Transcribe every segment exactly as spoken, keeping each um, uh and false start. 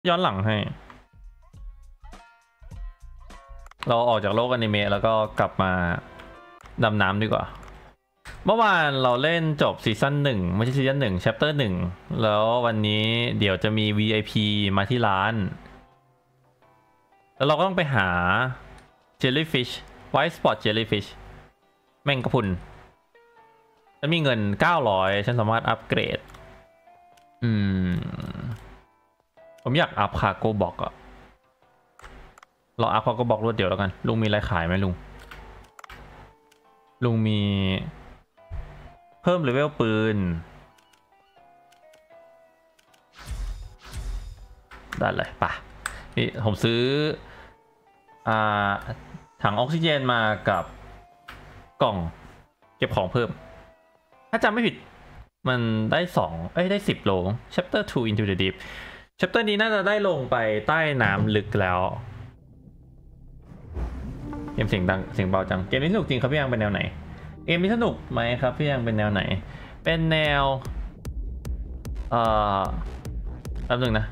ย้อนหลังให้เราออกจากโลกอนิเมะแล้วก็กลับมาดำน้ำดีกว่าเมื่อวานเราเล่นจบซีซั่นหนึ่งไม่ใช่ซีซั่นหนึ่ง chapter หนึ่งแล้ววันนี้เดี๋ยวจะมี วี ไอ พี มาที่ร้านแล้วเราก็ต้องไปหา jellyfish white spot jellyfish แมงกะพรุนฉันมีเงินเก้าร้อยฉันสามารถอัปเกรดอืมผมอยากอัพคาโก้บอกอะเราอัพคาโก้บอกรวดเดียวแล้วกันลุงมีอะไรขายไหมลุงลุงมีเพิ่มเลเวลปืนได้เลยป่ะนี่ผมซื้ออ่าถังออกซิเจนมากับกล่องเก็บของเพิ่มถ้าจำไม่ผิดมันได้สองเอ้ยได้สิบโล chapter two into the deep chapter นี้น่าจะได้ลงไปใต้น้ำลึกแล้วเกมเสียงดังเสียงเบาจังเกมนี้สนุกจริงครับพี่ยังเป็นแนวไหนเกมนี้สนุกไหมครับพี่ยังเป็นแนวไหนเป็นแนวเอ่อแป๊บนึงนะ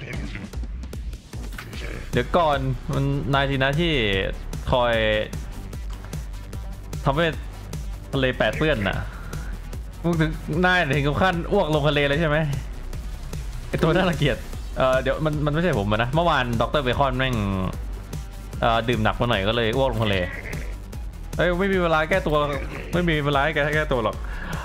เดี๋ยวก่อนมันนายทีนะที่คอยทำให้ทะเลแปดเปื้อนน่ะมึงถึงนายถึงกับขั้นอ้วกลงทะเลเลยใช่ไหมไอตัวน่ารังเกียจเออเดี๋ยวมันมันไม่ใช่ผมนะเมื่อวานดรเบคอนแม่งเอ่อดื่มหนักมาหน่อยก็เลยอ้วกลงทะเลเอ้ยไม่มีเวลาแก้ตัวไม่มีเวลาให้แก้แก้ตัวหรอก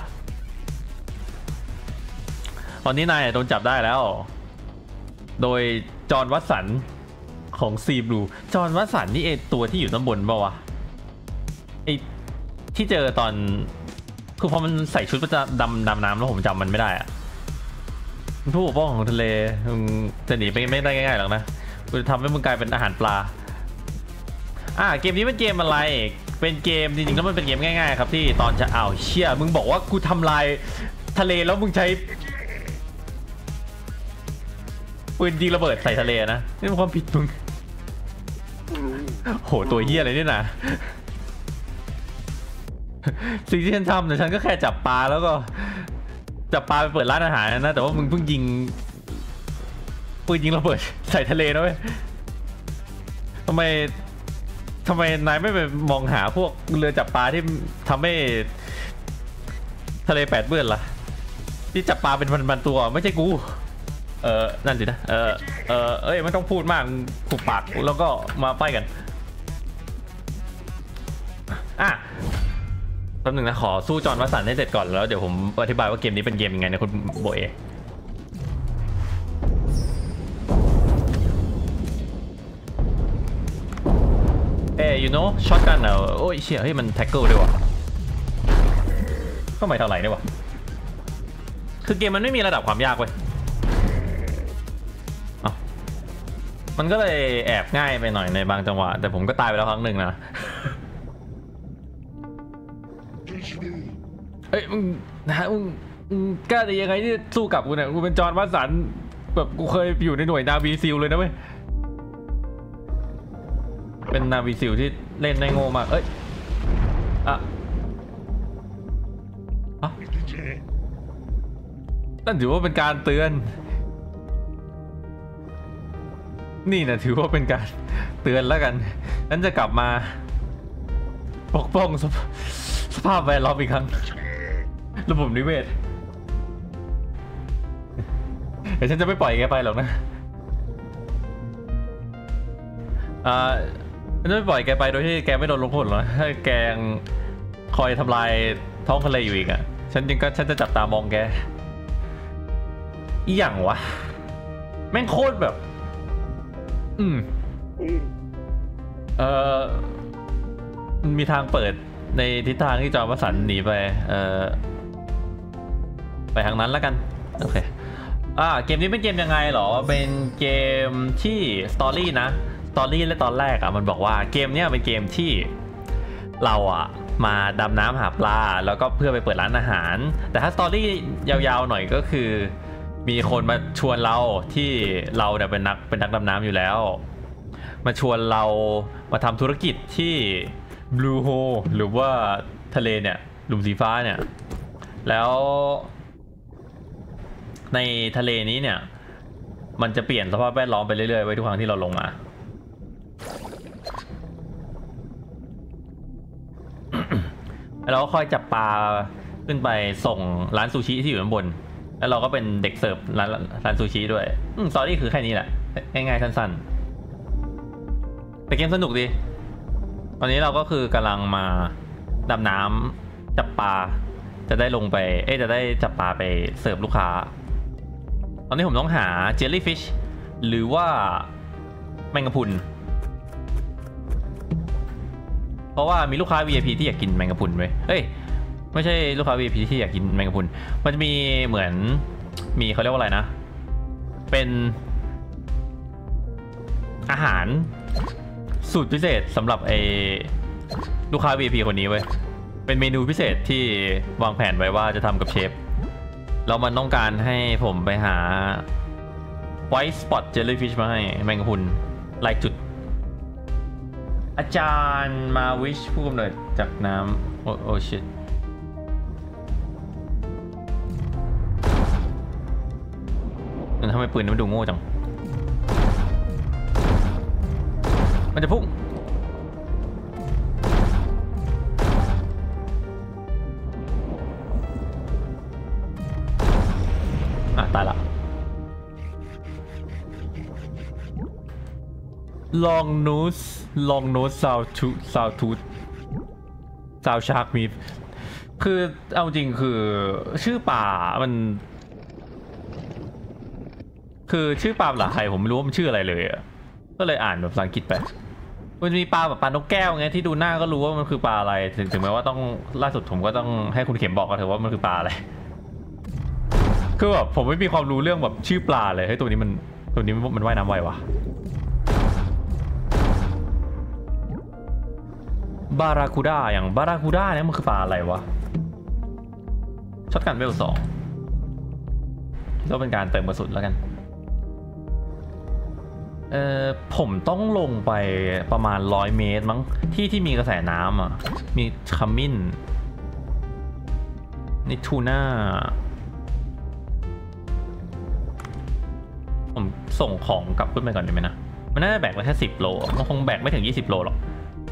ตอนนี้นายโดนจับได้แล้วโดยจอห์นวัตสันของซีบลูจอห์นวัตสันนี่เอตัวที่อยู่ด้านบนป่าวะไอที่เจอตอนคือพอมันใส่ชุดประจำดำดำน้ำแล้วผมจำมันไม่ได้อะผู้ปกป้องของทะเลจะหนีไปไม่ได้ง่ายๆหรอกนะกูจะทำให้มึงกลายเป็นอาหารปลาอ่าเกมนี้เป็นเกมอะไรเป็นเกมจริงๆแล้วมันเป็นเกมง่ายๆครับที่ตอนจะเอาเชี่ยมึงบอกว่ากูทำลายทะเลแล้วมึงใช้ปืนยิงระเบิดใส่ทะเลนะนี่เป็นความผิดมึงโหตัวเหี้ยอะไรนี่นะสิ่งที่ฉันทำเนี่ยฉันก็แค่จับปลาแล้วก็จับปลาไปเปิดร้านอาหารนะแต่ว่ามึงเพิ่งยิงปืนยิงระเบิดใส่ทะเลนะเว้ยทำไมทำไมนายไม่ไปมองหาพวกเรือจับปลาที่ทำให้ทะเลแปดเปื้อนล่ะที่จับปลาเป็นพันๆตัวไม่ใช่กูเออนั่นสินะเออเออเอ้ยไม่ต้องพูดมากผูกปากแล้วก็มาไฟกันอ่ะแป๊บนึงนะขอสู้จอห์นวัตสันให้เสร็จก่อนแล้วเดี๋ยวผมอธิบายว่าเกมนี้เป็นเกมยังไงนะคุณโบเอเอ้ย you know ช็อตกันเหรอโอ้ยเชี่ยเฮ้ยมันแท็กเกิลด้วยวะก็ไม่เท่าไหร่ด้วยวะคือเกมมันไม่มีระดับความยากเว้ยมันก็เลยแอบง่ายไปหน่อยในบางจังหวะแต่ผมก็ตายไปแล้วครั้งหนึ่งนะเอ้ยมึงนะมึงกล้าได้ยังไงที่สู้กับกูเนี่ยกูเป็นจอห์นวัตสันแบบกูเคยอยู่ในหน่วยนาวีซิลเลยนะเว้ยเป็นนาวีซิลที่เล่นได้โง่มากเอ้ยอะอะนั่นถือว่าเป็นการเตือนนี่นะถือว่าเป็นการเตือนแล้วกันฉันจะกลับมาปกป้องสภสภาพแวดล้อมอีกครั้งระบบนิเวศเดี๋ยวฉันจะไม่ปล่อยแกไปหรอกนะอ่าฉันจะไม่ปล่อยแกไปโดยที่แกไม่โดนลงโทษหรอกนะถ้าแกยังคอยทำลายท้องทะเลอยู่อีกอ่ะฉันยังก็ฉันจะจับตามองแกอีหยังวะแม่งโคตรแบบอืมเอ่อมีทางเปิดในทิศทางที่จอห์นวัตสันหนีไปเอ่อไปทางนั้นแล้วกันโอเคอ่าเกมนี้เป็นเกมยังไงหรอเป็นเกมที่สตอรี่นะสตอรี่และตอนแรกอ่ะมันบอกว่าเกมเนี้ยเป็นเกมที่เราอ่ะมาดำน้ำหาปลาแล้วก็เพื่อไปเปิดร้านอาหารแต่ถ้าสตอรี่ยาวๆหน่อยก็คือมีคนมาชวนเราที่เราเนี่ยเป็นนักเป็นนักดำน้ำอยู่แล้วมาชวนเรามาทำธุรกิจที่ Blue Hole หรือว่าทะเลเนี่ยหลุมสีฟ้าเนี่ยแล้วในทะเลนี้เนี่ยมันจะเปลี่ยนสภาพแวดล้อมไปเรื่อยๆไว้ทุกครั้งที่เราลงมา แล้วเราก็ค่อยจับปลาขึ้นไปส่งร้านซูชิที่อยู่ข้างบนแล้วเราก็เป็นเด็กเสิร์ฟร้านร้านซูชิด้วยอืมสตอรี่คือแค่นี้แหละง่ายๆสั้นๆแต่เกมสนุกดีตอนนี้เราก็คือกำลังมาดำน้ำจับปลาจะได้ลงไปเอ๊ะจะได้จับปลาไปเสิร์ฟลูกค้าตอนนี้ผมต้องหาเจลลี่ฟิชหรือว่าแมงกะพรุนเพราะว่ามีลูกค้า วี ไอ พี ที่อยากกินแมงกะพรุนเว้ยเอ้ยไม่ใช่ลูกค้า วี ไอ พี ที่อยากกินแมงกะพรุนมันจะมีเหมือนมีเขาเรียกว่าอะไรนะเป็นอาหารสูตรพิเศษสำหรับไอ้ลูกค้า วี ไอ พี คนนี้เว้ยเป็นเมนูพิเศษที่วางแผนไว้ว่าจะทำกับเชฟแล้วมันต้องการให้ผมไปหา white spot jellyfish มาให้แมงกะพรุนลายจุดอาจารย์มาวิชผู้กำเนิดจากน้ำโอ้โอ้ชิตมันทำไมปืนมันดูโง่จังมันจะพุ่งอ่ะตายละลองนูสลองนูสซาวทูซาวทูซาวชาร์กมีคือเอาจริงคือชื่อป่ามันคือชื่อปลาภาษาไทยผมไม่รู้ว่ามันชื่ออะไรเลยอ่ะก็เลยอ่านแบบภาษาอังกฤษไปมันมีปลาแบบปลานกแก้วไงที่ดูหน้าก็รู้ว่ามันคือปลาอะไรถึงถึงแม้ว่าต้องล่าสุดผมก็ต้องให้คุณเข็มบอกกันเถอะว่ามันคือปลาอะไรคือแบบผมไม่มีความรู้เรื่องแบบชื่อปลาเลยให้ตัวนี้มันตัวนี้มันว่ายน้ำไววะบาราคูด้าอย่างบาราคูด้าเนี่ยมันคือปลาอะไรวะช็อตกันเวลสองก็เป็นการเติมกระสุนแล้วกันเออผมต้องลงไปประมาณร้อยเมตรมั้งที่ที่มีกระแสน้ำอ่ะมีขมิ้นนี่ทูน่าผมส่งของกลับขึ้นไปก่อนได้ไหมนะมันน่าจะแบกไว้แค่สิบโลมันคงแบกไม่ถึงยี่สิบโลหรอก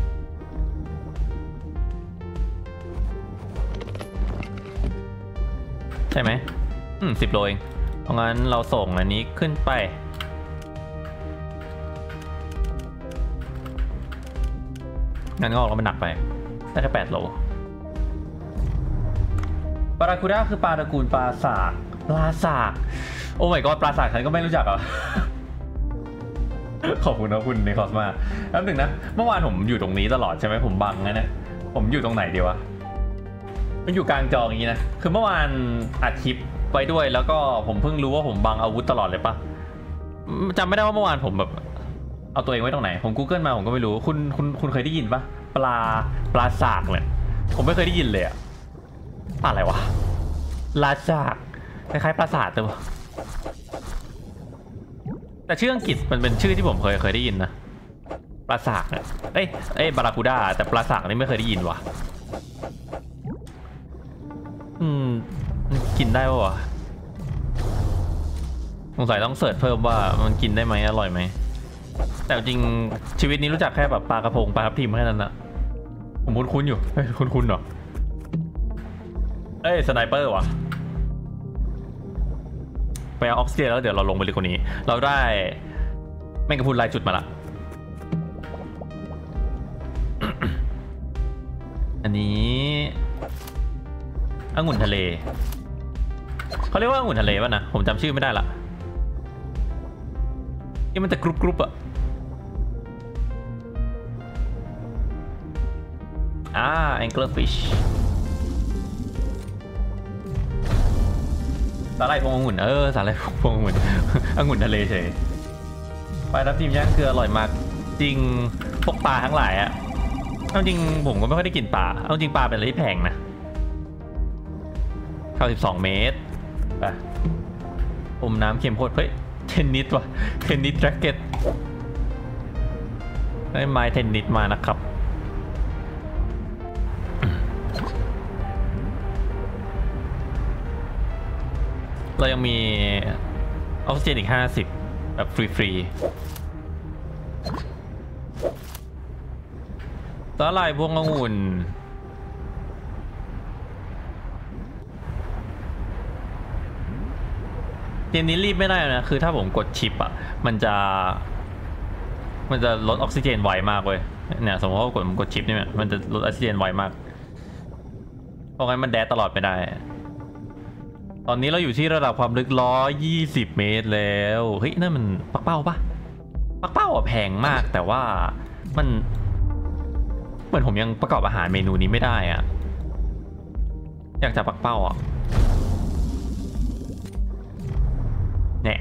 ใช่ไหมอืมสิบโลเองเพราะงั้นเราส่งอันนี้ขึ้นไปงั้นก็ออกแล้วมันหนักไปได้แค่แปดโลปลาราคูด้าคือปลาตระกูลปลาสากปลาสากโอ้ my god ปลาสากฉันก็ไม่รู้จักอ่ะ ขอบคุณนะคุณในคอสมาแล้วหนึ่งนะเมื่อวานผมอยู่ตรงนี้ตลอดใช่ไหมผมบังนะเนี่ยผมอยู่ตรงไหนดีวะมันอยู่กลางจออย่างนี้นะคือเมื่อวานอัดคลิปไว้ด้วยแล้วก็ผมเพิ่งรู้ว่าผมบังอาวุธตลอดเลยปะจำไม่ได้ว่าเมื่อวานผมแบบเอาตัวเองไว้ตรงไหนผม Google มาผมก็ไม่รู้คุณคุณคุณเคยได้ยินปะปลาปลาสากเนี่ยผมไม่เคยได้ยินเลยอะปลาอะไรวะปลาสากคล้ายๆปลาสาทตัวแต่ชื่ออังกฤษมันเป็นชื่อที่ผมเคยเคยได้ยินนะปลาสากเนี่ยเอ้ยเอ้ยบาราคูด้าแต่ปลาสากนี่ไม่เคยได้ยินว่ะอืมกินได้ปะวะสงสัยต้องเสิร์ชเพิ่มว่ามันกินได้ไหมอร่อยไหมแต่จริงชีวิตนี้รู้จักแค่แบบปลากระพงปลาทับทิมแค่นั้นนะผมคุ้นๆอยู่เฮ้ยคุ้นๆเหรอเอ้ยสไนเปอร์วะไปเอาออกซิเจนแล้วเดี๋ยวเราลงไปเลยคนนี้เราได้แมงกะพรุนลายจุดมาละ อันนี้องุ่นทะเลเขาเรียกว่าองุ่นทะเลป่ะนะผมจำชื่อไม่ได้ละนี่มันจะกรุบกรุบอะอ่า anglerfish สาหร่ายพวงองุ่นเออสาหร่ายพวงองุ่น องุ่นทะเลเฉยปลาทับทิมย่างเกลืออร่อยมากจริงพวกปลาทั้งหลายอะเอาจริงผมก็ไม่ค่อยได้กินปลาเอาจริงปลาเป็นอะไรที่แพงนะเข้าสิบสองเมตรไปอมน้ำเค็มโคตรเฮ้ยเทนนิสว่ะเทนนิสแร็คเก็ตได้ไม้เทนนิสมานะครับเรายังมีออกซิเจนอีกห้าสิบแบบฟรีๆสาหร่ายพวงองุ่นเกมนี้รีบไม่ได้นะคือถ้าผมกดชิปอ่ะมันจะมันจะลดออกซิเจนไวมากเว้ยเนี่ยสมมติว่ากดผมกดชิปนี่มันจะลดออกซิเจนไวมากเพราะงั้นมันแดดตลอดไม่ได้ตอนนี้เราอยู่ที่ระดับความลึกหนึ่งร้อยยี่สิบเมตรแล้วเฮ้ยนั่นมันปักเป้าปะปักเป้าอ่ะแพงมากแต่ว่ามันเหมือนผมยังประกอบอาหารเมนูนี้ไม่ได้อ่ะอยากจะปักเป้าอ่ะเนี่ย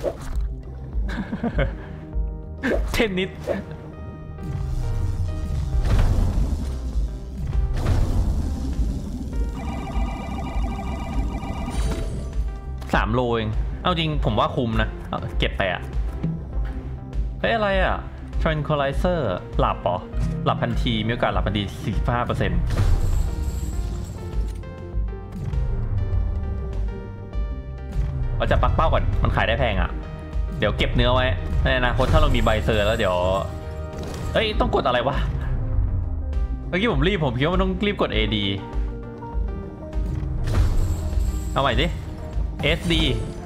เทนนิสสามโลเองเอาจริงผมว่าคุ้มนะเก็บไปอ่ะเฮ้ยอะไรอ่ะ tranquilizer หลับเหรอหลับทันทีมีโอกาสหลับทันที สี่สิบห้าเปอร์เซ็นต์ เราจะปักเป้าก่อนมันขายได้แพงอ่ะเดี๋ยวเก็บเนื้อไว้ในอนาคตถ้าเรามีใบเซอร์แล้วเดี๋ยวเอ้ยต้องกดอะไรวะเมื่อกี้ผมรีบผมคิดว่ามันต้องรีบกด เอ ดี เอาใหม่ดิ เอส ดี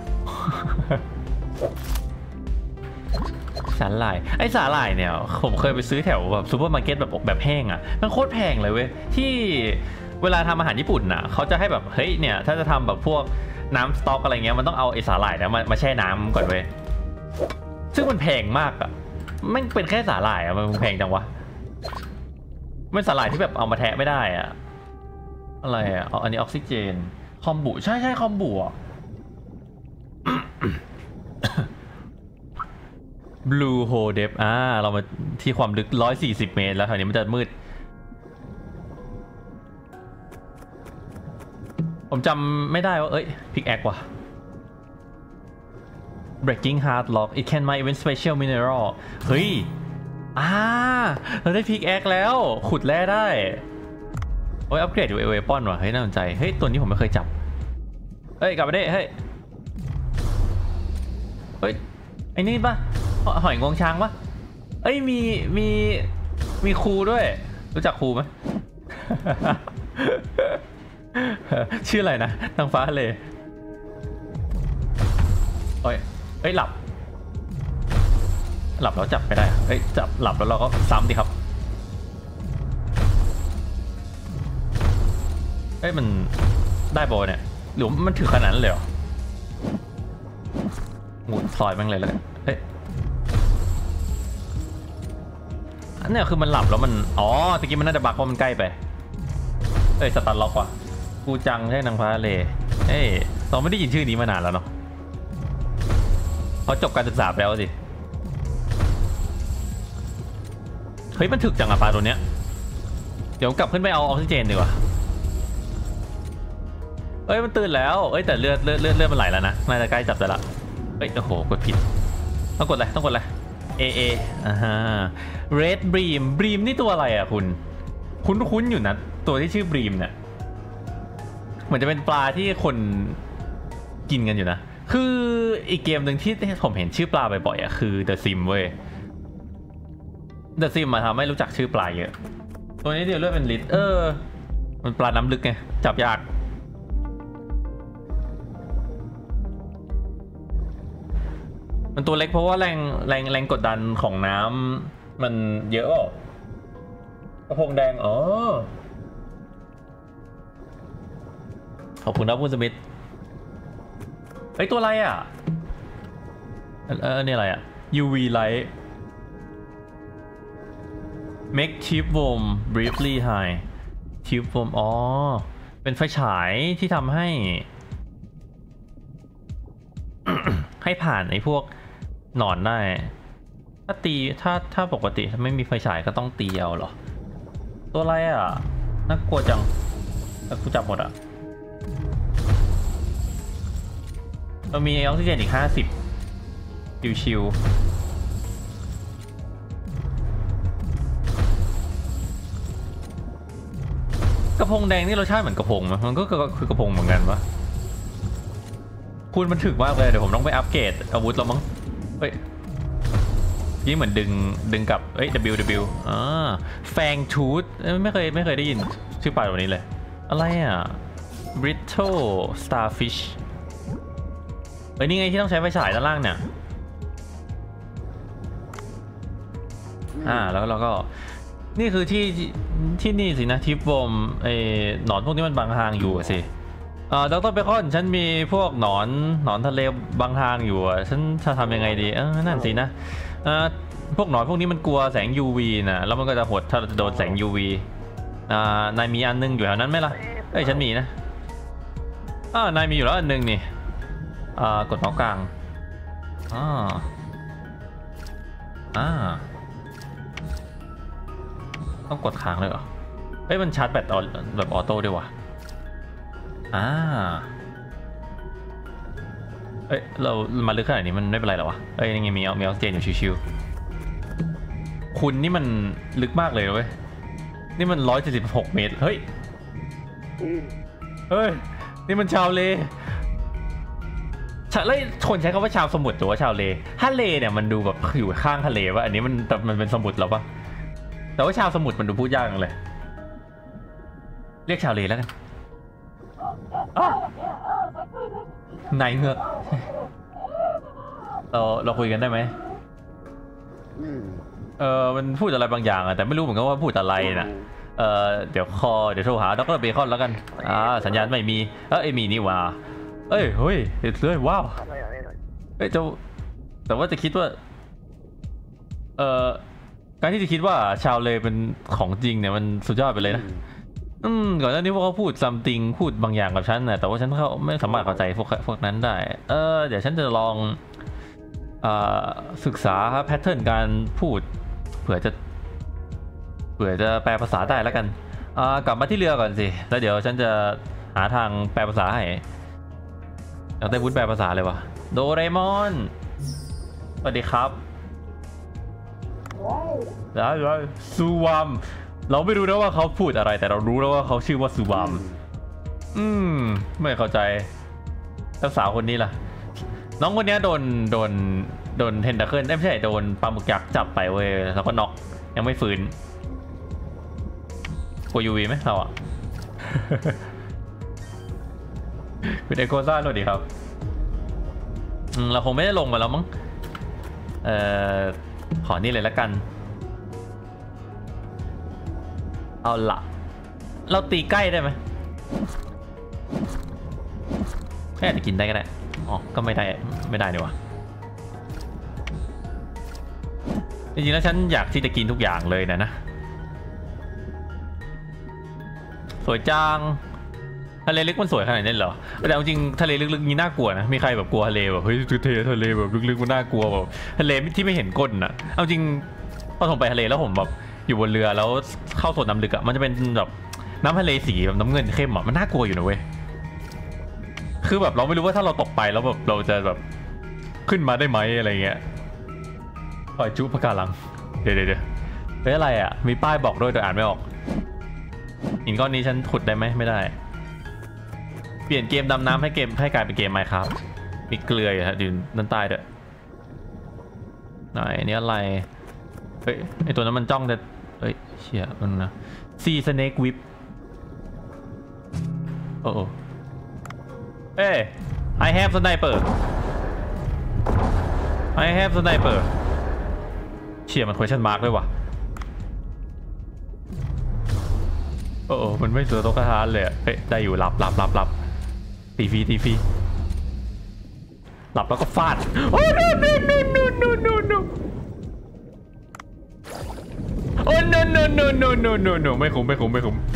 สาหร่ายไอ้สาหร่ายเนี่ยผมเคยไปซื้อแถวแบบซูเปอร์มาร์เก็ตแบบแบบแห้งอ่ะมันโคตรแพงเลยเว้ยที่เวลาทำอาหารญี่ปุ่นน่ะเขาจะให้แบบเฮ้ยเนี่ยถ้าจะทำแบบพวกน้ำสต๊อกอะไรเงี้ยมันต้องเอาไอ้สาหร่ายเนี่ยมามาแช่น้ำก่อนเว้ยซึ่งมันแพงมากอ่ะมันเป็นแค่สาหร่ายอ่ะมันแพงจังวะไม่สาหร่ายที่แบบเอามาแทะไม่ได้อ่ะอะไรอ่ะอันนี้ออกซิเจนคอมบุใช่ใช่คอมบุอ่ะ Blue Hole Depth อ่าเรามาที่ความลึกหนึ่งร้อยสี่สิบเมตรแล้วแถวนี้มันจะมืดผมจำไม่ได้ว่าเอ้ยพิกแอคว่ะ Breaking Hard Rock It can mine even special mineral เฮ้ยอ่าเราได้พิกแอคแล้วขุดแร่ได้โอ้ยอัปเกรดอยู่เอเวปอนว่ะเฮ้ยน่าสนใจเฮ้ยตัวนี้ผมไม่เคยจับเฮ้ยกลับมาได้เฮ้ยเฮ้ยไอ้นี่ปะหอยงวงช้างปะเอ้ยมีมีมีครูด้วยรู้จักครูไหม ชื่ออะไรนะนางฟ้าเลยโอ้ยเอ้ยหลับหลับแล้วจับไม่ได้เอ้ยจับหลับแล้วเราก็ซ้ำดิครับเอ้ยมันได้โบเนี่ยหรือมันถือขนาดนั้นเลยเหรองูซอยมันเลยแล้วเอ้ยอันนี้คือมันหลับแล้วมันอ๋อตะกี้มันน่าจะบักเพราะมันใกล้ไปเอ้ยสตาร์ล็อกว่ะกูจังใช่นางฟ้าเลเอ้ยเราไม่ได้ยินชื่อนี้มานานแล้วเนาะเขาจบการศึกษาแล้วสิเฮ้ยมันถึกจังอะปลาตัวเนี้ยเดี๋ยวกลับขึ้นไปเอาออกซิเจนดีกว่าเอ้ยมันตื่นแล้วเอ้ยแต่เลือดเลือดเลือดเลือดมันไหลแล้วนะน่าจะใกล้จับได้ละเอ้ยโอ้โหกดผิดต้องกดอะไรต้องกดอะไรเอเออ่าฮะ Red Bream Bream นี่ตัวอะไรอะคุณคุ้นๆอยู่นะตัวที่ชื่อ Bream เนี่ยเหมือนจะเป็นปลาที่คนกินกันอยู่นะคืออีกเกมหนึ่งที่ผมเห็นชื่อปลาบ่อยๆอ่ะคือ The Sim เว้ย The Sim มาทำให้รู้จักชื่อปลาเยอะตัวนี้เดี๋ยวเลือดเป็นลิตรเออมันปลาน้ำลึกไงจับยากมันตัวเล็กเพราะว่าแรงแรงแรงกดดันของน้ำมันเยอะกระพงแดงอ๋อขอบคุณนะคุณสมิธไอ้ตัวอะไรอ่ะเออนี่อะไรอ่ะ ยู วี light make cheap worm briefly high cheap worm อ๋อเป็นไฟฉายที่ทำให้ ให้ผ่านไอ้พวกหนอนได้ถ้าตีถ้าถ้าปกติถ้าไม่มีไฟฉายก็ต้องตีเอาเหรอตัวอะไรอ่ะน่ากลัวจังแล้วกูจับหมดอ่ะเรามีออกซิเจนอีกห้าสิบชิวๆกระพงแดงนี่รสชาติเหมือนกระพงไหมมันก็คือกระพงเหมือนกันปะคุณมันถึกมากเลยเดี๋ยวผมต้องไปอัปเกรดอาวุธแล้วมั้งเฮ้ยยิ่งเหมือนดึงดึงกับเอ้ย W W อ่าแฟงทูธไม่เคยไม่เคยได้ยินชื่อปลาแบบนี้เลยอะไรอ่ะ Brittle Starfish เฮ้ยนี่ไงที่ต้องใช้ไฟฉายด้านล่างเนี่ยอ่าแล้วเราก็นี่คือที่ที่นี่สินะทิปวอมไอหนอนพวกนี้มันบางทางอยู่สิอ่าดรเบคอนฉันมีพวกหนอนหนอนทะเลบางทางอยู่อ่ะฉันจะทำยังไงดีเออนั่นสินะอ่าพวกหนอนพวกนี้มันกลัวแสง ยู วี นะแล้วมันก็จะหดถ้าโดนแสง ยู วี อ่านายมีอันนึงอยู่แถวนั้นไหมล่ะเอ้ยฉันมีนะอ่านายมีอยู่แล้วอันนึงนี่อ่ากดเมาส์กลางอ่าอ่าต้องกดค้างเลยเหรอเฮ้ยมันชาร์จแบตแบบออโต้ด้วยวะอ่าเอ้ยเรามาลึกขนาดนี้มันไม่เป็นไรหรอวะเอ้ยยังไงมีเอามีออกซิเจนอยู่ชิวๆคุณนี่มันลึกมากเลยเว้ยนี่มันร้อยเจ็ดสิบหกเมตรเฮ้ยเฮ้ยนี่มันชาวเลชาวเลคนใช้คำว่าชาวสมุทรหรือว่าชาวเลถ้าเลเนี่ยมันดูแบบอยู่ข้างทะเลวะอันนี้มันแต่มันเป็นสมุทรแล้วปะแต่ว่าชาวสมุทรมันดูพูดยากเลยเรียกชาวเลแล้วกันนายเงือกเราเราคุยกันได้ไหมเออมันพูดอะไรบางอย่างอะแต่ไม่รู้เหมือนกันว่าพูดอะไรนะเออเดี๋ยวคอเดี๋ยวโทรหาดรเบคอนแล้วกันอ่าสัญญาณไม่มีเออไอมีนี่ว่าเอ้ยเฮ้ยเห็นเลยว้าวเอ้ยเจ้าแต่ว่าจะคิดว่าเออการที่จะคิดว่าชาวเลเป็นของจริงเนี่ยมันสุดยอดไปเลยนะอืมก่อนหน้านี้พวกเขาพูดซัมติงพูดบางอย่างกับฉันนะแต่ว่าฉันเขาไม่สามารถเข้าใจพวกพวกนั้นได้เออเดี๋ยวฉันจะลองศึกษาแพทเทิร์นการพูดเผื่อจะเผื่อจะแปลภาษาได้แล้วกันกลับมาที่เรือก่อนสิแล้วเดี๋ยวฉันจะหาทางแปลภาษาให้อยากได้วุ้นแปลภาษาเลยวะโดเรมอนสวัสดีครับแล้วซูวามเราไม่รู้นะว่าเขาพูดอะไรแต่เรารู้แล้วว่าเขาชื่อว่าซูวามอืมไม่เข้าใจแล้วสาวคนนี้ล่ะน้องคนนี้โดนโดนโดนเทนตาเคิลไม่ใช่โดนปลาหมึกยักษ์จับไปเว้ยแล้วก็น็อกยังไม่ฟื้นกลัวยูวีไหมเราอ่ะ คุณเอโกซ่าสวัสดีครับเราคงไม่ได้ลงมาแล้วมั้งเอ่อขอนี่เลยละกันเอาละเราตีใกล้ได้ไหมแค่จะกินได้ก็ได้อ๋อก็ไม่ได้ไม่ได้ดีวะจริงๆแล้วฉันอยากที่จะกินทุกอย่างเลยนะนะสวยจังทะเลลึกมันสวยขนาดนี้เหรอแต่จริงทะเลลึกๆนี้น่ากลัวนะมีใครแบบกลัวทะเลแบบเฮ้ยทะเลทะเลแบบลึกๆมันน่ากลัวแบบทะเลที่ไม่เห็นก้นอ่ะเอาจริงพอผมไปทะเลแล้วผมแบบอยู่บนเรือแล้วเข้าโซนน้ำลึกอ่ะมันจะเป็นแบบน้ำทะเลสีแบบน้ำเงินเข้มอ่ะมันน่ากลัวอยู่นะเว้ยคือแบบเราไม่รู้ว่าถ้าเราตกไปแล้วแบบเราจะแบบขึ้นมาได้ไหมอะไรเงี้ยปล่อยจุ๊บปะการังเดี๋ยวเดี๋ยวเดี๋ยวเป็นอะไรอ่ะมีป้ายบอกด้วยแต่อ่านไม่ออกหินก้อนนี้ฉันขุดได้ไหมไม่ได้เปลี่ยนเกมดำน้ำให้เกมให้กลายเป็นเกมไมค์ครับมีเกลืออยู่ฮะดินด้านใต้ด้วยไหนนี่อะไรเฮ้ยไอตัวนั้นมันจ้องแต่เฮ้ยเชี่ยมันนะซีสเนกวิปโอ้โหเอ้ย I have sniper I have sniper เชี่ยมัน question mark ด้วยวะโอ้โหมันไม่เสือโตกระทานเลยเฮ้ยได้อยู่หลับหลับหลับหลับตีฟีตีฟีหลับแล้วก็ฟาดโอ้ no no no no no no no โอ้ no no no no no no no ไม่คุ้มไม่คุ้มไม่คุ้ม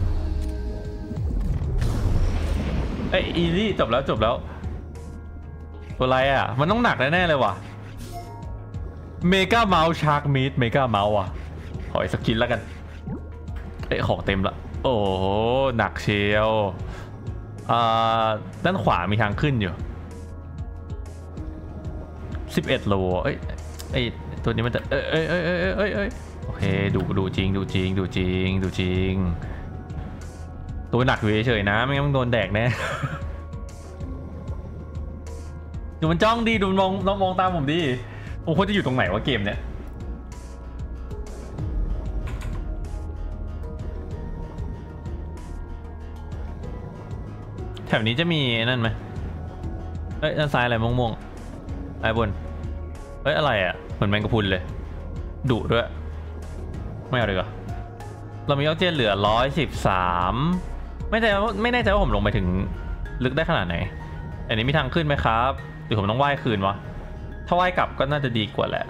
เอ้ยอีลี่จบแล้วจบแล้วตัวอะไรอ่ะมันต้องหนักแน่ๆเลยว่ะเมกาเมาส์ชาร์กมีดเมกาเมาส์อ่ะขออีกสักชิ้นแล้วกันเอ้ยของเต็มละโอ้โหหนักเชียวอ่าด้านขวามีทางขึ้นอยู่สิบเอ็ดโลเอ้ยไอตัวนี้มันจะเอ้ยเอ้ยเอ้ยเอ้ยเอ้ยเอ้ยโอเคดูดูจริงดูจริงดูจริงดูจริงตัวหนักอยู่เฉยๆนะไม่งั้นมึงโดนแดกแน่ดูมันจ้องดีดูมองน้องมองตามผมดิโอ้ควรจะอยู่ตรงไหนวะเกมเนี่ยแถวนี้จะมีนั่นไหมเฮ้ยด้านซ้ายอะไรม่วงๆไอ้บนเฮ้ยอะไรอ่ะเหมือนแมงกะพรุนเลยดุด้วยไม่เอาดีกว่าเรามีออกซิเจนเหลือร้อยสิบสามไม่แน่ไม่แน่ใจว่าผมลงไปถึงลึกได้ขนาดไหนอันนี้มีทางขึ้นไหมครับหรือผมต้องว่ายคืนวะถ้าว่ายกลับก็น่าจะดีกว่าแหละ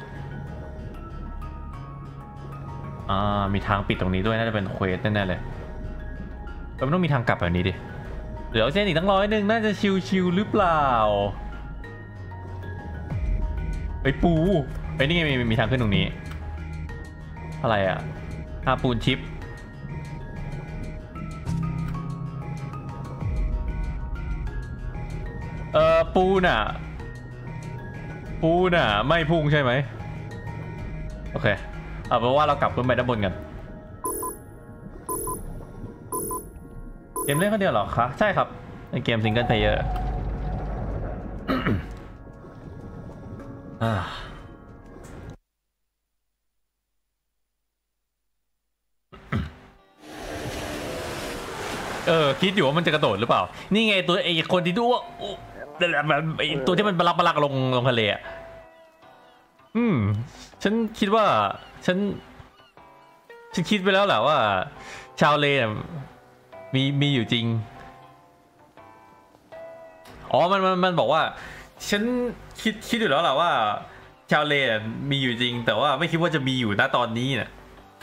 อ่ามีทางปิดตรงนี้ด้วยน่าจะเป็นเควสแน่ๆเลยแต่มันต้องมีทางกลับแบบนี้ดิเหลือออกซิเจนอีกตั้งร้อยหนึ่งน่าจะชิวๆหรือเปล่าไอ้ปูไอ้นี่ไงมีมีทางขึ้นตรงนี้อะไรอ่ะอาปูนชิปเออปูน่ะปูน่ะไม่พุ่งใช่ไหมโอเคเอาเป็นว่าเรากลับขึ้นไปด้านบนกันเกมเล่นคนเดียวเหรอคะใช่ครับในเกมซิงเกิลเพลเยอร์เออคิดอยู่ว่ามันจะกระโดดหรือเปล่านี่ไงตัวไอ้คนที่ดูว่าตัวที่มันบลักบลักลงลงทะเลอ่ะอืมฉันคิดว่าฉันฉันคิดไปแล้วแหละว่าชาวเลมีมีอยู่จริงอ๋อมันมันมันบอกว่าฉันคิดคิดอยู่แล้วแหละว่าชาวเลมีอยู่จริงแต่ว่าไม่คิดว่าจะมีอยู่ณตอนนี้น่ะ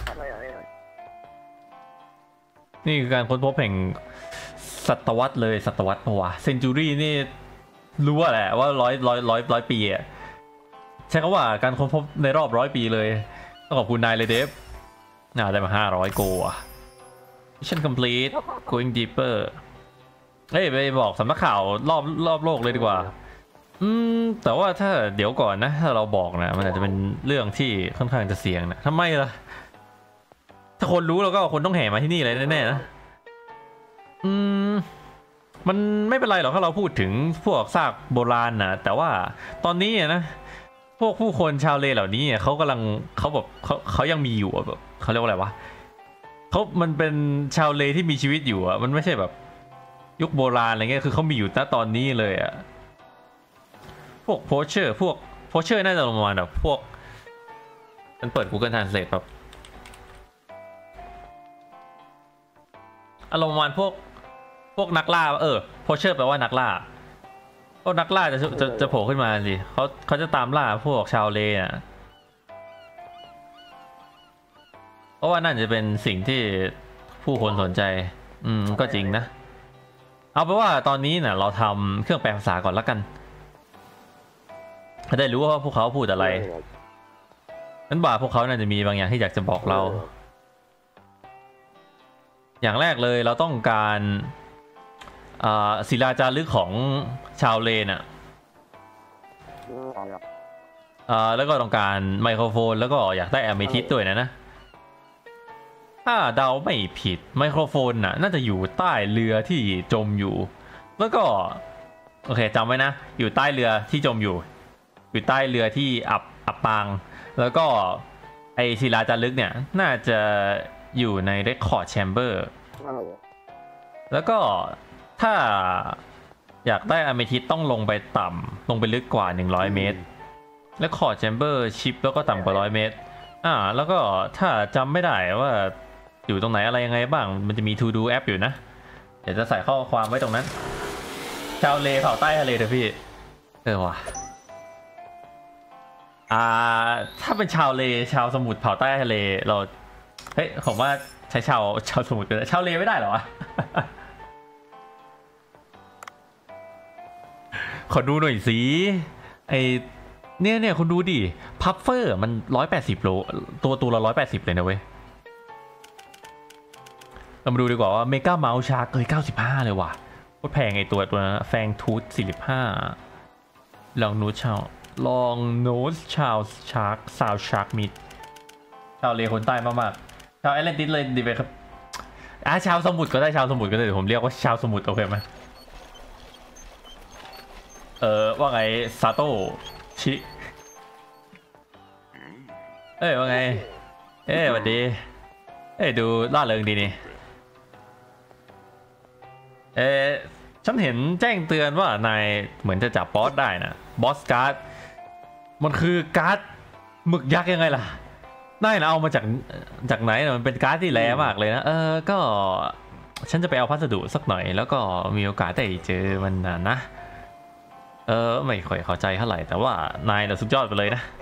นี่คือการค้นพบแห่งศตวรรษเลยศตวรรษปะวะเซนจูรี่นี่รู้แหละว่าร้อยร้อยร้อยร้อยปีอ่ะใช่คำว่าการค้นพบในรอบร้อยปีเลยต้องขอบคุณนายเลยเดฟน่าได้มาห้าร้อยโกอ่ะ Mission complete going deeper เฮ้ยไปบอกสำนักข่าวรอบรอบโลกเลยดีกว่าอืมแต่ว่าถ้าเดี๋ยวก่อนนะถ้าเราบอกนะมันอาจจะเป็นเรื่องที่ค่อนข้างจะเสี่ยงนะทำไมล่ะถ้าคนรู้แล้วก็คนต้องแห่มาที่นี่เลยแน่ๆนะอืมมันไม่เป็นไรหรอกถ้าเราพูดถึงพวกซากโบราณนะแต่ว่าตอนนี้นะพวกผู้คนชาวเลเหล่านี้เขากำลังเขาแบบเขาเขายังมีอยู่แบบเขาเรียกว่าอะไรวะเขามันเป็นชาวเลที่มีชีวิตอยู่อ่ะมันไม่ใช่แบบยุคโบราณอะไรเงี้ยคือเขามีอยู่ณตอนนี้เลยอ่ะพวกโพเชอร์พวกโพเชอร์น่าจะประมาณแบบพวกมันเปิด Google Translate แบบอารมณ์ประมาณพวกพวกนักล่าเออโพเชอร์แปลว่านักล่าพวกนักล่าจะจะจะโผล่ขึ้นมาสิเขาเขาจะตามล่าพวกชาวเลอ่ะเพราะว่านั่นจะเป็นสิ่งที่ผู้คนสนใจอืมก็จริงนะเอาเป็นว่าตอนนี้เนี่ยเราทำเครื่องแปลภาษาก่อนละกันจะได้รู้ว่าพวกเขาพูดอะไรนั้นบ่าพวกเขาน่าจะมีบางอย่างที่อยากจะบอกเราอย่างแรกเลยเราต้องการศิลาจารึกของชาวเลนอ่ะแล้วก็ต้องการไมโครโฟนแล้วก็อยากได้อะเมทิสด้วยนะนะถ้าเดาไม่ผิดไมโครโฟนน่ะน่าจะอยู่ใต้เรือที่จมอยู่แล้วก็โอเคจำไว้นะอยู่ใต้เรือที่จมอยู่อยู่ใต้เรือที่อับอับปางแล้วก็ไอศิลาจารึกเนี่ยน่าจะอยู่ใน Record Chamber แล้วก็ถ้าอยากได้อะเมทิสต้องลงไปต่ำลงไปลึกกว่าหนึ่งร้อยเมตร Record Chamber ชิปแล้วก็ต่ำกว่าหนึ่งร้อยเมตรอ่าแล้วก็ถ้าจำไม่ได้ว่าอยู่ตรงไหนอะไรยังไงบ้างมันจะมี To Do App อยู่นะเดี๋ยวจะใส่ข้อความไว้ตรงนั้นชาวเลเผ่าใต้ทะเลเถอะพี่เออว่ะอ่าถ้าเป็นชาวเลชาวสมุทรเผ่าใต้ทะเลเราเฮ้ยผมว่าใช้ชาวชาวสมุทรชาวเลไม่ได้เหรอวะ ขอดูหน่อยสิไอเนี่ยเนี่ยคุณดูดิพัฟเฟอร์มันร้อยแปดสิบโลตัวตัวละร้อยแปดสิบเลยนะเว้ยเรามาดูดีกว่าว่าเมกาเมาส์ชาร์กเอ้ยเก้าสิบห้าเลยว่ะโคตรแพงไอตัวตัวนั้นแฟงทูธสี่สิบห้าลองนูชาวลองโนสชาวชาร์กซาวชาร์กมิดชาวเลคนใต้มากๆชาวแอตแลนติสเลยดีไปครับอ่ะชาวสมุทรก็ได้ชาวสมุทรก็ได้เดี๋ยวผมเรียกว่าชาวสมุทรโอเคไหมเออว่าไงซาโตชิเอ้ยว่าไงเอ้ยสวัสดีเอ้ยดูล่าเริงดีนี่เอ้ฉันเห็นแจ้งเตือนว่านายเหมือนจะจับบอสได้นะบอสการ์ดมันคือการ์ดหมึกยักษ์ยังไงล่ะนายนะเอามาจากจากไหนนะมันเป็นการ์ดที่แรงมากเลยนะเออก็ฉันจะไปเอาพัสดุสักหน่อยแล้วก็มีโอกาสได้เจอมันนะนะเออไม่ค่อยเข้าใจเท่าไหร่แต่ว่านายน่ะสุดยอดไปเลยนะ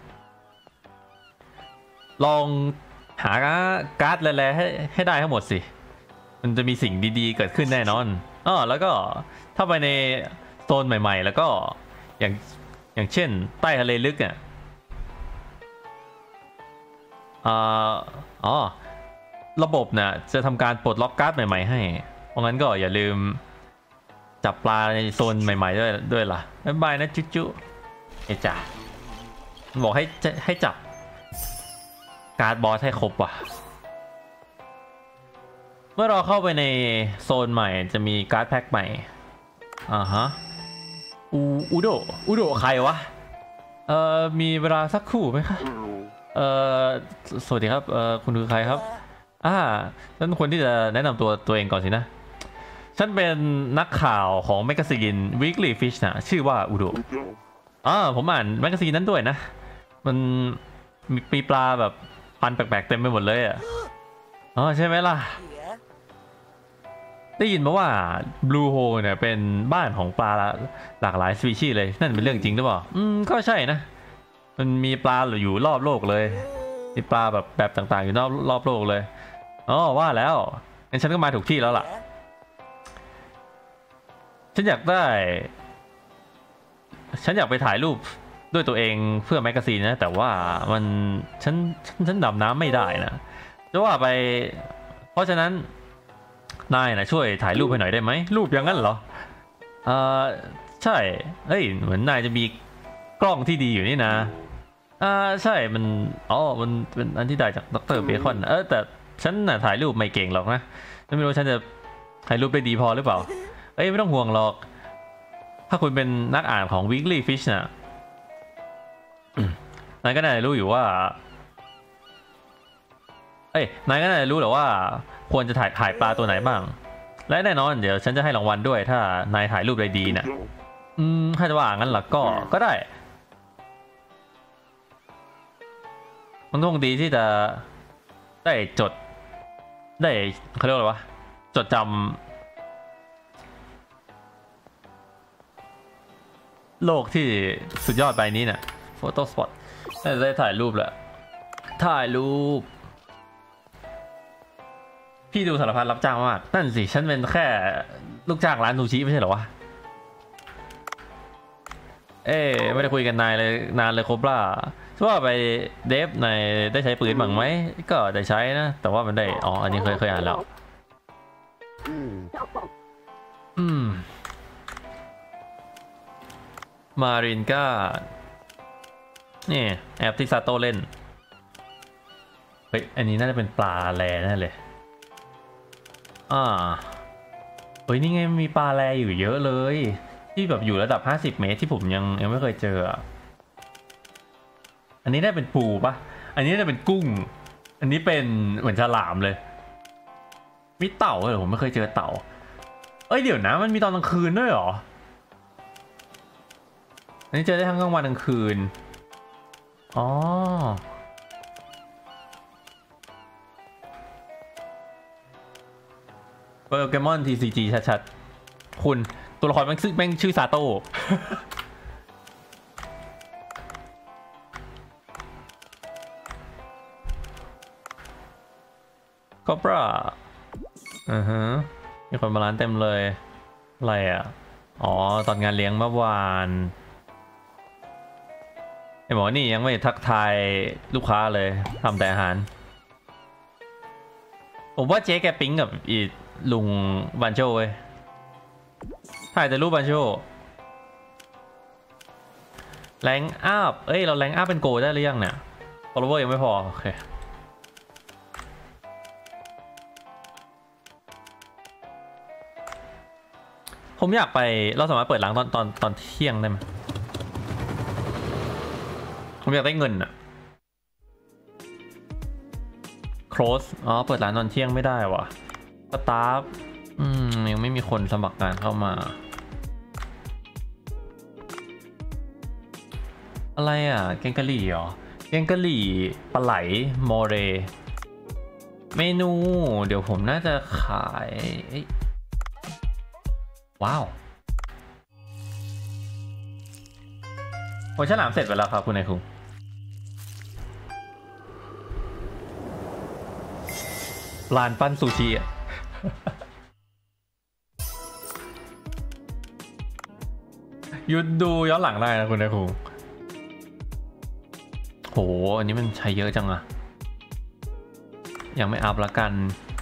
ลองหาการ์ดแร่ๆให้ให้ได้ทั้งหมดสิมันจะมีสิ่งดีๆเกิดขึ้นแน่นอนอ๋อแล้วก็ถ้าไปในโซนใหม่ๆแล้วก็อย่างอย่างเช่นใต้ทะเลลึกอ่ะอ่าอ๋อระบบน่ะจะทำการปลดล็อกการ์ดใหม่ๆให้เพราะงั้นก็อย่าลืมจับปลาในโซนใหม่ๆด้วยด้วยล่ะบ๊ายบายนะจุ๊จุ๊เอจ่าบอกให้ให้จับการ์ดบอสให้ครบว่ะเมื่อเราเข้าไปในโซนใหม่จะมีการ์ดแพ็คใหม่อ่าฮะอูอูโดอูโดใครวะเอ่อมีเวลาสักครู่ไหมคะเอ่อสวัสดีครับเอ่อคุณคือใครครับอ่าฉันควรที่จะแนะนำตัวตัวเองก่อนสินะฉันเป็นนักข่าวของแมกกาซีน Weekly Fish นะชื่อว่าอูโดอ่าผมอ่านแมกกาซีนนั้นด้วยนะมันมีปีปลาแบบพันแปลกๆเต็มไปหมดเลยอ่ะอ๋อใช่ไหมล่ะได้ยินมาว่าบลูโฮเนี่ยเป็นบ้านของปลาหลากหลายสปีชีส์เลยนั่นเป็นเรื่องจริงหรือเปล่าอืมก็ใช่นะมันมีปลาอยู่รอบโลกเลยมีปลาแบบแบบต่างๆอยู่รอบรอบโลกเลยอ๋อว่าแล้วงั้นฉันก็มาถูกที่แล้วล่ะฉันอยากได้ฉันอยากไปถ่ายรูปด้วยตัวเองเพื่อแมกกาซีนนะแต่ว่ามันฉันฉันดำน้ำไม่ได้นะจะว่าไปเพราะฉะนั้นนายนะช่วยถ่ายรูปให้หน่อยได้ไหมรูปอย่างนั้นเหรอเออใช่เฮ้ยเหมือนนายจะมีกล้องที่ดีอยู่นี่นะอ่าใช่มันอ๋อมันเป็นอันที่ได้จากดรเบคอนเออแต่ฉันน่ะถ่ายรูปไม่เก่งหรอกนะฉันไม่รู้ฉันจะถ่ายรูปได้ดีพอหรือเปล่าเอ้ยไม่ต้องห่วงหรอกถ้าคุณเป็นนักอ่านของ Weekly Fish น่ะนายก็น่าจะรู้อยู่ว่าเอ้ยนายก็น่าจะรู้หรอว่าควรจะถ่ายถ่ายปลาตัวไหนบ้างและแน่นอนเดี๋ยวฉันจะให้รางวัลด้วยถ้านายถ่ายรูปได้ดีน่ะอืมถ้าจะว่างั้นล่ะก็ก็ได้มันคงดีที่จะได้จดได้เขาเรียกว่าอะไรวะจดจำโลกที่สุดยอดใบนี้น่ะโฟโต้สปอตได้ถ่ายรูปแหละถ่ายรูปพี่ดูสารพัดรับจ้างมากนั่นสิฉันเป็นแค่ลูกจ้างร้านซูชิไม่ใช่เหรอวะเอ้ไม่ได้คุยกันนายเลยนานเลยโคบราว่าไปเดฟนายได้ใช้ปืนบ้างไหมก็ได้ใช้นะแต่ว่ามันได้อ๋ออันนี้เคยเคยอ่านแล้วอืมมารินก้านี่แอปที่ซาโต้เล่นเฮ้ยอันนี้น่าจะเป็นปลาแร่แน่เลยอ่าเฮ้ยนี่ไงมีปลาแรอยู่เยอะเลยที่แบบอยู่ระดับห้าสิบเมตรที่ผมยังยังไม่เคยเจออันนี้ได้เป็นปูปะอันนี้ได้เป็นกุ้งอันนี้เป็นเหมือนฉลามเลยมีเต่าเหรอผมไม่เคยเจอเต่าเอ้ยเดี๋ยวนะมันมีตอนกลางคืนด้วยเหรออันนี้เจอได้ทั้งกลางวันกลางคืนอ๋อโปเกมอน ที ซี จี ชัดๆคุณตัวละครแม่งชื่อแม่งชื่อซาโต้คอบราอือฮะมีคนมาร้านเต็มเลยอะไรอ่ะอ๋อตอนงานเลี้ยงเมื่อวานไอหมอนี่ยังไม่ทักทายลูกค้าเลยทำแต่อาหารผมว่าเจ๊แกปิ๊งกับอีลุงบันโชเว้ยถ่ายแต่รูปบันโชแรงอัพเอ้ยเราแรงอัพเป็นโกได้หรือยังเนี่ยฟอลโลเวอร์ยังไม่พอโอเคผมอยากไปเราสามารถเปิดร้านตอนตอนตอนเที่ยงได้ไหมผมอยากได้เงินอะ close อ๋อเปิดร้านตอนเที่ยงไม่ได้วะสตาฟอืมยังไม่มีคนสมัครงานเข้ามาอะไรอ่ะแกงกะหรี่เหรอแกงกะหรี่ปลาไหลโมเรเมนูเดี๋ยวผมน่าจะขายว้าวหัวฉลามเสร็จไปแล้วครับคุณนายคุงลานปั้นซูชิอ่ะ หยุดดูย้อนหลังได้นะคุณนายคุงโหอันนี้มันใช้เยอะจังอะยังไม่อัพละกัน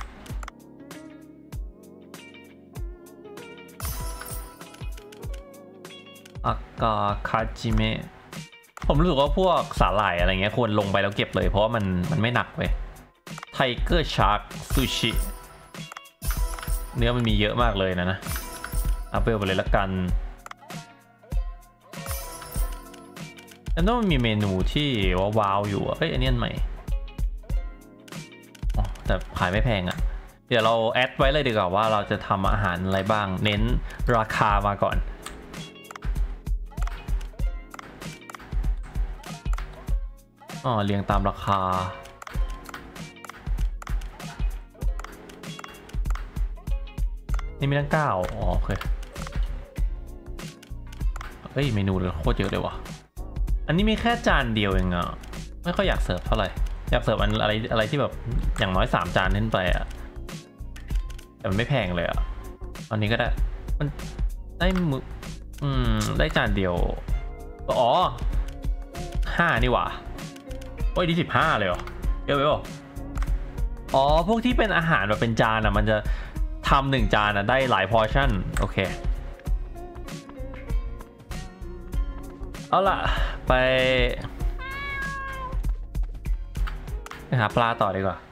อากาคาจิเมะผมรู้สึกว่าพวกสาหร่ายอะไรเงี้ยควรลงไปแล้วเก็บเลยเพราะว่ามันมันไม่หนักเว้ยไทเกอร์ชาร์กซูชิเนื้อมันมีเยอะมากเลยนะนะอัพเวลไปเลยละกันแล้วต้องมีเมนูที่ว้าวๆอยู่เอ้ยอันนี้อันใหม่แต่ขายไม่แพงอ่ะเดี๋ยวเราแอดไว้เลยดีกว่าว่าเราจะทำอาหารอะไรบ้างเน้นราคามาก่อนอ๋อเรียงตามราคานี่มีตั้งเก้าอ๋อโอเคเฮ้ยเมนูเลยโคตรเยอะเลยวะอันนี้มีแค่จานเดียวเองอ่ะไม่ค่อยอยากเสิร์ฟเท่าไหร่อยากเสิร์ฟอันอะไรอะไรที่แบบอย่างน้อยสามจานขึ้นไปอ่ะแต่มันไม่แพงเลยอ่ะอันนี้ก็ได้มันได้มืออืมได้จานเดียวอ๋อห้านี่หว่าโอ้ยดีสิบห้าเลยเหรอเยอะไปป่ะอ๋อพวกที่เป็นอาหารแบบเป็นจานอ่ะมันจะทำหนึ่งจานอ่ะได้หลายพอร์ชั่นโอเคเอาล่ะไปไปหาปลาต่อดีกว่า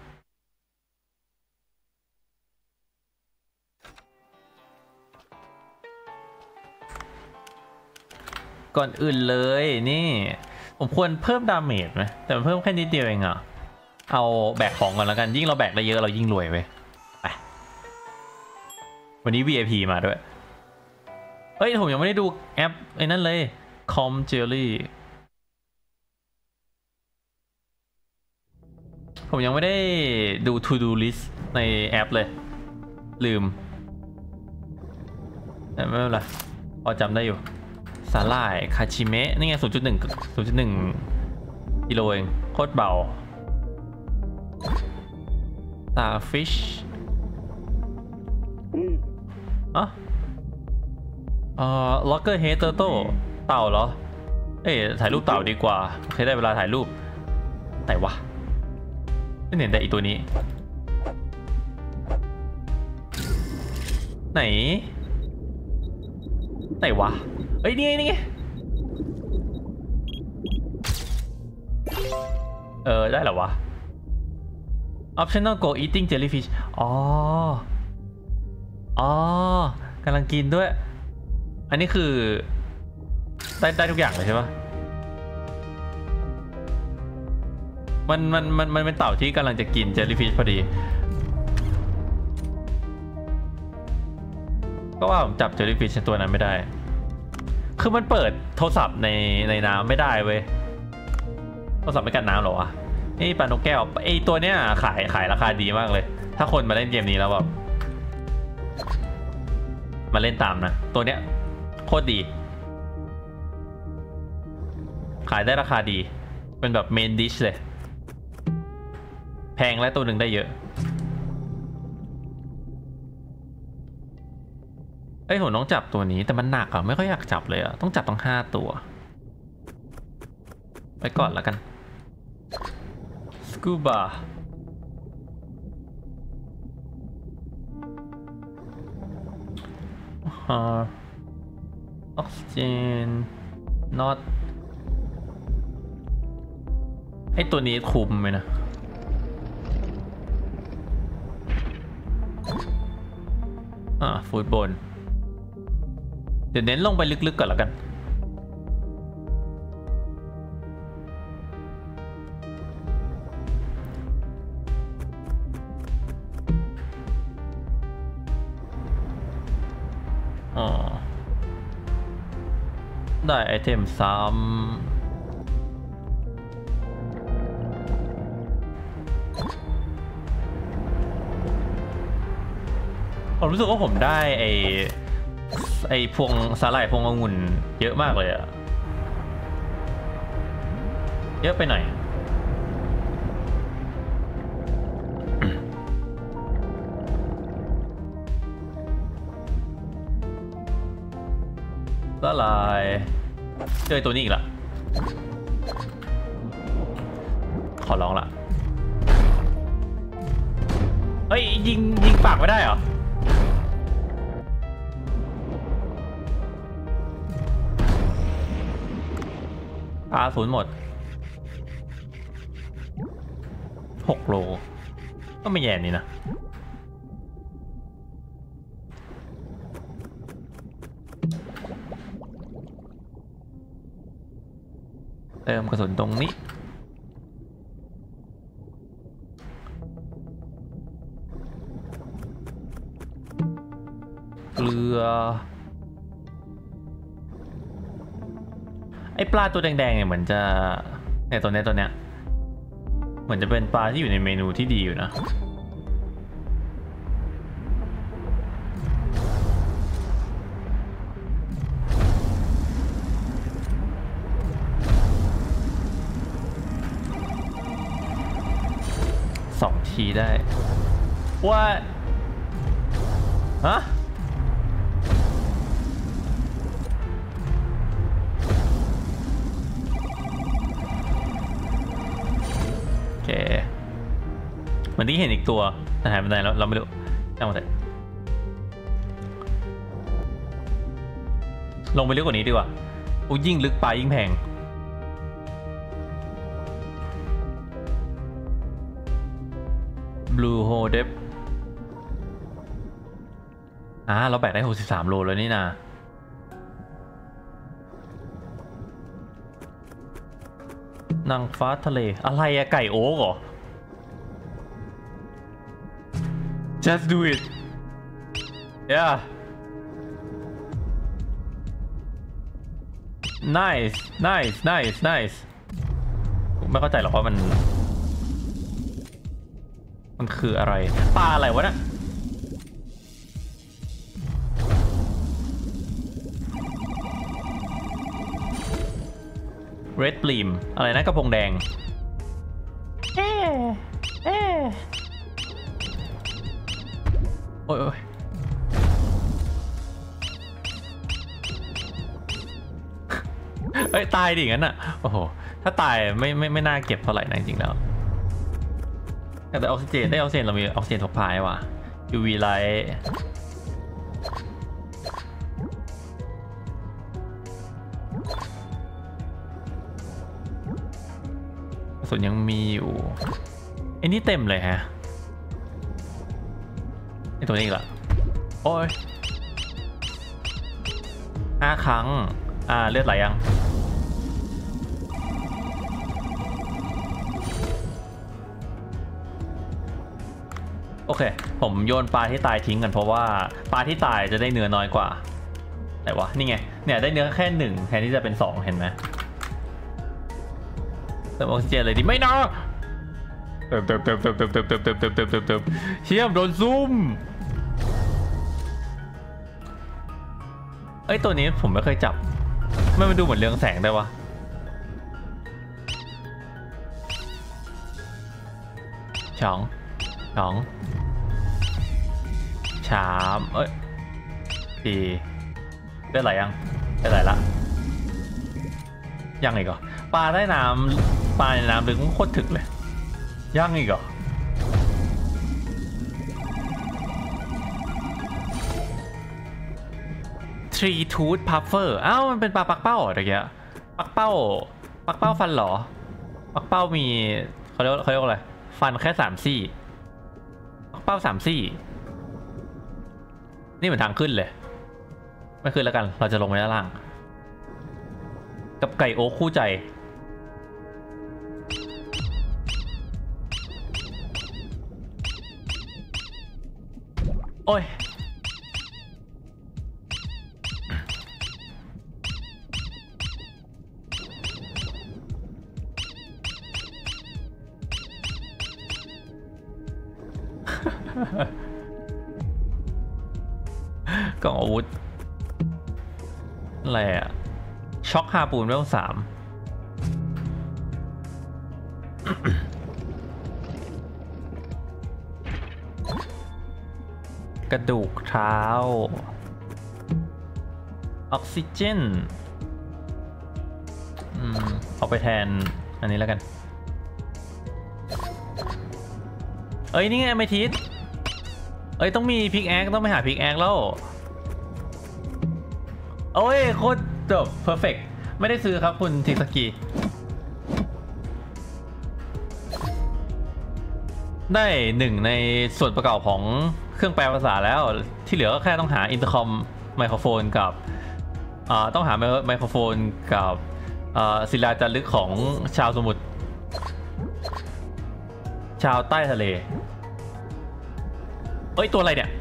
ก่อนอื่นเลยนี่ผมควรเพิ่มดาเมจไหมแต่มันเพิ่มแค่นิดเดียวเองอ่ะเอาแบกของก่อนแล้วกันยิ่งเราแบกได้เยอะเรายิ่งรวยเว้ยไปวันนี้ วี ไอ พี มาด้วยเฮ้ยผมยังไม่ได้ดูแอปไอ้นั่นเลยคอมเจลลี่ผมยังไม่ได้ดู to do list ในแอปเลยลืมแต่ไม่เป็นไรพอจำได้อยู่สาหร่ายคาชิเมะนี่ไง ศูนย์จุดหนึ่ง ศูนย์จุดหนึ่ง กิโลเองโคตรเบาตาฟิชอ๋อเอ่อล็อกเกอร์เฮดเตอร์โต้เต่าเหรอเอ้ยถ่ายรูปเต่าดีกว่าเคยได้เวลาถ่ายรูปไหนวะไม่เห็นแต่อีตัวนี้ไหนไหนวะเอ้ยนี่ไงนี่ไงเออได้เหรอวะ optional go eating jellyfish อ๋ออ๋อกำลังกินด้วยอันนี้คือได้ได้ทุกอย่างเลยใช่ปะมันมันมันมันเป็นเต่าที่กำลังจะกินเจลลี่ฟิชพอดีก็ว่าผมจับเจลลี่ฟิชตัวนั้นไม่ได้คือมันเปิดโทรศัพท์ในในน้ำไม่ได้เว้ยโทรศัพท์ไม่กันน้ำหรอวะนี่ปลานกแก้วไอตัวเนี้ยขายขายราคาดีมากเลยถ้าคนมาเล่นเกมนี้แล้วแบบมาเล่นตามนะตัวเนี้ยโคตรดีขายได้ราคาดีเป็นแบบเมนดิชเลยแพงและตัวหนึ่งได้เยอะไอ้ผมต้องจับตัวนี้แต่มันหนักอ่ะไม่ค่อยอยากจับเลยอ่ะต้องจับต้องห้าตัวไปก่อนแล้วกันสกูบาออกซิเจน not ไอตัวนี้คุมไหมนะอ่าฟูดบอลเดี๋ยวเน้นลงไปลึกๆก่อนแล้วกันอ๋อได้ไอเทมซ้ำผมรู้สึกว่าผมได้ไอไอพวงสาหร่ายพวงองุ่นเยอะมากเลยอะเยอะไปหน่อยสาหร่ายเจอตัวนี้อีกละขอร้องละเอ้ยยิงยิงปากไม่ได้เหรอปลาศูนย์หมดหกโลก็ไม่แย่นี่นะเติมกระสุนตรงนี้เกลือไอ้ปลาตัวแดงๆเนี่ยเหมือนจะเนี่ยตัวเนี้ยตัวเนี้ยเหมือนจะเป็นปลาที่อยู่ในเมนูที่ดีอยู่นะสองทีได้ว่าฮะโอเคเหมือนที่เห็นอีกตัวแต่หายไปไหนแล้วเราไม่รู้ช่างมันเถอะลงไปลึกกว่านี้ดีกว่าโอ้ยิ่งลึกปลายิ่งแพงBlue Hole Depth อ่าเราแบกได้หกสิบสามโลแล้วนี่นะนางฟ้าทะเลอะไรอะไก่โอ๊กเหรอ just do it yeah nice nice nice nice ไม่เข้าใจหรอกว่ามันมันคืออะไรปลาอะไรวะน่ะ Red Beam อะไรนะกระพงแดงเอ๊ะเอ๊ะโอ้ยเอ้ยตายดิงั้นอ่ะโอ้โหถ้าตายไม่ไม่ไม่น่าเก็บเท่าไหร่นะจริงๆแล้วแต่ออกซิเจนได้ออกซิเจนเรามีออกซิเจนพกพาว่ะ ยู วี Light กระสุนยังมีอยู่ไอ้นี่เต็มเลยฮะไอ้ตัวนี้อีกละโอ้ยห้าครั้งอ่าเลือดไหลยังโอเคผมโยนปลาที่ตายทิ้งกันเพราะว่าปลาที่ตายจะได้เนื้อน้อยกว่าไหนวะนี่ไงเนี่ยได้เนื้อแค่หนึ่งแทนที่จะเป็นสองเห็นไหมเติมออกซิเจนเลยดิไม่นะเติมเติมเติมเติมเติมเติมเติมเติมเติมเติมเติมเติมเชี่ยมโดนซุ่มเอ้ยตัวนี้ผมไม่เคยจับไม่มาดูเหมือนเรืองแสงได้วะช่องช่องชามเอ้ยดีได้ไหลยังได้ไหลละยังอีกเหรอปลาใต้น้ำปลาในน้ำลึกมันโคตรถึกเลยยังอีกเหรอทรีทูธพัฟเฟอร์อ้าวมันเป็นปลาปักเป้าเหรอตะเกียปักเป้าปักเป้าฟันเหรอปักเป้ามีเขาเรียกเขาเรียกอะไรฟันแค่สามซี่ปักเป้าสามซี่นี่เหมือนทางขึ้นเลยไม่ขึ้นแล้วกันเราจะลงไปด้านล่างกับไก่โอ๊คคู่ใจโอ้ยกล่องอาวุธอะไรอะช็อกฮาปูนเวลสามกระดูกเท้าออกซิเจนอืมเอาไปแทนอันนี้แล้วกันเอ้ยนี่ไงไม่ทิศเอ้ยต้องมีพิกแอคต้องไปหาพิกแอคแล้วโอ้ยโคตรจบเพอร์เฟกต์ไม่ได้ซื้อครับคุณทิสกีได้หนึ่งในส่วนประกอบของเครื่องแปลภาษาแล้วที่เหลือก็แค่ต้องหาอินเตอร์คอมไมโครโฟนกับต้องหาไมโครโฟนกับศิลาจารึกของชาวสมุทรชาวใต้ทะเลเอ้ยตัวอะไรเนี่ย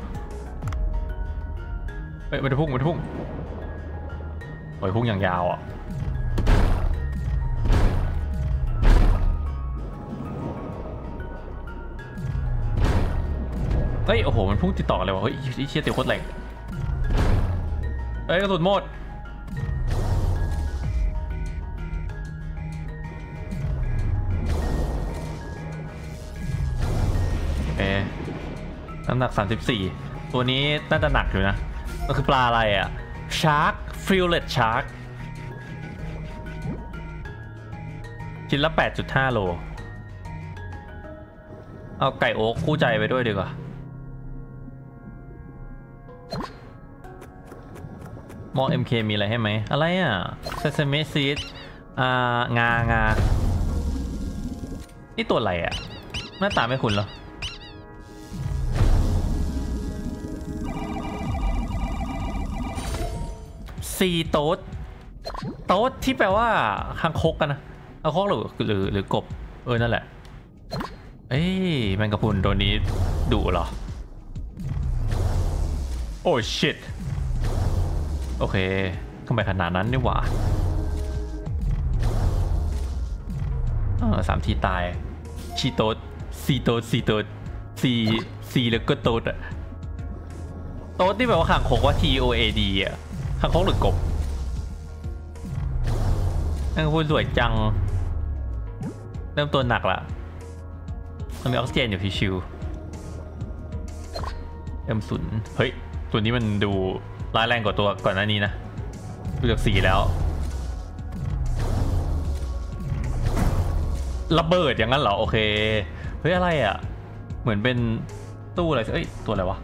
เฮ้ยมันจะพุ่งมันจะพุ่งโอ้ยพุ่งอย่างยาวอ่ะเฮ้ยโอ้โหมันพุ่งติดต่อกันเลยวะเฮ้ยเชี่ยเตี๋ยวโคตรแรงเฮ้ยกระสุนหมดโอเคน้ำหนักสามสิบสี่ตัวนี้น่าจะหนักอยู่นะก็คือปลาอะไรอ่ะชาร์กฟิลเลตชาร์กชิ้นละ แปดจุดห้า โลเอาไก่โอ๊กคู่ใจไปด้วยดีกว่าหม้อ เอ็ม เค มีอะไรให้ไหมอะไรอ่ะเซซามิซีดอ่างางานี่ตัวอะไรอ่ะหน้าตาไม่คุ้นเหรอซีโต๊ดโต๊ดที่แปลว่าคางคกกันนะเอาคกหรือหรือหรือกบเออนั่นแหละเอ้ยแมงกะพรุนตัวนี้ดุเหรอโอ้ชิตโอเคทำไมขนาดนั้นนี่หว่าสามทีตายชีโต๊ดซีโต๊ดซีโต๊ดซีซีแล้วก็โต๊ดอะโต๊ดที่แปลว่าคางคกว่า T O A D อะคางคกหรือกบนั่งพูดสวยจังเริ่มตัวหนักละมันมีออกซิเจนอยู่ที่ชิวเอ็มศูนย์เฮ้ยตัวนี้มันดูร้ายแรงกว่าตัวก่อนหน้านี้นะดูจากสีแล้วระเบิดอย่างนั้นเหรอโอเคเฮ้ยอะไรอ่ะเหมือนเป็นตู้อะไรเอ้ยตัวอะไรวะ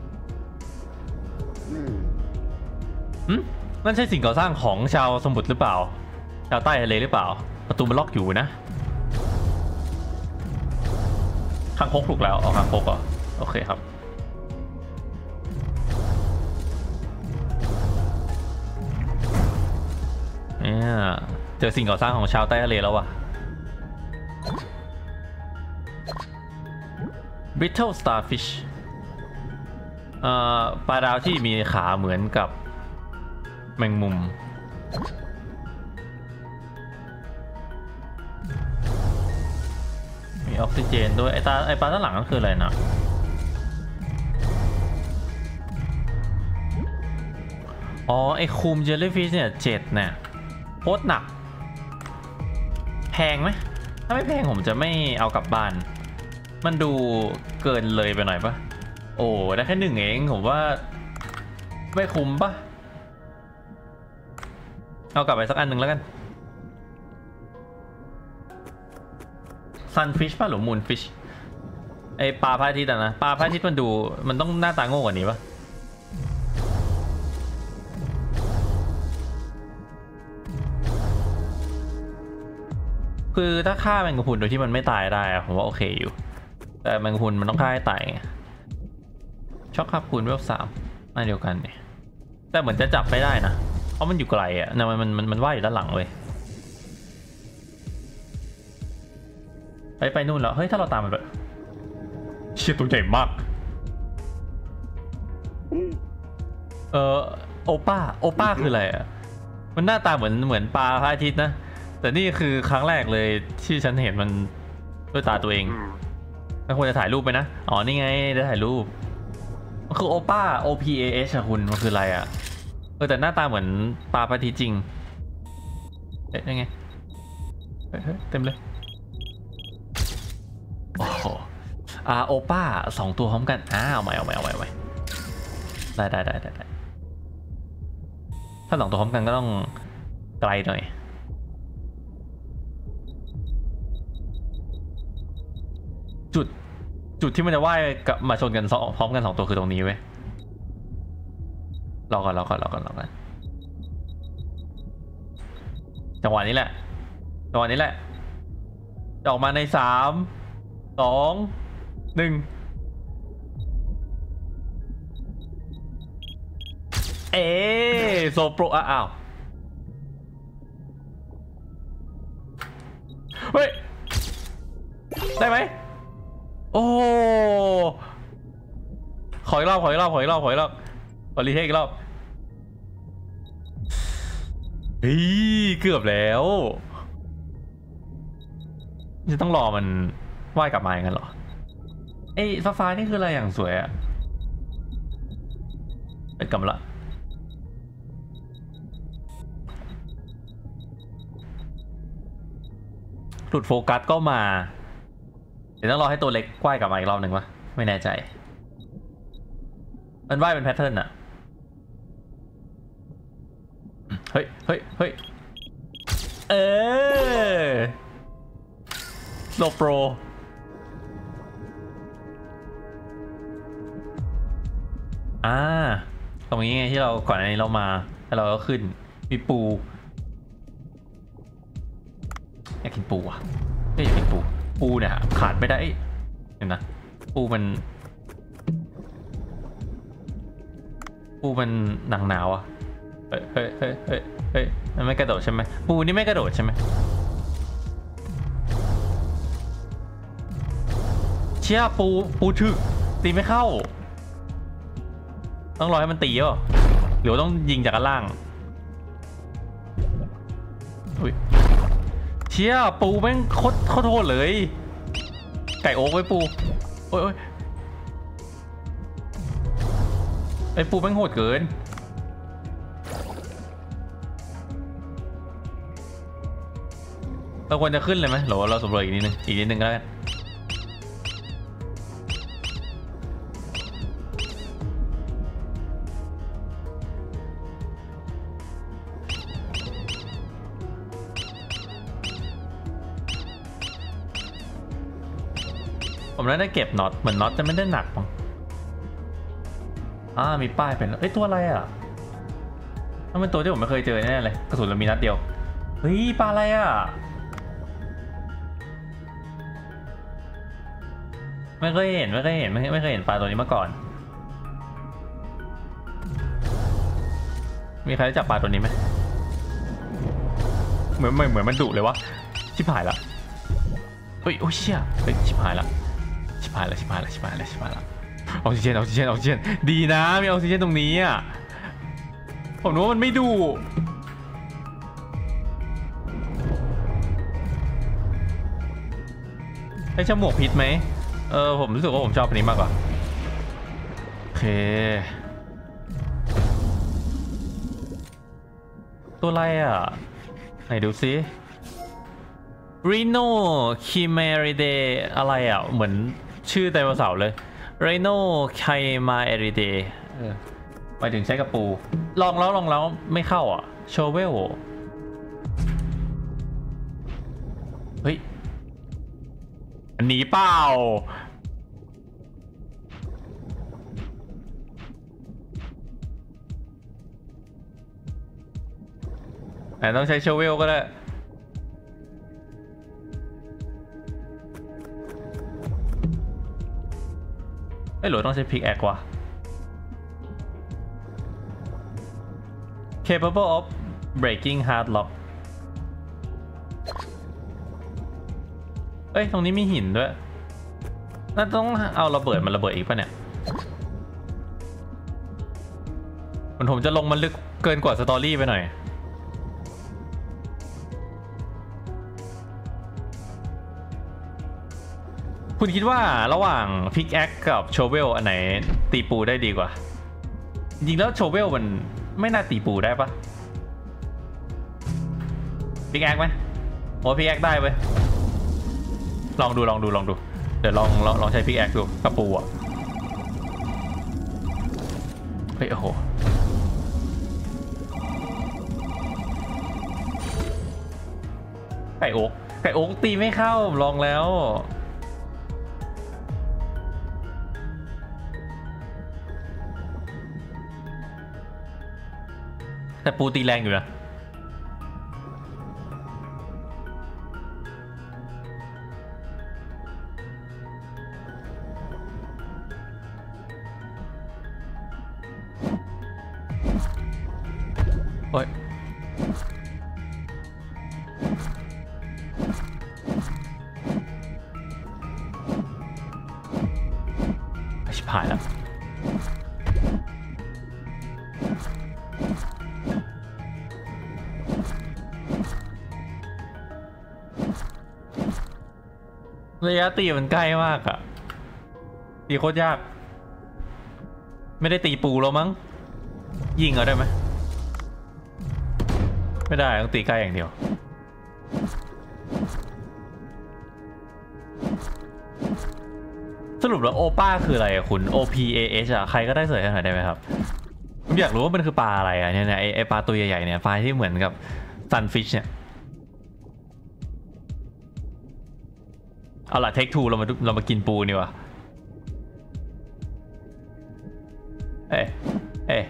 อืมนั่นใช่สิ่งก่อสร้างของชาวสมุทรหรือเปล่าชาวใต้ทะเลหรือเปล่าประตูมันล็อกอยู่นะคางคกถูกแล้วเอาคางคกอ่ะโอเคครับเนี่ยเจอสิ่งก่อสร้างของชาวใต้ทะเลแล้วว่ะ Brittle Starfish เอ่อปลาดาวที่มีขาเหมือนกับแมงมุมมีออกซิเจนด้วยไอตาไอปลาด้านหลังนั่นคืออะไรนะอ๋อไอคูมเจลลี่ฟิชเนี่ยเจ็ดเนี่ยโคตรหนักแพงไหมถ้าไม่แพงผมจะไม่เอากลับบ้านมันดูเกินเลยไปหน่อยปะโอ้ได้แค่หนึ่งเองผมว่าไม่คุ้มปะเอากลับไปสักอันหนึ่งแล้วกันซันฟิชป่ะหรือมูนฟิชไอปลาพระอาทิตย์อะนะปลาพระอาทิตย์มันดูมันต้องหน้าตาโง่กว่านี้ปะคือถ้าฆ่าแมงกะพรุนโดยที่มันไม่ตายได้ผมว่าโอเคอยู่แต่แมงกะพรุนมันต้องฆ่าให้ตายไงช็อกคาปูนเวลสามอันเดียวกันเนี่ยแต่เหมือนจะจับไม่ได้นะเพราะมันอยู่ไกลอ่ะเนี่ยมันมันมันมันว่ายอยู่ด้านหลังเลยไปไปนู่นแล้วเฮ้ยถ้าเราตามมันไปเชี่ยตัวใหญ่มากเออโอป้าโอป้าคืออะไรอ่ะมันหน้าตาเหมือนเหมือนปลาพระอาทิตย์นะแต่นี่คือครั้งแรกเลยที่ฉันเห็นมันด้วยตาตัวเองไม่ควรจะถ่ายรูปไปนะอ๋อนี่ไงได้ถ่ายรูปมันคือโอป้า โอ พี เอ เอช อะคุณมันคืออะไรอะเออแต่หน้าตาเหมือนปลาปะทีจริงเอ๊ะยังไงเฮ้ยเต็มเลยโอ้โหอ่าโอป้าสองตัวพร้อมกันอ้าเอาใหม่เอาใหม่เอาใหม่เอาใหม่ได้ได้ได้ได้ถ้าสองตัวพร้อมกันก็ต้องไกลหน่อยจุดจุดที่มันจะว่ายกับมาชนกันสองพร้อมกันสองตัวคือตรงนี้เว้ยรอก่อนรอก่อนรอก่อนรอก่อนจังหวะนี้แหละจังหวะนี้แหละจะออกมาในสามสองหนึ่งเอโซโปรอ้าวเฮ้ยได้ไหมโอ้ขออีกรอบขออีกรอบขออีกรอบขออีกรอบขอรีเทคอีกรอบเฮ้ยเกือบแล้วจะต้องรอมันว่ายกลับมาอย่างนั้นเหรอไอ้ฟ้าฟ้านี่คืออะไรอย่างสวยอะเป็นกำละหลุดโฟกัสก็มาเดี๋ยวต้องรอให้ตัวเล็กว่ายกลับมาอีกรอบหนึ่งวะไม่แน่ใจมันว่ายเป็นแพทเทิร์นอะเฮ้ยเฮ้ยเฮ้ยเออโลโปรอ่าตรงนี้ไงที่เราก่อนอันนี้เรามาแล้วเราก็ขึ้นมีปูอยากกินปูอ่ะไม่อยากกินปูปูเนี่ยขาดไม่ได้เห็นนะปูมันปูมันหนังหนาวอ่ะเฮ้ยเฮ้ยเฮ้ยเฮ้ยเฮ้ยมันไม่กระโดดใช่ไหมปูนี่ไม่กระโดดใช่ไหมเชี่ยปูปูถึกตีไม่เข้าต้องรอให้มันตีอ่ะหรือต้องยิงจากด้านล่างอุ้ยเชี่ยปูแม่งโคตรโคตรโหดเลยไก่โอ๊กไว้ปูโอ้ยโอ้ยไอ้ปูแม่งโหดเกินเราควรจะขึ้นเลยไหมหรือว่าเราสำรวจอีกนิดนึงอีกนิดนึงก็ได้ผมน่าจะเก็บน็อตเหมือนน็อตจะไม่ได้หนักมั้งอ่ามีป้ายเป็นเอ้ยตัวอะไรอ่ะต้องเป็นตัวที่ผมไม่เคยเจอแน่เลยกระสุนเรามีนัดเดียวเฮ้ยปลาอะไรอ่ะไม่เคยเห็นไม่เคยเห็นไม่ไม่เคยเห็นปลาตัวนี้มาก่อนมีใครรู้จักปลาตัวนี้ไหมเหมือนเหมือนเหมือนมันดุเลยวะชิบหายละเฮ้ยโอ้เชี่ยเฮ้ยชิบหายละชิบหายละชิบหายละชิบหายละชิบหายละออกซิเจนออกซิเจนออกซิเจนดีนะมีออกซิเจนตรงนี้อ่ะผมรู้ว่ามันไม่ดุให้ฉมวกพิษไหมเออผมรู้สึกว่าผมชอบอันนี้มากกว่าโอเคตัวอะไรอ่ะไหนดูซิ Rhino Chimeridae อะไรอ่ะเหมือนชื่อไดโนเสาร์เลย Rhino Chimeridae เออไปถึงใช้กระปูลองแล้วลองแล้วไม่เข้าอ่ะ Shovel เฮ้ยอันนี้เปล่าแต่ต้องใช้ Shovel ก็ได้ไม่หรือต้องใช้พิกแอควะ capable of breaking hard lock เอ้ยตรงนี้มีหินด้วยน่าต้องเอาระเบิดมันระเบิดอีกป่ะเนี่ยมันผมจะลงมันลึกเกินกว่าสตอรี่ไปหน่อยคุณคิดว่าระหว่างพิกแอคกับโชเวลอันไหนตีปูได้ดีกว่าจริงแล้วโชเวลมันไม่น่าตีปูได้ปะพิกแอคไหมโอ้พิกแอคได้เว้ยลองดูลองดูลองดูเดี๋ยวลองลองลองใช้พิกแอคดูกับปูอ่ะเฮ้ยโอ้โหไก่โอ๊กไก่โอ๊กตีไม่เข้าลองแล้วแต่ปูตีแรงอยู่นะโอ้ยชิบหายแล้วระยะตีมันใกล้มากอะตีโคตรยากไม่ได้ตีปูแล้วมั้งยิงเอาได้ไหมไม่ได้ต้องตีใกล้อย่างเดียวสรุปแล้วโอป้าคืออะไรอะคุณ โอ พี เอ เอช อะใครก็ได้เสิร์ชให้หน่อยได้ไหมครับผมอยากรู้ว่ามันคือปลาอะไรอะเนี่ยไอไอปลาตัวใหญ่ๆเนี่ยปลาที่เหมือนกับซันฟิชเนี่ยเอาล่ะเทคทูเรามาเรามากินปูนี่วะเอ้เอ้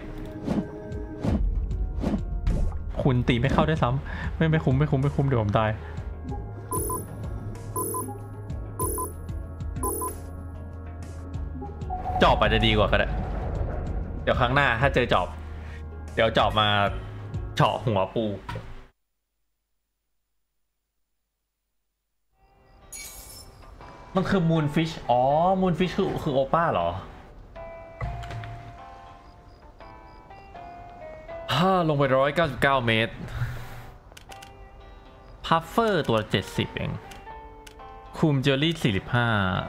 คุณตีไม่เข้าได้ซ้ำไม่ไม่คุ้มไม่คุ้มไม่คุ้มเดี๋ยวผมตายจอบอาจจะดีกว่าก็ได้เดี๋ยวครั้งหน้าถ้าเจอจอบเดี๋ยวจอบมาเฉาะหัวปูมันคือมูนฟิชอ๋อมูนฟิชคือคือโอป้าเหรอฮ่าลงไปร้อยเก้าสิบเก้าเมตรพัฟเฟอร์ตัวเจ็ดสิบเองคูมเจอรี่สี่สิบห้า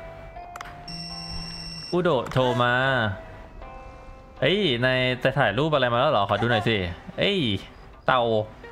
อุโดโทรมาเอ้ยในจะถ่ายรูปอะไรมาแล้วเหรอขอดูหน่อยสิเอ้ยเต่า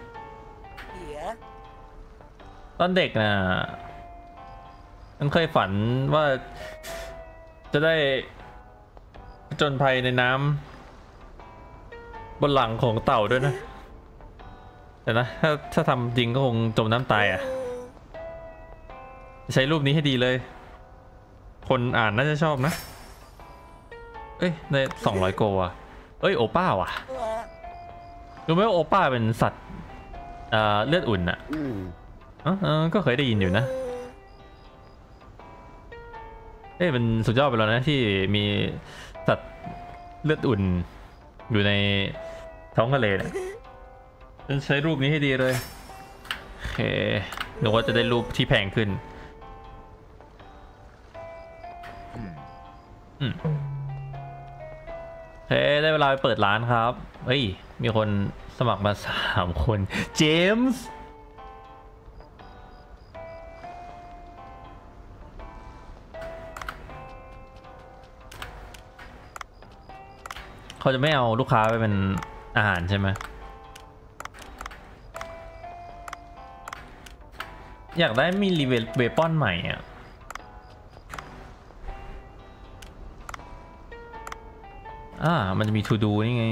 ตอนเด็กน่ะฉันเคยฝันว่าจะได้จนภัยในน้ำบนหลังของเต่าด้วยนะแต่นะถ้าถ้าทำจริงก็คงจมน้ำตายอ่ะใช้รูปนี้ให้ดีเลยคนอ่านน่าจะชอบนะเอ้ยในสองร้อยโกว่ะเอ้ยโอป้าว่ะรู้ไหมว่าโอป้าเป็นสัตว์เอ่อเลือดอุ่นอ่ะเออก็เคยได้ยินอยู่นะเอ้ยเป็นสุดยอดไปแล้วนะที่มีสัตว์เลือดอุ่นอยู่ในท้องทะเลเนี่ยใช้รูปนี้ให้ดีเลยโอเคนึกว่าจะได้รูปที่แพงขึ้นอืมเฮ้ได้เวลาไปเปิดร้านครับเฮ้ยมีคนสมัครมาสามคนเจมส์เขาจะไม่เอาลูกค้าไปเป็นอาหารใช่ไหมอยากได้มีรีเวปอนใหม่อ่ะอ่ามันจะมี to do นี่ไง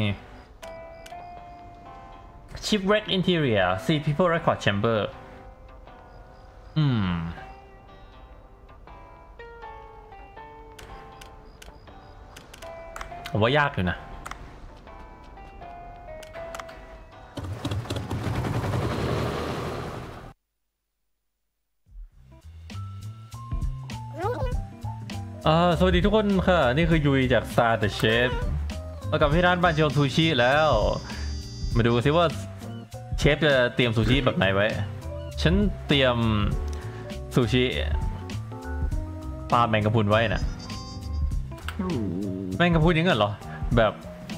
shipwreck interior see people record chamber อืมผมว่ายากอยู่นะอ่าสวัสดีทุกคนค่ะนี่คือยุยจาก Star the Chef มากับที่ร้านบานเจียวซูชิแล้วมาดูซิว่าเชฟจะเตรียมซูชิแบบไหนไว้ฉันเตรียมซูชิปลาแมงกะพรุนไว้นะแมงกะพรุนยังไงเหรอแบบ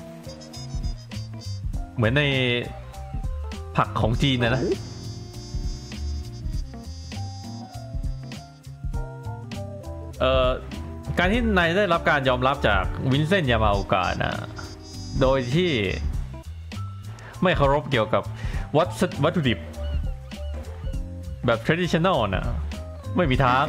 เหมือนในผักของจีนนะนะเอ่อการที่นายได้รับการยอมรับจากวินเซนต์ยามาโอกะนะโดยที่ไม่เคารพเกี่ยวกับวัตวัตถุดิบแบบ traditional นะไม่มีทาง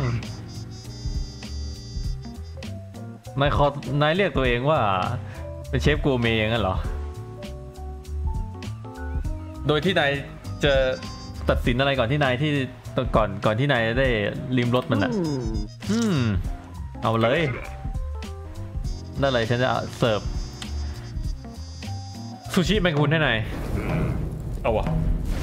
นายขอนายเรียกตัวเองว่าเป็นเชฟกูเมย์อย่างนั้นเหรอโดยที่นายจะตัดสินอะไรก่อนที่นายที่ก่อนก่อนที่นายได้ริมรสมันอ่ะอืมเอาเลยนั่นเลยฉันจะเสิร์ฟซูชิแมงกุนให้นายเอาวะ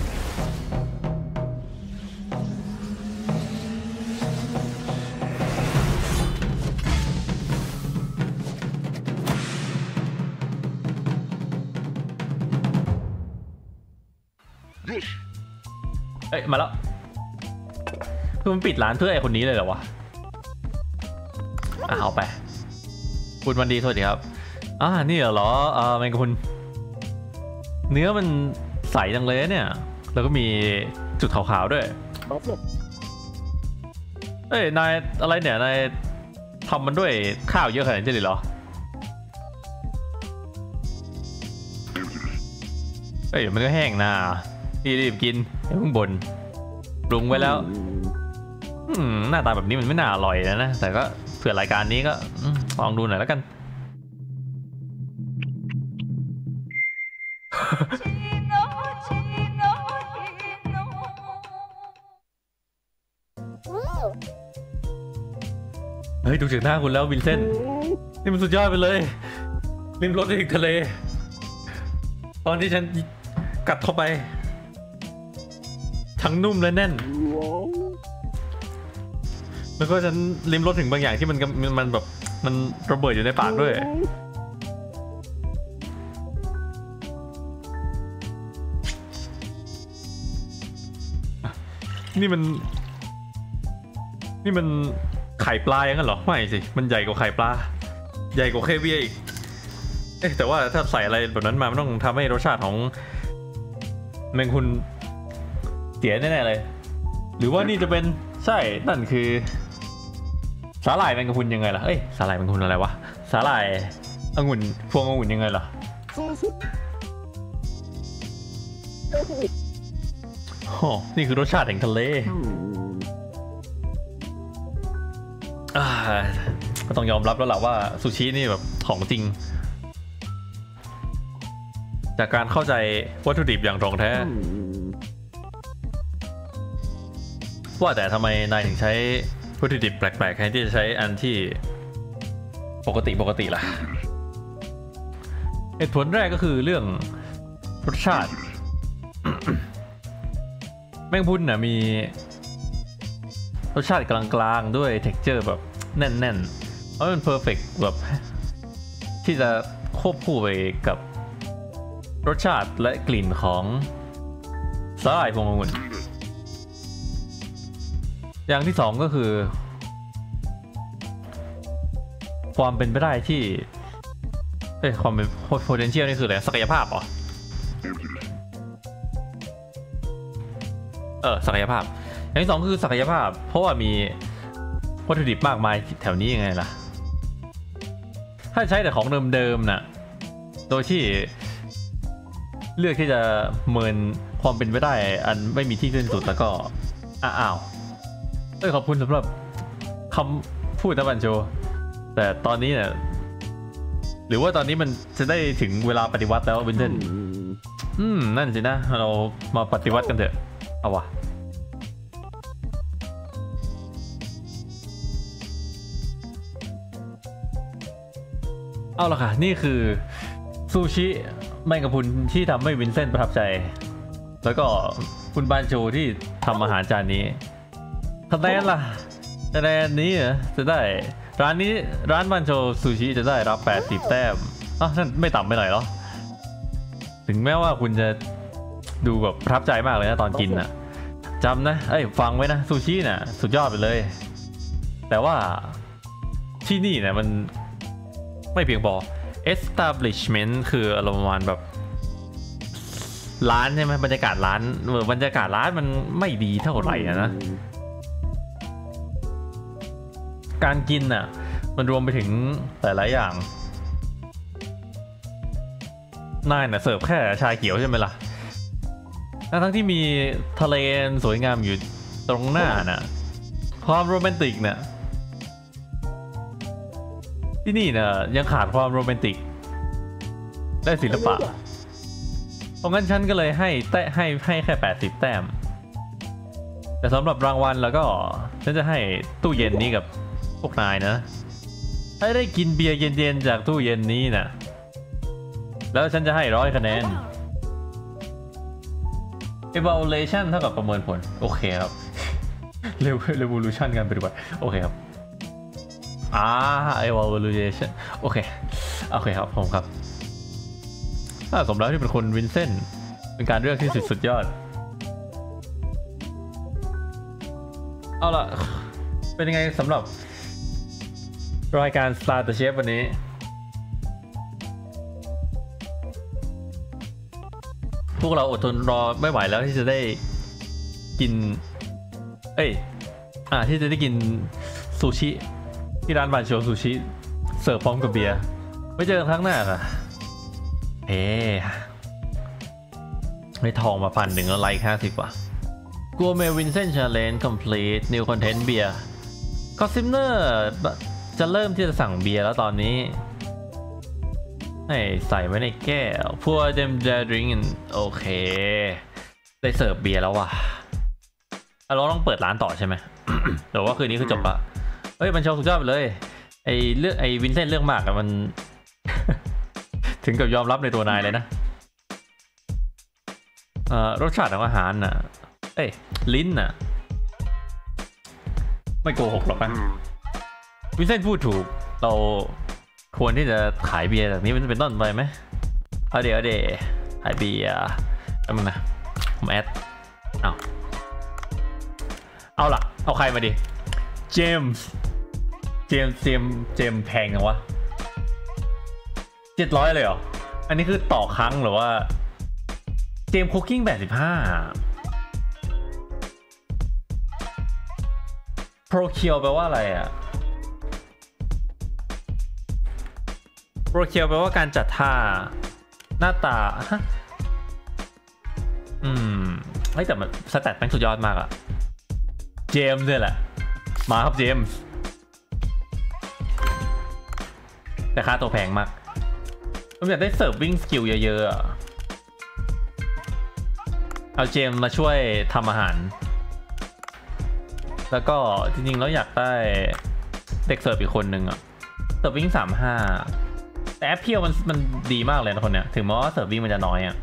เอ้ยมาแล้วคือมันปิดร้านเพื่อไอ้คนนี้เลยเหรอวะอ่ะเอาไปคุณวันดีสวัสดีครับอ่านี่เหรออ่าแมงกะพรุนเนื้อมันใสจังเลยเนี่ยแล้วก็มีจุดขาวๆด้วยเอ้ยนายอะไรเนี่ยนายทำมันด้วยข้าวเยอะขนาดนี้เลยเหรอเอ้ยมันก็แห้งนะรีบๆกินอย่าเพิ่งบ่นปรุงไว้แล้วหน้าตาแบบนี้มันไม่น่าอร่อยนะนะแต่ก็เผื่อรายการนี้ก็ลองดูหน่อยแล้วกันเฮ้ยดูจากหน้าคุณแล้ววินเซนต์นี่มันสุดยอดไปเลยริมรถในทะเลตอนที่ฉันกัดเข้าไปทั้งนุ่มและแน่นแล้วก็ฉันลิ้มรสถึงบางอย่างที่มันมันแบบมันระเบิดอยู่ในปากด้วยนี่มันนี่มันไข่ปลาอย่างนั้นเหรอไม่สิมันใหญ่กว่าไข่ปลาใหญ่กว่าเคเวียอีกเอ๊ะแต่ว่าถ้าใส่อะไรแบบนั้นมามันต้องทำให้รสชาติของแมงคุนเสียแน่ๆเลยหรือว่านี่จะเป็นใช่นั่นคือสาหร่ายแมงกะพรุนยังไงล่ะเอ้ยสาหร่ายแมงกะพรุนอะไรวะสาหร่ายองุ่นพวงองุ่นยังไงล่ะโอ้นี่คือรสชาติแห่งทะเลก็ต้องยอมรับแล้วแหละว่าซูชินี่แบบของจริงจากการเข้าใจวัตถุดิบอย่างตรงแท้ว่าแต่ทำไมนายถึงใช้วัตถุดิบแปลกๆแทนที่จะใช้อันที่ปกติปกติล่ะเหตุผลแรกก็คือเรื่องรสชาติ แมงพุนน่ะมีรสชาติกลางๆด้วย texture แบบแน่นๆเพราะมัน perfect แบบที่จะควบคู่ไปกับรสชาติและกลิ่นของสาหร่ายพวงองุ่นอย่างที่สองก็คือความเป็นไปได้ที่เอ้ยความเป็น potential นี่คืออะไรศักยภาพเหรอเออศักยภาพอย่างที่สองคือศักยภาพเพราะว่ามีวัตถุดิบมากมายแถวนี้ยังไงล่ะถ้าใช้แต่ของเดิมๆน่ะโดยที่เลือกที่จะเมินความเป็นไปได้อันไม่มีที่สิ้นสุดแล้วก็อ้าวเออขอบคุณสำหรับคำพูดนะบันโจแต่ตอนนี้เนี่ยหรือว่าตอนนี้มันจะได้ถึงเวลาปฏิวัติแล้ววินเทนอืมนั่นสินะเรามาปฏิวัติกันเถอะเอาวะเอาละค่ะนี่คือซูชิแมงกะพรุนที่ทำให้วินเซนต์ประทับใจแล้วก็คุณบันโจที่ทำอาหารจานนี้คะแนนล่ะคะแนนนี้จะได้ร้านนี้ร้านบันโจซูชิจะได้รับแปดสิบแต้มอ่ะนั่นไม่ต่ำไปหน่อยหรอถึงแม้ว่าคุณจะดูแบบประทับใจมากเลยนะตอนกินน่ะจำนะเอ้ยฟังไว้นะซูชิน่ะสุดยอดไปเลยแต่ว่าที่นี่เนี่ยมันไม่เพียงพอ establishment คืออารมณ์ประมาณแบบร้านใช่ไหมบรรยากาศร้านเออบรรยากาศร้านมันไม่ดีเท่าไหร่นะการกินน่ะมันรวมไปถึงหลายๆอย่างนายน่ะเสิร์ฟแค่ชาเขียวใช่ไหมล่ะทั้งที่มีทะเลสวยงามอยู่ตรงหน้าน่ะความโรแมนติกเนี่ยที่นี่น่ะยังขาดความโรแมนติกได้ศิลปะเพราะงั้นฉันก็เลยให้แต้ให้ให้แค่แปดสิบแต้มแต่สำหรับรางวัลแล้วก็ฉันจะให้ตู้เย็นนี้กับพวกนายนะให้ได้กินเบียร์เย็นๆจากตู้เย็นนี้นะแล้วฉันจะให้ร้อยคะแนน evaluation เท่ากับประเมินผลโอเคครับ revolution การปฏิบัติโอเคครับอ่า evaluation โอเคโอเคครับผมครับถ้าสมแล้วที่เป็นคนวินเซนต์เป็นการเลือกที่สุดสุดยอดเอาล่ะเป็นยังไงสำหรับรายการ Star the Chef วันนี้พวกเราอดทนรอไม่ไหวแล้วที่จะได้กินเอ้ยอ่าที่จะได้กินซูชิที่ร้านบานโชซูชิเสิร์ฟพร้อมกับเบียร์ไว้เจอกันครั้งหน้าค่ะเฮ้ไม่ทองมาพันหนึ่งแล้วไลค์ห้าสิบว่ะกัวเมวินเซนชาเลนจ์ complete new content เบียร์คอสซิมเนอร์จะเริ่มที่จะสั่งเบียร์แล้วตอนนี้ให้ใส่ไว้ในแก้วพวกเดมเดดริงโอเคได้เสิร์ฟเบียร์แล้วว่ะเราต้องเปิดร้านต่อใช่ไหม แต่ว่าคืนนี้คือจบละเฮ้ยมันโชว์สุดยอดไปเลยไอเรื่องไอวินเซนต์เรื่องมากอะมัน ถึงกับยอมรับในตัวนายเลยนะรสชาติของอาหารน่ะเอ้ยลิ้นน่ะไม่โกหกหรอกนะวินเซนต์พูดถูกเราควรที่จะขายเบียร์แบบนี้มันเป็นต้นไปไหมเอาเดี๋ยวเดี๋ยวขายเบียร์แล้วมึงนะผมแอดเอาเอาล่ะเอาใครมาดิเจมส์เจมส์เจมส์เจมส์แพงจังวะเจ็ดร้อยเลยเหรออันนี้คือต่อครั้งหรือว่าเจมส์คุกกิ้งแปดสิบห้าโปรเคียวแปลว่าอะไรอ่ะโปรเคียวแปลว่าการจัดท่าหน้าตาฮะอืมเฮ้ยแต่มันสแตทแม่งสุดยอดมากอะเจมส์เนี่ยแหละมาครับเจมส์แต่ค่าตัวแพงมากผมอยากได้เสิร์ฟวิ่งสกิลเยอะๆเอาเจมส์มาช่วยทำอาหารแล้วก็จริงๆแล้วอยากได้เด็กเสิร์ฟอีกคนนึงอะเสิร์ฟวิ่งสามห้าแต่แอปเพียวมันมันดีมากเลยนะคนเนี้ยถึงแม้ว่าเสิร์ฟวิ่งมันจะน้อยอะ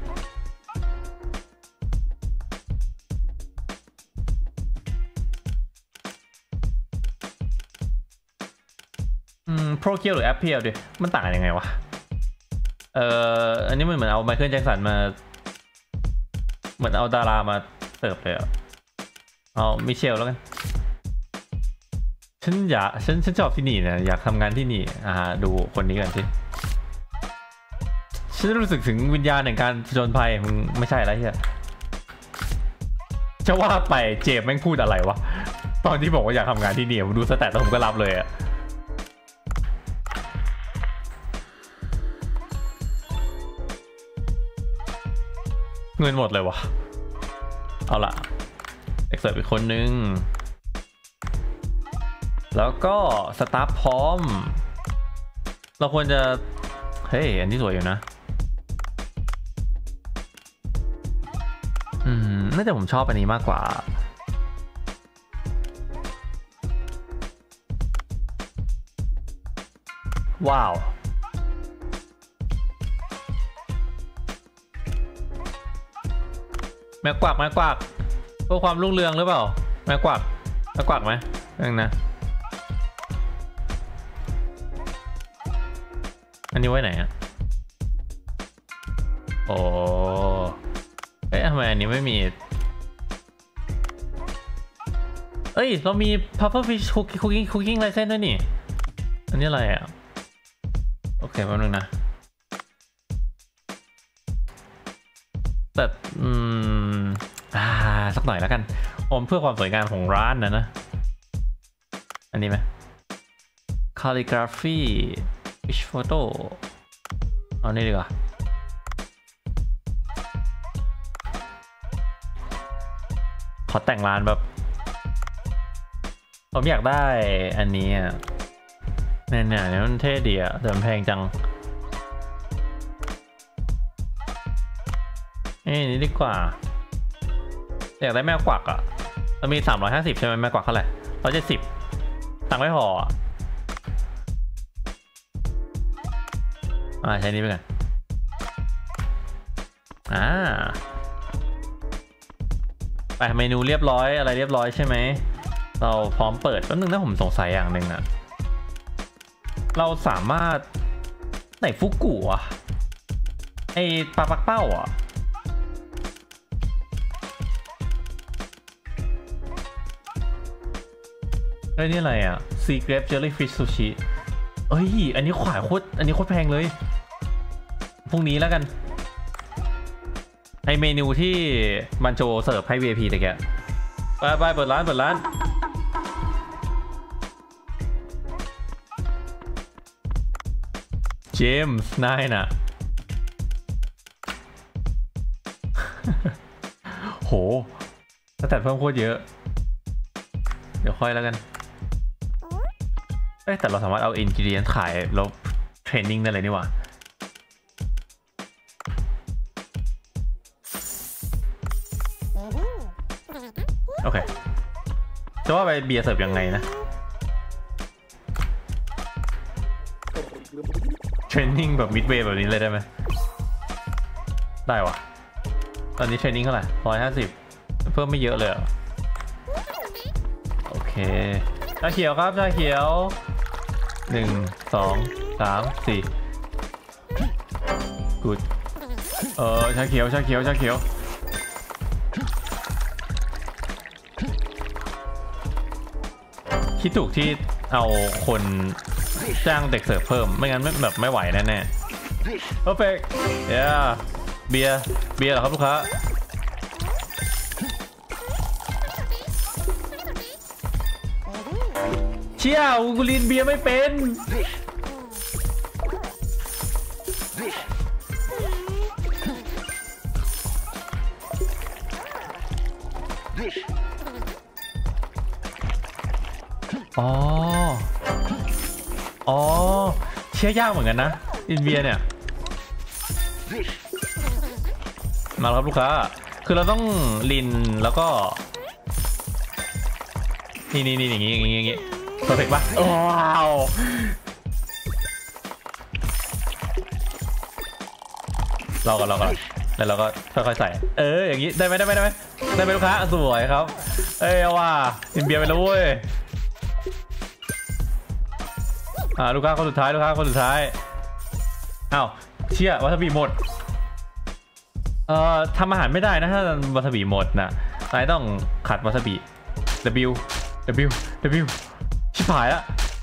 อืมโปรเคียวหรือแอปเพียวดิมันต่างกันยังไงวะเอ่ออันนี้มันเหมือนเอาไมเคิลแจ็คสันมาเหมือนเอาดารามาเสิร์ฟเลยอะเอามิเชลแล้วกันฉันอยากฉันฉันชอบที่นี่นะอยากทำงานที่นี่อ่าดูคนนี้กันสิฉันรู้สึกถึงวิญญาณแห่งการผจญภัยมึงไม่ใช่อะไรเฮียจะว่าไปเจมแม่งพูดอะไรวะตอนที่บอกว่าอยากทำงานที่นี่ผมดูสแตทแล้วผมก็รับเลยอะเงินหมดเลยวะเอาล่ะเอ็กเซิร์ฟอีกคนนึงแล้วก็สตาร์ทพร้อมเราควรจะเฮ้ยอันที่สวยอยู่นะอืมน่าจะผมชอบอันนี้มากกว่าว้าวแม่กวักแม่กวักเพื่อความรุ่งเรืองหรือเปล่าแม่กวักแม่กวักไหมนั่นนะอันนี้ไว้ไหนอะโอ้เอ๊ะทำไมอันนี้ไม่มีเอ้ยเรามี Pufferfish Cooking Cooking License ด้วยนี่อันนี้อะไรอะโอเคแป๊บนึงนะแต่อืมอ่าสักหน่อยแล้วกันผมเพื่อความสวยงามของร้านนะนะอันนี้ไหม calligraphy fish photo เอานี่ดีกว่าขอแต่งร้านแบบผมอยากได้อันนี้อ่ะเนี่ยเนี่ยมันเท่ดีอ่ะแต่มันแพงจังเอ้ยนี่ดีกว่าอยากได้แม่กวักอ่ะมันมีสามร้อยห้าสิบใช่ไหมแม่กวักเท่าไหร่ร้อยเจ็ดสิบตังค์ไม่พออ่าใช้นี้ไปกันอ่าไปเมนูเรียบร้อยอะไรเรียบร้อยใช่ไหมเราพร้อมเปิดแป๊บนึงนะผมสงสัยอย่างหนึ่งอะเราสามารถไหนฟุกุอะไอปลาปักเป้าอะเฮ้ยนี่อะไรอะ Sea Grape Jellyfish Sushi เอ้ยอันนี้ขวายโคตรอันนี้โคตรแพงเลยพรุ่งนี้แล้วกันไอเมนูที่มันโจเสิร์ฟให้ วี ไอ พี แต่แกไปไปเปิดร้านเปิดร้านเจมส์นายน่ะ โหถ้าแต่เพิ่มโคตรเยอะเดี๋ยวค่อยแล้วกันเอ้แต่เราสามารถเอาอินกิเดียนขายแล้วเทรนนิ่งได้เลยนี่หว่าโอเคจะว่าไปเบียร์เสิร์ฟยังไงนะเทรนนิ่งแบบมิดเวย์แบบนี้เลยได้ไหมได้วะตอนนี้เทรนนิ่งเท่าไหร่ร้อยห้าสิบเพิ่มไม่เยอะเลยโอเคชาเขียวครับชาเขียวหนึ่งสองสามสี่กูดเออชาเขียวชาเขียวชาเขียวคิดถูกที่เอาคนจ้างเด็กเสิร์ฟเพิ่มไม่งั้นแบบไม่ไหวแน่แน่เพอร์เฟกต์เย้เบียร์เบียร์เหรอครับลูกค้าเชี่ยกูลินเบียร์ไม่เป็นอ๋ออ๋อเชี่ยยากเหมือนกันนะอินเบียเนี่ยมาแล้วครับลูกค้าคือเราต้องลินแล้วก็นี่นี่นี่อย่างงี้อย่างงี้อย่างงี้เพอร์เฟกต์ป่ะว้าวรอก่อนรอก่อนแล้วเราก็ค่อยๆใส่เอออย่างงี้ได้ไหมได้ไหมได้ไหมได้ไหมลูกค้าสวยครับเอ้ยว่าอินเบียไปแล้วเว้ยอ่าลูกค้าคนสุดท้ายลูกค้าคนสุดท้ายอ้าวเชี่ยวาซาบิหมดเอ่อทำอาหารไม่ได้นะถ้าวาซาบิหมดนะนายต้องขัดวาซาบิ W W W ชิบหายละ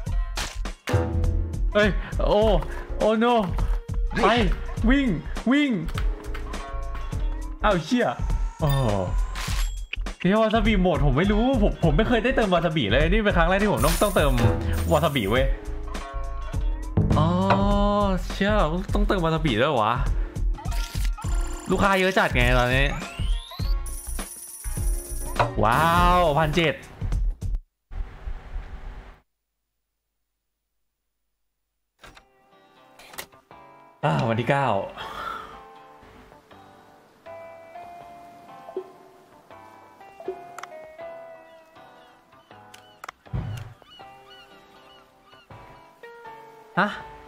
เอ้ยโอ้โอ้ no ไปวิ่งวิ่งอ้าวเชี่ยโอ้ที่วาซาบิหมดผมไม่รู้ผมผมไม่เคยได้เติมวาซาบิเลยนี่เป็นครั้งแรกที่ผมต้องต้องเติมวาซาบิเว้ยอ๋อเชี่ยต้องเติมวาซาบิด้วยวะลูกค้าเยอะจัดไงตอนนี้ว้าวพันเจ็ดอ่าวันที่เก้าฮะ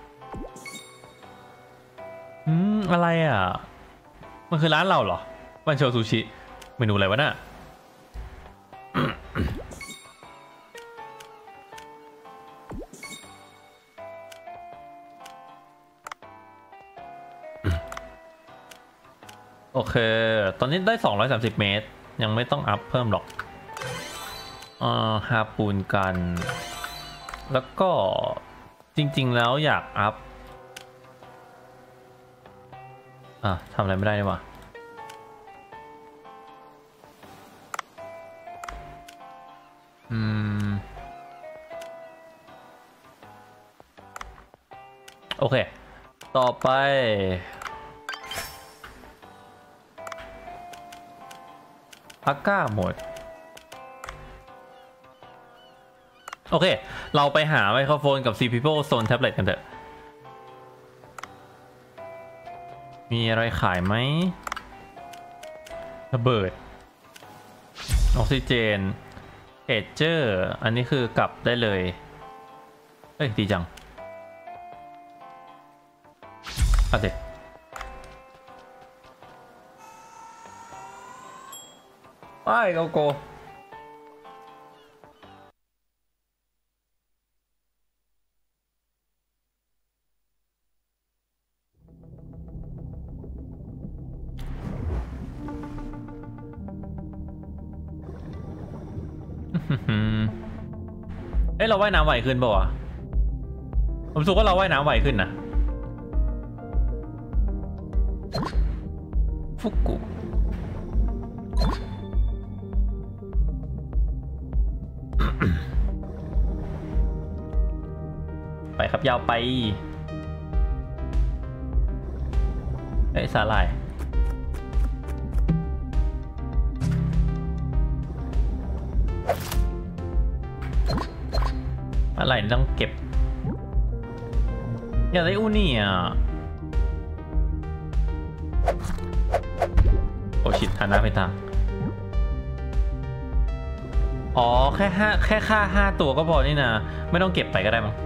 อืมอะไรอ่ะมันคือร้านเราเหรอวันโชซูชิเมนูอะไรวะน่ะโอเคตอนนี้ได้สองร้อยสามสิบเมตรยังไม่ต้องอัพเพิ่มหรอกอ่าฮาปูนกันแล้วก็จริงๆแล้วอยากอัพอ่ะทำอะไรไม่ได้นี่หว่าอืมโอเคต่อไปอาก้าหมดโอเคเราไปหาไมโครโฟนกับ ซี People Zone Tablet กันเถอะมีอะไรขายไหมระเบิดออกซิเจนเอเจอร์อันนี้คือกลับได้เลยเอ้ยดีจังเอาสิไปโกโก้ เอ้ยเราว่ายน้ำไหวขึ้นป่าวะผมรู้สึกว่าเราว่ายน้ำไหวขึ้นนะฟุกุไปครับยาวไปเอ้ยสาหร่ายอะไรต้องเก็บอยากได้อูนี่อ่ะโอชิตหันหน้าไปทางอ๋อแค่ห้าแค่ค่าห้าตัวก็พอนี่นะไม่ต้องเก็บไปก็ได้มั้ง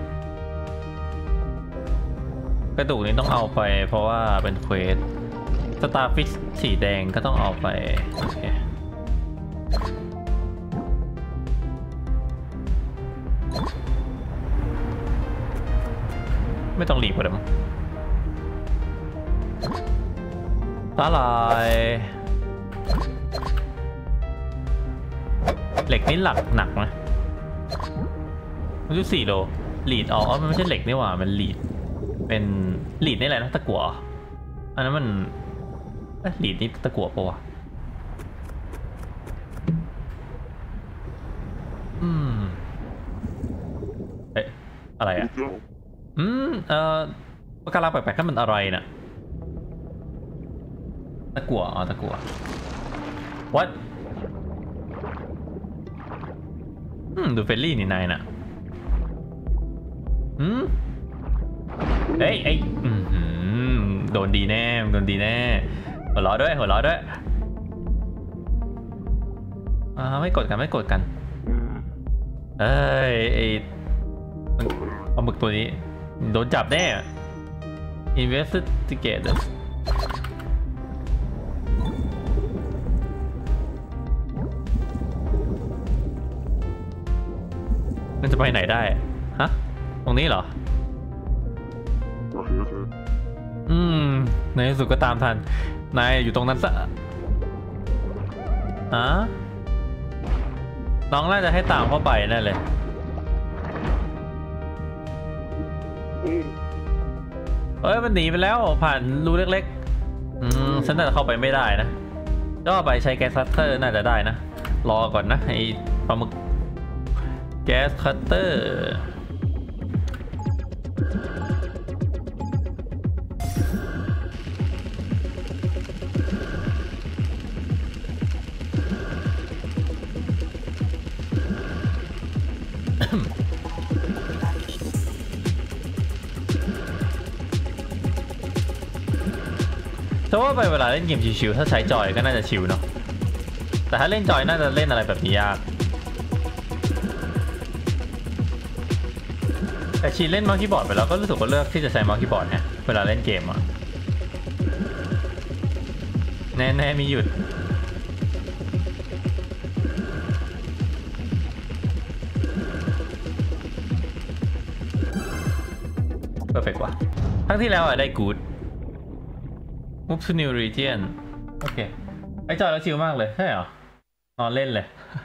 กระดูกนี้ต้องเอาไปเพราะว่าเป็นเควสสตาร์ฟิชสีแดงก็ต้องเอาไปโอเคไม่ต้องหลีกก็ได้มั้งสาหร่ายเหล็กนี่หลักหนักไหมมันอยู่สี่โลหลีดอ๋อมันไม่ใช่เหล็กนี่หว่ามันหลีดเป็นหลีดนี่แหละนะตะกั่วอันนั้นมันหลีดนี่ตะกั่วปะวะอืมเอ๊ะอะไรอะอืมเอ่อปะการังแปลกๆนั่นมันอะไรน่ะตะกั่วอ๋อตะกั่ว what อืมดูเฟรนลี่นี่นายน่ะอืมเอ้ยเอ้ยอืมโดนดีแน่โดนดีแน่หัวเราะด้วยหัวเราะด้วยอ่าไม่กดกันไม่กดกันเอ้ยไอปลาหมึกตัวนี้โดนจับแน่ investigate มันจะไปไหนได้ฮะตรงนี้เหรออืมในที่สุดก็ตามทันนายอยู่ตรงนั้นซะอะน้องน่าจะให้ตามเข้าไปนั่นเลยเอ้ยมันหนีไปแล้วผ่านรูเล็กๆอืมฉันน่าจะเข้าไปไม่ได้นะก็ไปใช้แก๊สคัตเตอร์น่าจะได้นะรอก่อนนะไอ้ปลาหมึกแก๊สคัตเตอร์แต่ว่าไปเวลาเล่นเกมชิวๆถ้าใช้จอยก็น่าจะชิวเนาะแต่ถ้าเล่นจอยน่าจะเล่นอะไรแบบนี้ยากแต่ชีเล่นเมาส์คีย์บอร์ดไปแล้วก็รู้สึกว่าเลือกที่จะใช้เมาส์คีย์บอร์ดเนี่ยเวลาเล่นเกมอะแน่ๆมีหยุดเพอร์เฟกต์ว่ะทั้งที่แล้วอะได้กู๊ดMove to new region โอเคไอจอยแล้วชิลมากเลยใช่เหรอนอนเล่นเลย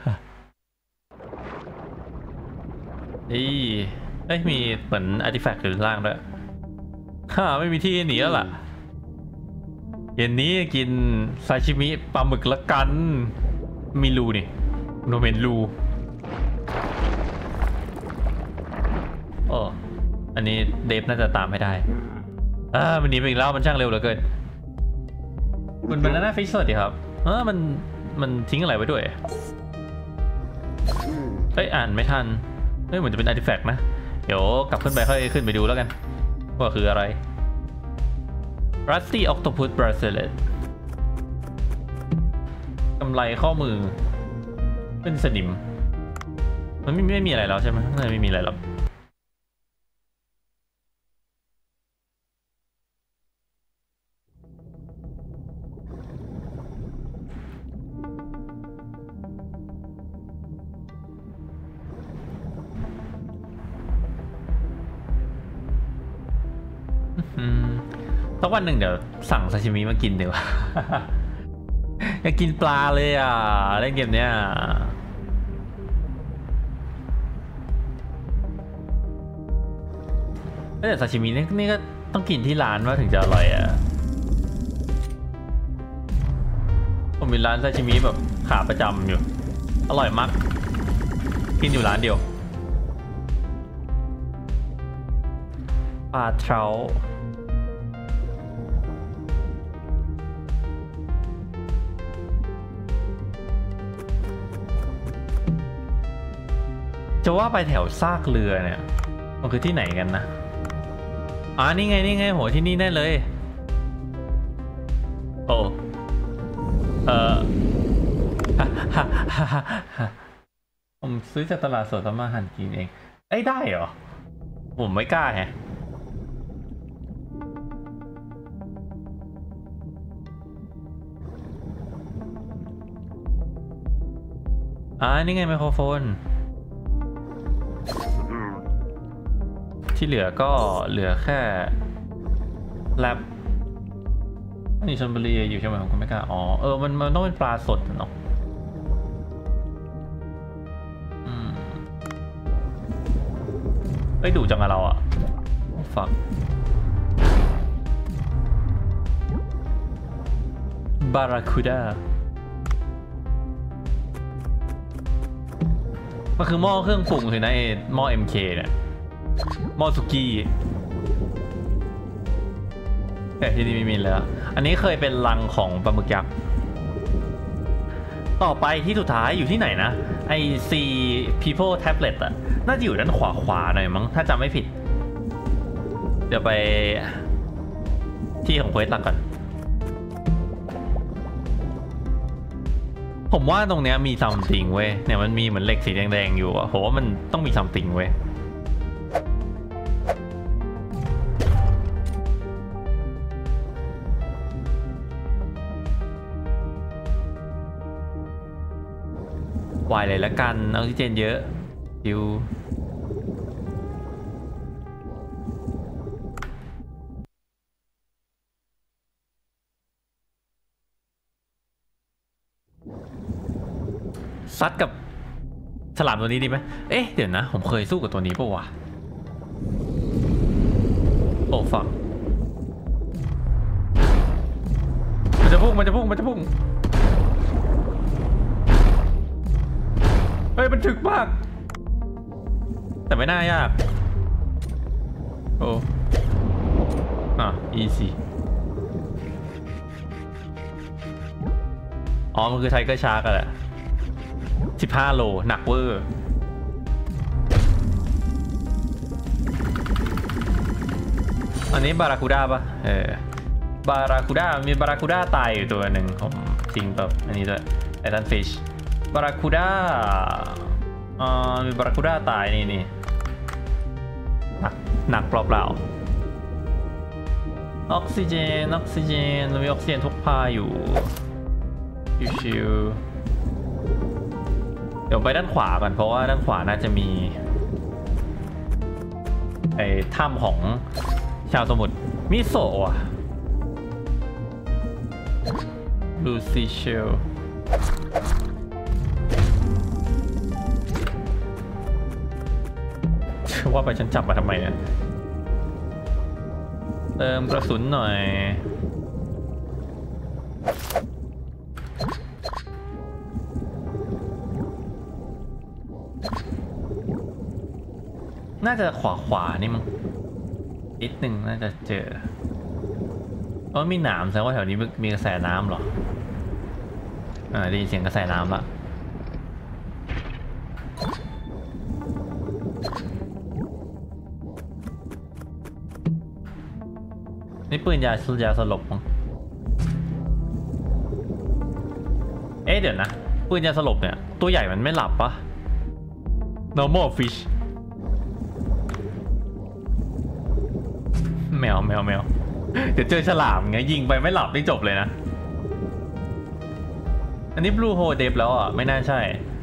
นี่เอ้ยมีเหมือนอาร์ติแฟกต์อยู่ล่างด้วยฮ่าไม่มีที่หนีแล้วล่ะเย็นนี้กินซาชิมิปลาหมึกละกันมีรูนี่โนเมนรูโอ้อันนี้เดฟน่าจะตามให้ได้อ่ามันหนีไปอีกแล้วมันช่างเร็วเหลือเกินคุณเป็นหน้าฟิชสวัสดีครับเออมันมันทิ้งอะไรไว้ด้วยเอ้ยอ่านไม่ทันเฮ้ยเหมือนจะเป็นอาร์ติแฟกต์นะเดี๋ยวกลับขึ้นไปค่อยขึ้นไปดูแล้วกันว่าคืออะไร Rusty Octopus Bracelet กำไรข้อมือเป็นสนิมมันไม่ไม่มีอะไรแล้วใช่ไหมไม่มีอะไรหรอกสักวันหนึ่งเดี๋ยวสั่งซาชิมิมากินดีกว่า อยากกินปลาเลยอ่ะเล่นเกมเนี้ยแต่ซาชิมินี่นี่ก็ต้องกินที่ร้านว่าถึงจะอร่อยอ่ะผมมีร้านซาชิมิแบบขาประจำอยู่อร่อยมากกินอยู่ร้านเดียวปลาเทราจะว่าไปแถวซากเรือเนี่ยมันคือที่ไหนกันนะอ่านี่ไงนี่ไงโหที่นี่แน่เลยโอ้เออผมซื้อจากตลาดสดทำมาหั่นกินเองเอ้ยได้เหรอผมไม่กล้าแฮะอ่านี่ไงไมโครโฟนที่เหลือก็เหลือแค่แลบนี่ชลบุรีอยู่ใช่ไหมผมก็ไม่กล้าอ๋อเออมันมันต้องเป็นปลาสดเนาะอืมเอ้ยดูจังอะเราอะฟักบาราคูด้ามันคือหม้อเครื่องปรุงคือนะไอ้หม้อ เอ็ม เค เนี่ยหม้อสุกี้แต่ที่นี่ไม่มีแล้วอันนี้เคยเป็นรังของปลาหมึกยักษ์ต่อไปที่สุดท้ายอยู่ที่ไหนนะไอซี people tablet อะน่าจะอยู่ด้านขวาขวาหน่อยมั้งถ้าจำไม่ผิดเดี๋ยวไปที่ของเควสหลักก่อนผมว่าตรงเนี้ยมีซัมติงเว้ยเนี่ยมันมีเหมือนเหล็กสีแดงๆอยู่อะผมว่ามันต้องมีซัมติงเว้ยวายเลยละกันออกซิเจนเยอะดิวซัดกับฉลามตัวนี้ดีไหมเอ๊ะเดี๋ยวนะผมเคยสู้กับตัวนี้ป่าวะโอ้ฟังมันจะพุ่งมันจะพุ่งมันจะพุ่งเฮ้ยมันถึกมากแต่ไม่น่ายากโอ้อ่ะ easy อ๋อมันคือไทเกอร์ชาร์กอะแหละสิบห้าโลหนักเวอร์อันนี้บาราคูด้าปะเออบาราคูด้ามีบาราคูด้าตายอยู่ตัวหนึ่งผมทิ้งแบบอันนี้ด้วยไททันฟิชบาราคูด้าอ่ามีบาราคูด้าตายนี่นี่หนักหนักเปล่าๆออกซิเจนออกซิเจนเรามีออกซิเจนทุกพาอยู่ชิวๆเดี๋ยวไปด้านขวาก่อนเพราะว่าด้านขวาน่าจะมีไอ้ถ้ำของชาวสมุทรมิโซะลูซิเชลว่าไปฉันจับมาทำไมเนี่ยเติมกระสุนหน่อยน่าจะขวาขวานี่มั้งนิดนึงน่าจะเจอก็มีหนามแสดงว่าแถวนี้มีกระแสน้ำเหรออ่าได้ยินเสียงกระแสน้ำละนี่ปืนยาสุยาสลบมั้งเอ๊ะเดี๋ยวนะปืนยาสลบเนี่ยตัวใหญ่มันไม่หลับปะ normal fish แมวแมวแมวเดี๋ยวเจอฉลามไงยิงไปไม่หลับไม่จบเลยนะอันนี้ blue hole depth แล้วอ่ะไม่น่าใช่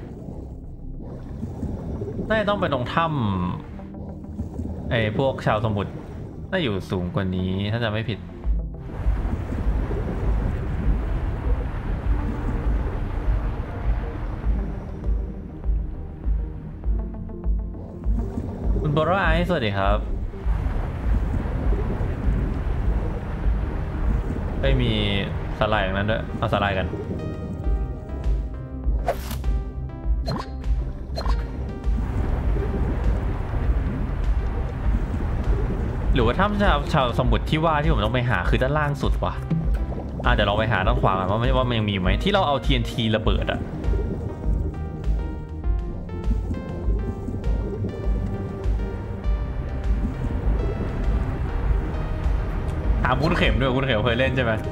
น่าจะต้องไปตรงถ้ำไอ้พวกชาวสมุทรน่าอยู่สูงกว่านี้ถ้าจะไม่ผิดคุณโบราไอซ์สวัสดีครับไม่มีสไลด์อย่างนั้นด้วยเอาสไลด์กันหรือว่าถ้ำชาวชาวสมุทรที่ว่าที่ผมต้องไปหาคือด้านล่างสุดวะอ่ะเดี๋ยวเราไปหาด้านขวากันว่าไม่ว่ามันยังมีไหมที่เราเอา ที เอ็น ที ระเบิดอะถามคุณเข็มด้วยคุณเข็มเคยเล่นใช่ไหม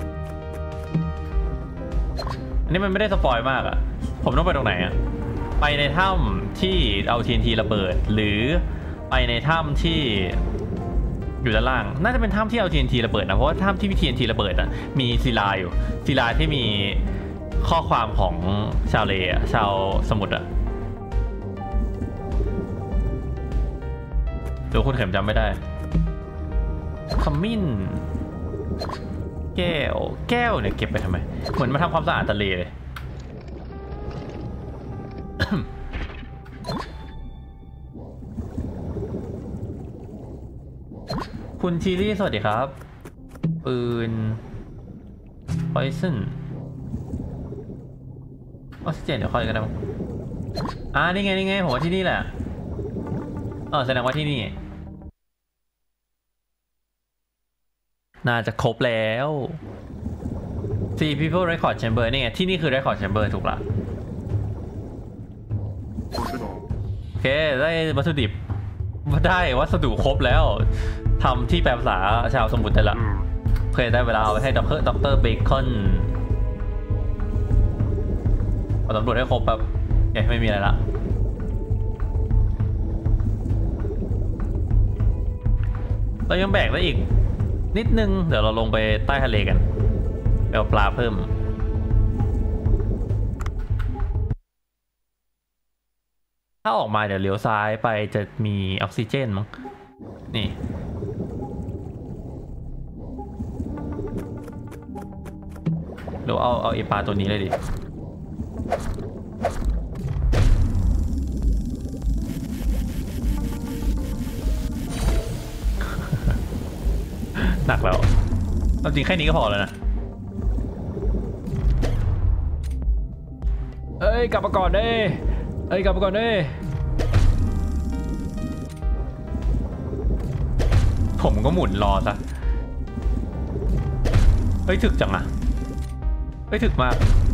อันนี้มันไม่ได้สปอยมากอะผมต้องไปตรงไหนอะไปในถ้ำที่เอา ที เอ็น ที ระเบิดหรือไปในถ้ำที่อยู่ด้านล่างน่าจะเป็นถ้ำที่เอา ที เอ็น ที ระเบิดนะเพราะว่าถ้ำที่มี ที เอ็น ที ระเบิดอะมีศิลาอยู่ศิลาที่มีข้อความของชาวเลอะชาวสมุทรอะเดี๋ยวคุณเข็มจำไม่ได้ขมิ้นแก้วแก้วเนี่ยเก็บไปทำไมเหมือนมาทำความสะอาดทะเลเลย คุณชีรี่สวัสดีครับปืนพอยซันออกซิเจนเดี๋ยวค่อยกันนะอ่านี่ไงนี่ไงผมว่าที่นี่แหละเออแสดงว่าที่นี่น่าจะครบแล้ว See people record chamber นี่ไงที่นี่คือ record chamber ถูกละโอเคได้วัตถุดิบได้วัสดุครบแล้วทำที่แปลภาษาชาวสมุทรได้ละเคยได้เวลาเอาไปให้ด็อกเตอร์ด็อกเตอร์เบคอนเอาตำรวจให้ครบแบบเอ๊ะไม่มีอะไรละเรายังแบกได้อีกนิดนึงเดี๋ยวเราลงไปใต้ทะเลกันไปเอาปลาเพิ่มถ้าออกมาเดี๋ยวเลี้ยวซ้ายไปจะมีออกซิเจนมั้งนี่หรือเอาเอาไอปลาตัวนี้เลยดิหนักแล้วจริงแค่นี้ก็พอแล้วนะเอ้ยกลับมาก่อนเด้เอ้ยกลับมาก่อนเด้ผมก็หมุนรอซะเฮ้ยถึกจังอะเฮ้ยถึกมาก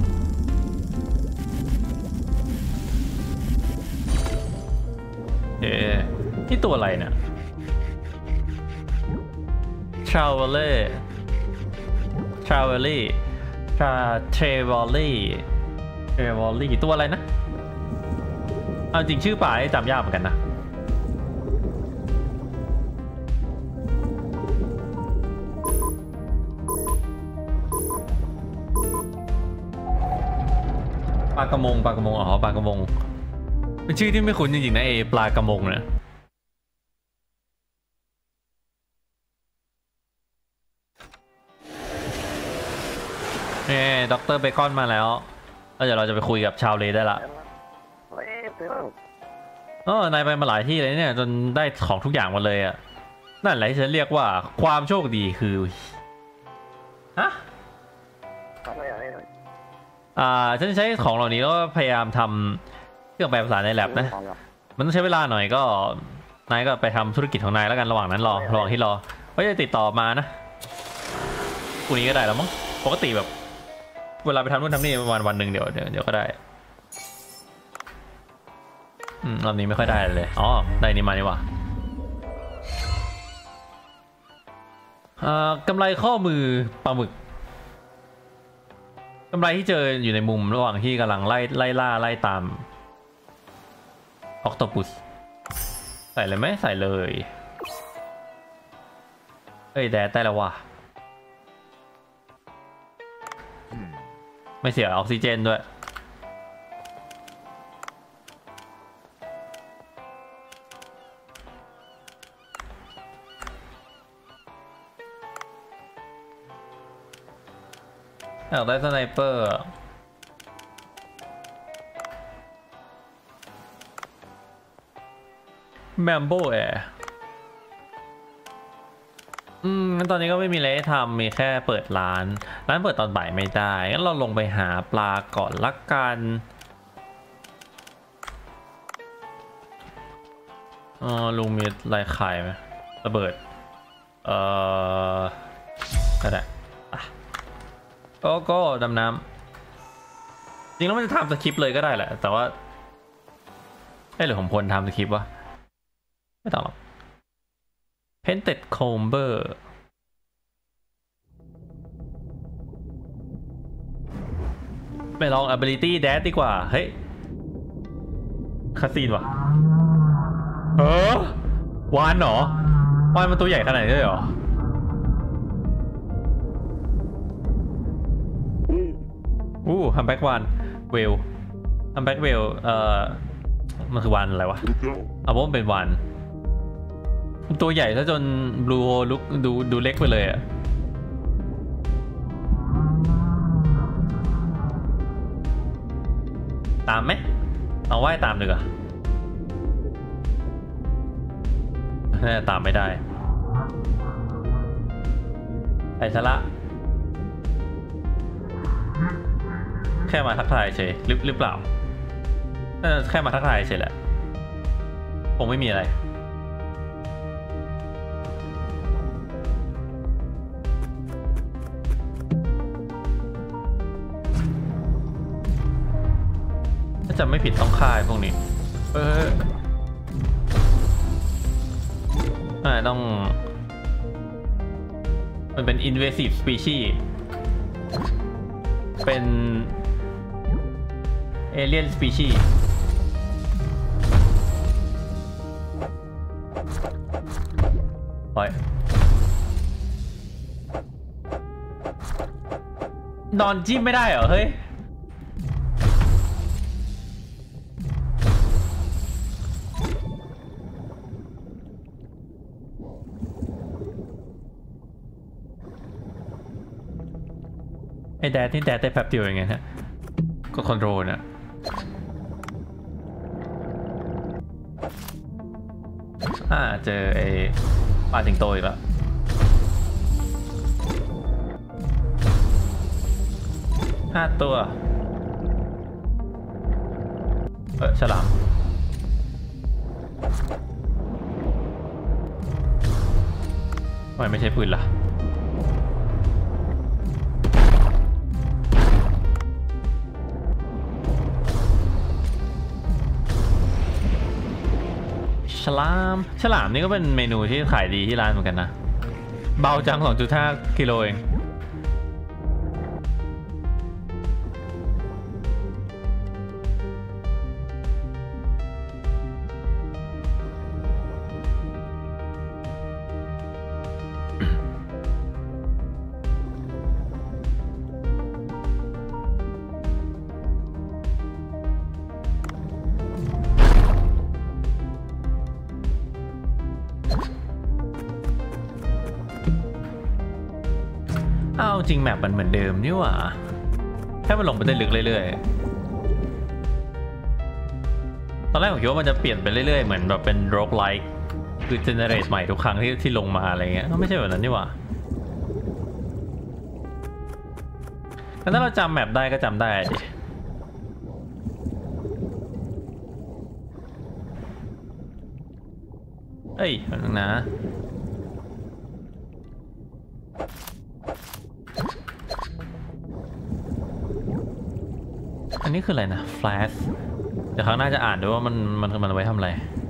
เอ๊ะนี่ตัวอะไรเนี่ย Traveler Traveler Tra Traveler Traveler ตัวอะไรนะเอาจริงชื่อป่าจำยากเหมือนกันนะปลากระมงปลากระมงอ๋อปลากระมงเป็นชื่อที่ไม่คุ้นจริงๆนะเอปลากระมงเนี่ยนี่ด็อกเตอร์เบคอนมาแล้วแล้วเดี๋ยวเราจะไปคุยกับชาวเลได้ละเออนายไปมาหลายที่เลยเนี่ยจนได้ของทุกอย่างมาเลยอ่ะนั่นแหละที่ฉันเรียกว่าความโชคดีคือฮะอ่าฉันใช้ของเหล่านี้แล้วก็พยายามทำเครื่องแปลภาษาในแลบนะมันต้องใช้เวลาหน่อยก็นายก็ไปทำธุรกิจของนายแล้วกันระหว่างนั้นรอระหว่างที่รอว่าจะติดต่อมานะพรุ่งนี้ก็ได้แล้วมั้งปกติแบบเวลาไปทำนู่นทำนี่ประมาณวันหนึ่งเดี๋ยวเดี๋ยวเดี๋ยวก็ได้อืมรอบนี้ไม่ค่อยได้เลยอ๋อได้นี่มานี่ว่ะอ่ากำไรข้อมือปลาหมึกกำไรที่เจออยู่ในมุมระหว่างที่กำลังไล่ไล่ล่าไล่ตามออกโตปุสใส่เลยไหมใส่เลยเอ้ยแดดได้แล้วว่ะไม่เสียออกซิเจนด้วยอยากได้สไนเปอร์แมมโบแอร์อืมงั้นตอนนี้ก็ไม่มีอะไรให้ทำมีแค่เปิดร้านร้านเปิดตอนบ่ายไม่ได้งั้นเราลงไปหาปลาก่อนละกันอ๋อลุงมีอะไรขายไหมระเบิดเอ่อก็ได้ก็ก็ดำน้ำจริงแล้วมันจะทำสคริปต์เลยก็ได้แหละแต่ว่าไอ้หรือผมพลทำสคริปต์วะไม่ต้องหรอก Painted Comber ไปลอง ability dash ดีกว่าเฮ้ยคาซีนวะเออวานเหรอวานมันตัวใหญ่ขนาดนี้เลยเหรออู้ฮัมแบ็กวานเวลฮัมแบ็กเวลเอ่อมันคือวานอะไรวะเอาว่ามันเป็นวานตัวใหญ่ซะจนบลูโฮลุกดูดูเล็กไปเลยอะตามไหมเอาว่ายตามดีกว่าน่าจะตามไม่ได้ไปซะละแค่มาทักทายเฉยหรือหรือเปล่าน่าจะแค่มาทักทายเฉยแหละคงไม่มีอะไรถ้าจำไม่ผิดต้องฆ่าพวกนี้เอออ่าต้องมันเป็น invasive species เป็น alien species ไปนอนจิ้มไม่ได้เหรอเฮ้ยไอ้แดดนี่แดดได้แป๊บเดียวอย่างเงี้ยฮะก็คอนโทรลเนี่ยอ่าเจอไอ้ปลาสิงโตอีกแล้วห้าตัวเออฉลามทำไมไม่ใช่ปืนล่ะฉลามฉลามนี่ก็เป็นเมนูที่ขายดีที่ร้านเหมือนกันนะเบาจัง สองจุดห้า กิโลเองอ้าวจริงแมปมันเหมือนเดิมนี่หว่าแค่มันลงไปได้ลึกเรื่อยๆตอนแรกผมคิดว่ามันจะเปลี่ยนไปเรื่อยๆเหมือนแบบเป็นโรคไลค์คือเจเนเรตใหม่ทุกครั้งที่ที่ลงมาอะไรเงี้ยก็ไม่ใช่แบบนั้นนี่หว่าแต่ถ้าเราจำแมปได้ก็จำได้ดิเอ้ยแป๊บนึงนะอันนี้คืออะไรนะ flash เดี๋ยวครั้งหน้าจะอ่านดูว่ามันมันมันไว้ทำอะไร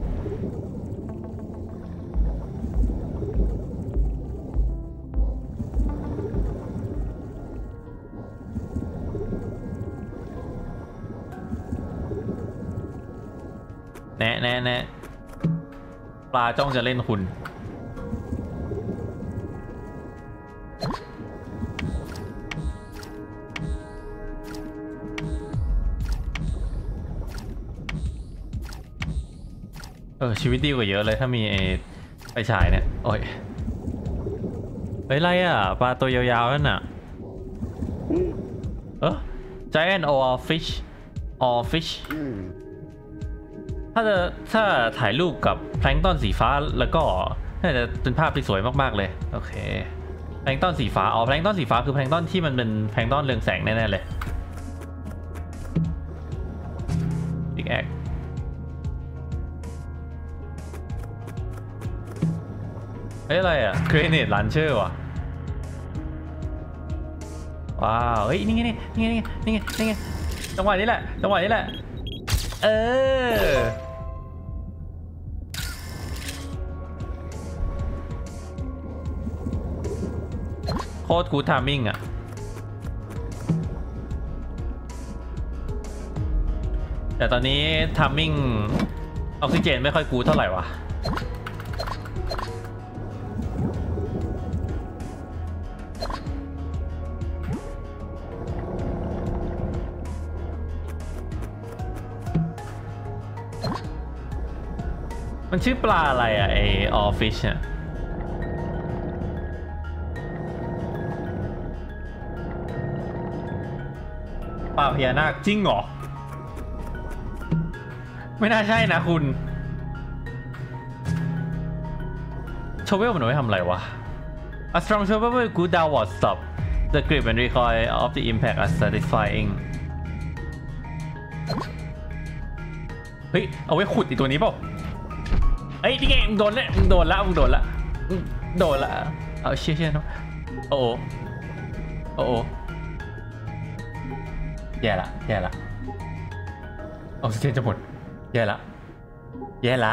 แน่แน่แน่ปลาจ้องจะเล่นคุณเออชีวิตดีกว่าเยอะเลยถ้ามีไอ้ไฟฉายเนี่ยโอ้ยเฮ้ยไรอ่ะปลาตัวยาวๆนั่นน่ะเออ giant or fish or fish ถ้าจะถ้าถ่ายรูปกับแพลงก์ตอนสีฟ้าแล้วก็น่าจะเป็นภาพที่สวยมากๆเลยโอเคแพลงก์ตอนสีฟ้าอ๋อแพลงก์ตอนสีฟ้าคือแพลงก์ตอนที่มันเป็นแพลงก์ตอนเรืองแสงแน่ๆเลยบิ๊กแอคเฮ้ยอะไรอ่ะ Grenade Launcher ว่ะว้าวเฮ้ยนี่ไงนี่นี่ไงนี่ไงนี่ไงจังหวะนี้แหละจังหวะนี้แหละเออโคตรกูทามมิ่งอ่ะแต่ตอนนี้ทามมิ่งออกซิเจนไม่ค่อยกูเท่าไหร่วะมันชื่อปลาอะไรอ่ะไอออฟฟิชเนี่ยปลาพญานาคจริงเหรอไม่น่าใช่นะคุณโชเวลมันไว้ทำอะไรวะ A strong shovel will go downward stop the grip and recoil of the impact are satisfying เฮ้ยเอาไว้ขุดอีกตัวนี้เปล่าเอ้ยนี่ไงมึงโดนแล้วมึงโดนละมึงโดนละมึงโดนละเอาเชี่ยเชี่ยนะโอ้โหโอ้โหแย่ละแย่ละออกซิเจนจะหมดแย่ละแย่ละ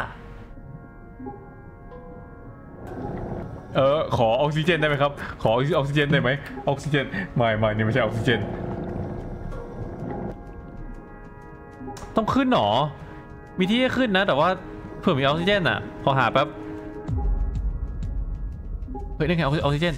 เออขอออกซิเจนได้ไหมครับขอออกซิเจนได้ไหมออกซิเจนไม่ไม่นี่ไม่ใช่ออกซิเจนต้องขึ้นหรอมีที่ให้ขึ้นนะแต่ว่าเผื่อมีออกซิเจนอ่ะพอหาแป๊บเฮ้ยนี่ไงออกซิเจน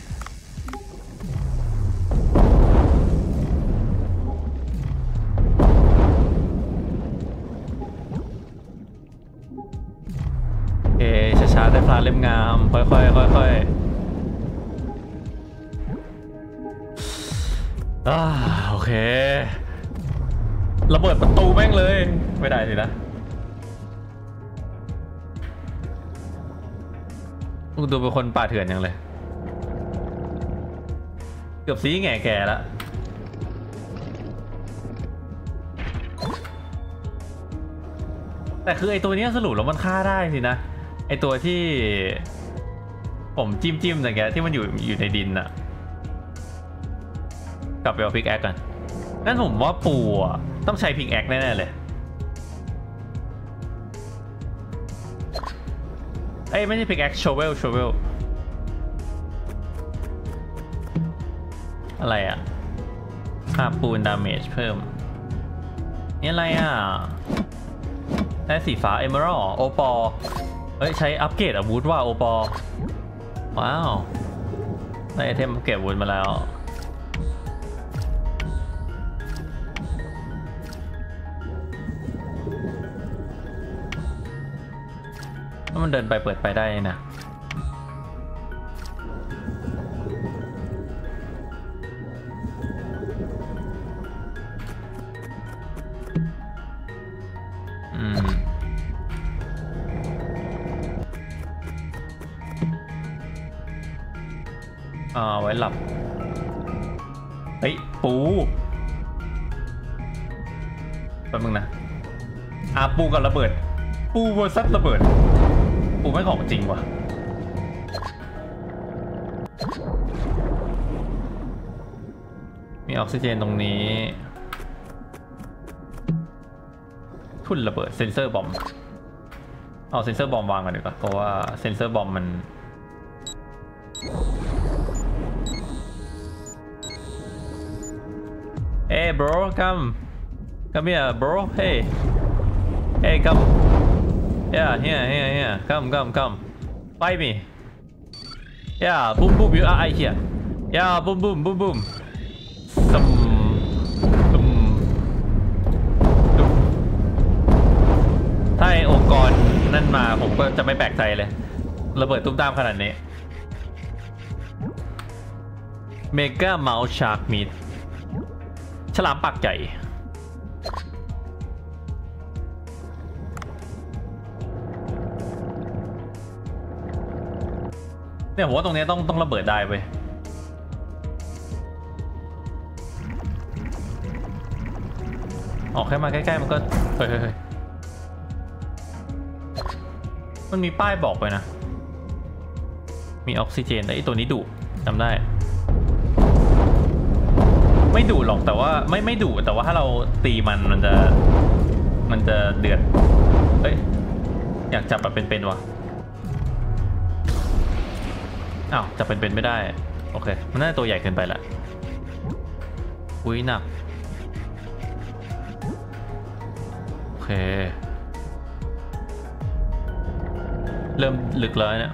เอ๊ช้าๆได้พลาเล่มงามค่อยๆค่อยๆอ่าโอเคระเบิดประตูแม่งเลยไม่ได้สินะมึงดูเป็นคนป่าเถื่อนยังเลยเกือบซีแง่แก่แล้วแต่คือไอตัวนี้สรุปแล้วมันฆ่าได้สินะไอตัวที่ผมจิ้มจิ้มอย่างเงี้ยที่มันอยู่อยู่ในดินอะกลับไปเอาพิกแอคกันนั่นผมว่าปูอะต้องใช้พิกแอคแน่ๆเลยเอ้ยไม่ใช่พิกแอคโชเวลโชเวลอะไรอะค่าปูนดาเมจเพิ่มนี่อะไรอะได้สีฟ้าเอเมอรัลด์โอปอเฮ้ยใช้อัปเกรดอาวุธว่าโอปอว้าวได้ไอเทมเก็บอาวุธมาแล้วถ้ามันเดินไปเปิดไปได้นะอืมอ่าไว้หลับเฮ้ยปูแป๊บนึงนะอ่าปูกับระเบิดปูเวอร์ซัสระเบิดกูไม่ของจริงว่ะมีออกซิเจนตรงนี้ทุ่นระเบิดเซนเซอร์บอมเอาเซนเซอร์บอมวางกันดีกว่าเพราะว่าเซนเซอร์บอมมันเอ้ bro come come here bro hey hey come yeah here here here come come come fight me yeah boom boom you are here yeah boom boom boom boom someถ้าไอองค์กรนั่นมาผมก็จะไม่แปลกใจเลยระเบิดตุ้มตามขนาดนี้เมกาเมาส์ชาร์กมีดฉลามปากใหญ่เนี่ยผมว่าตรงนี้ต้องต้องระเบิดได้เว้ยออกแค่มาใกล้ๆมันก็เฮ้ยมันมีป้ายบอกไปนะมีออกซิเจนแต่ไอตัวนี้ดุจำได้ไม่ดุหรอกแต่ว่าไม่ไม่ดุแต่ว่าถ้าเราตีมันมันจะมันจะเดือดเฮ้ยอยากจับแบบเป็นๆวะอ้าวจับเป็นๆไม่ได้โอเคมันน่าจะตัวใหญ่เกินไปละอุ้ยหนักโอเคเริ่มลึกแล้วเนี่ย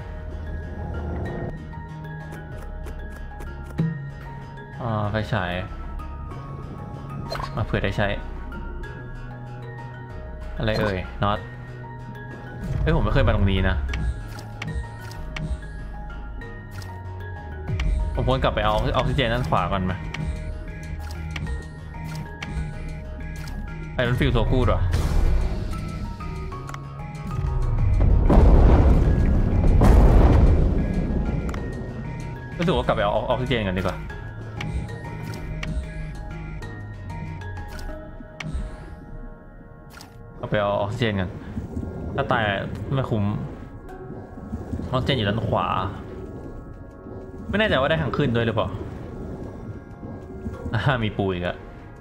อ่าไฟฉายมาเผื่อได้ใช้อะไรเอ่ยน็อตเฮ้ยผมไม่เคยมาตรงนี้นะผมควรกลับไปเอาออกซิเจนด้านขวาก่อนไหมไอ้รถฟิลตัวกู้ด้วยรู้สึกว่ากลับไปเอาออกซิเจนกันดีกว่าเอาไปเอาออกซิเจนกันถ้าตายไม่คุ้มออกซิเจนอยู่ด้านขวาไม่แน่ใจว่าได้ทางขึ้นด้วยหรือเปล่าอ่ามีปูอีกอะ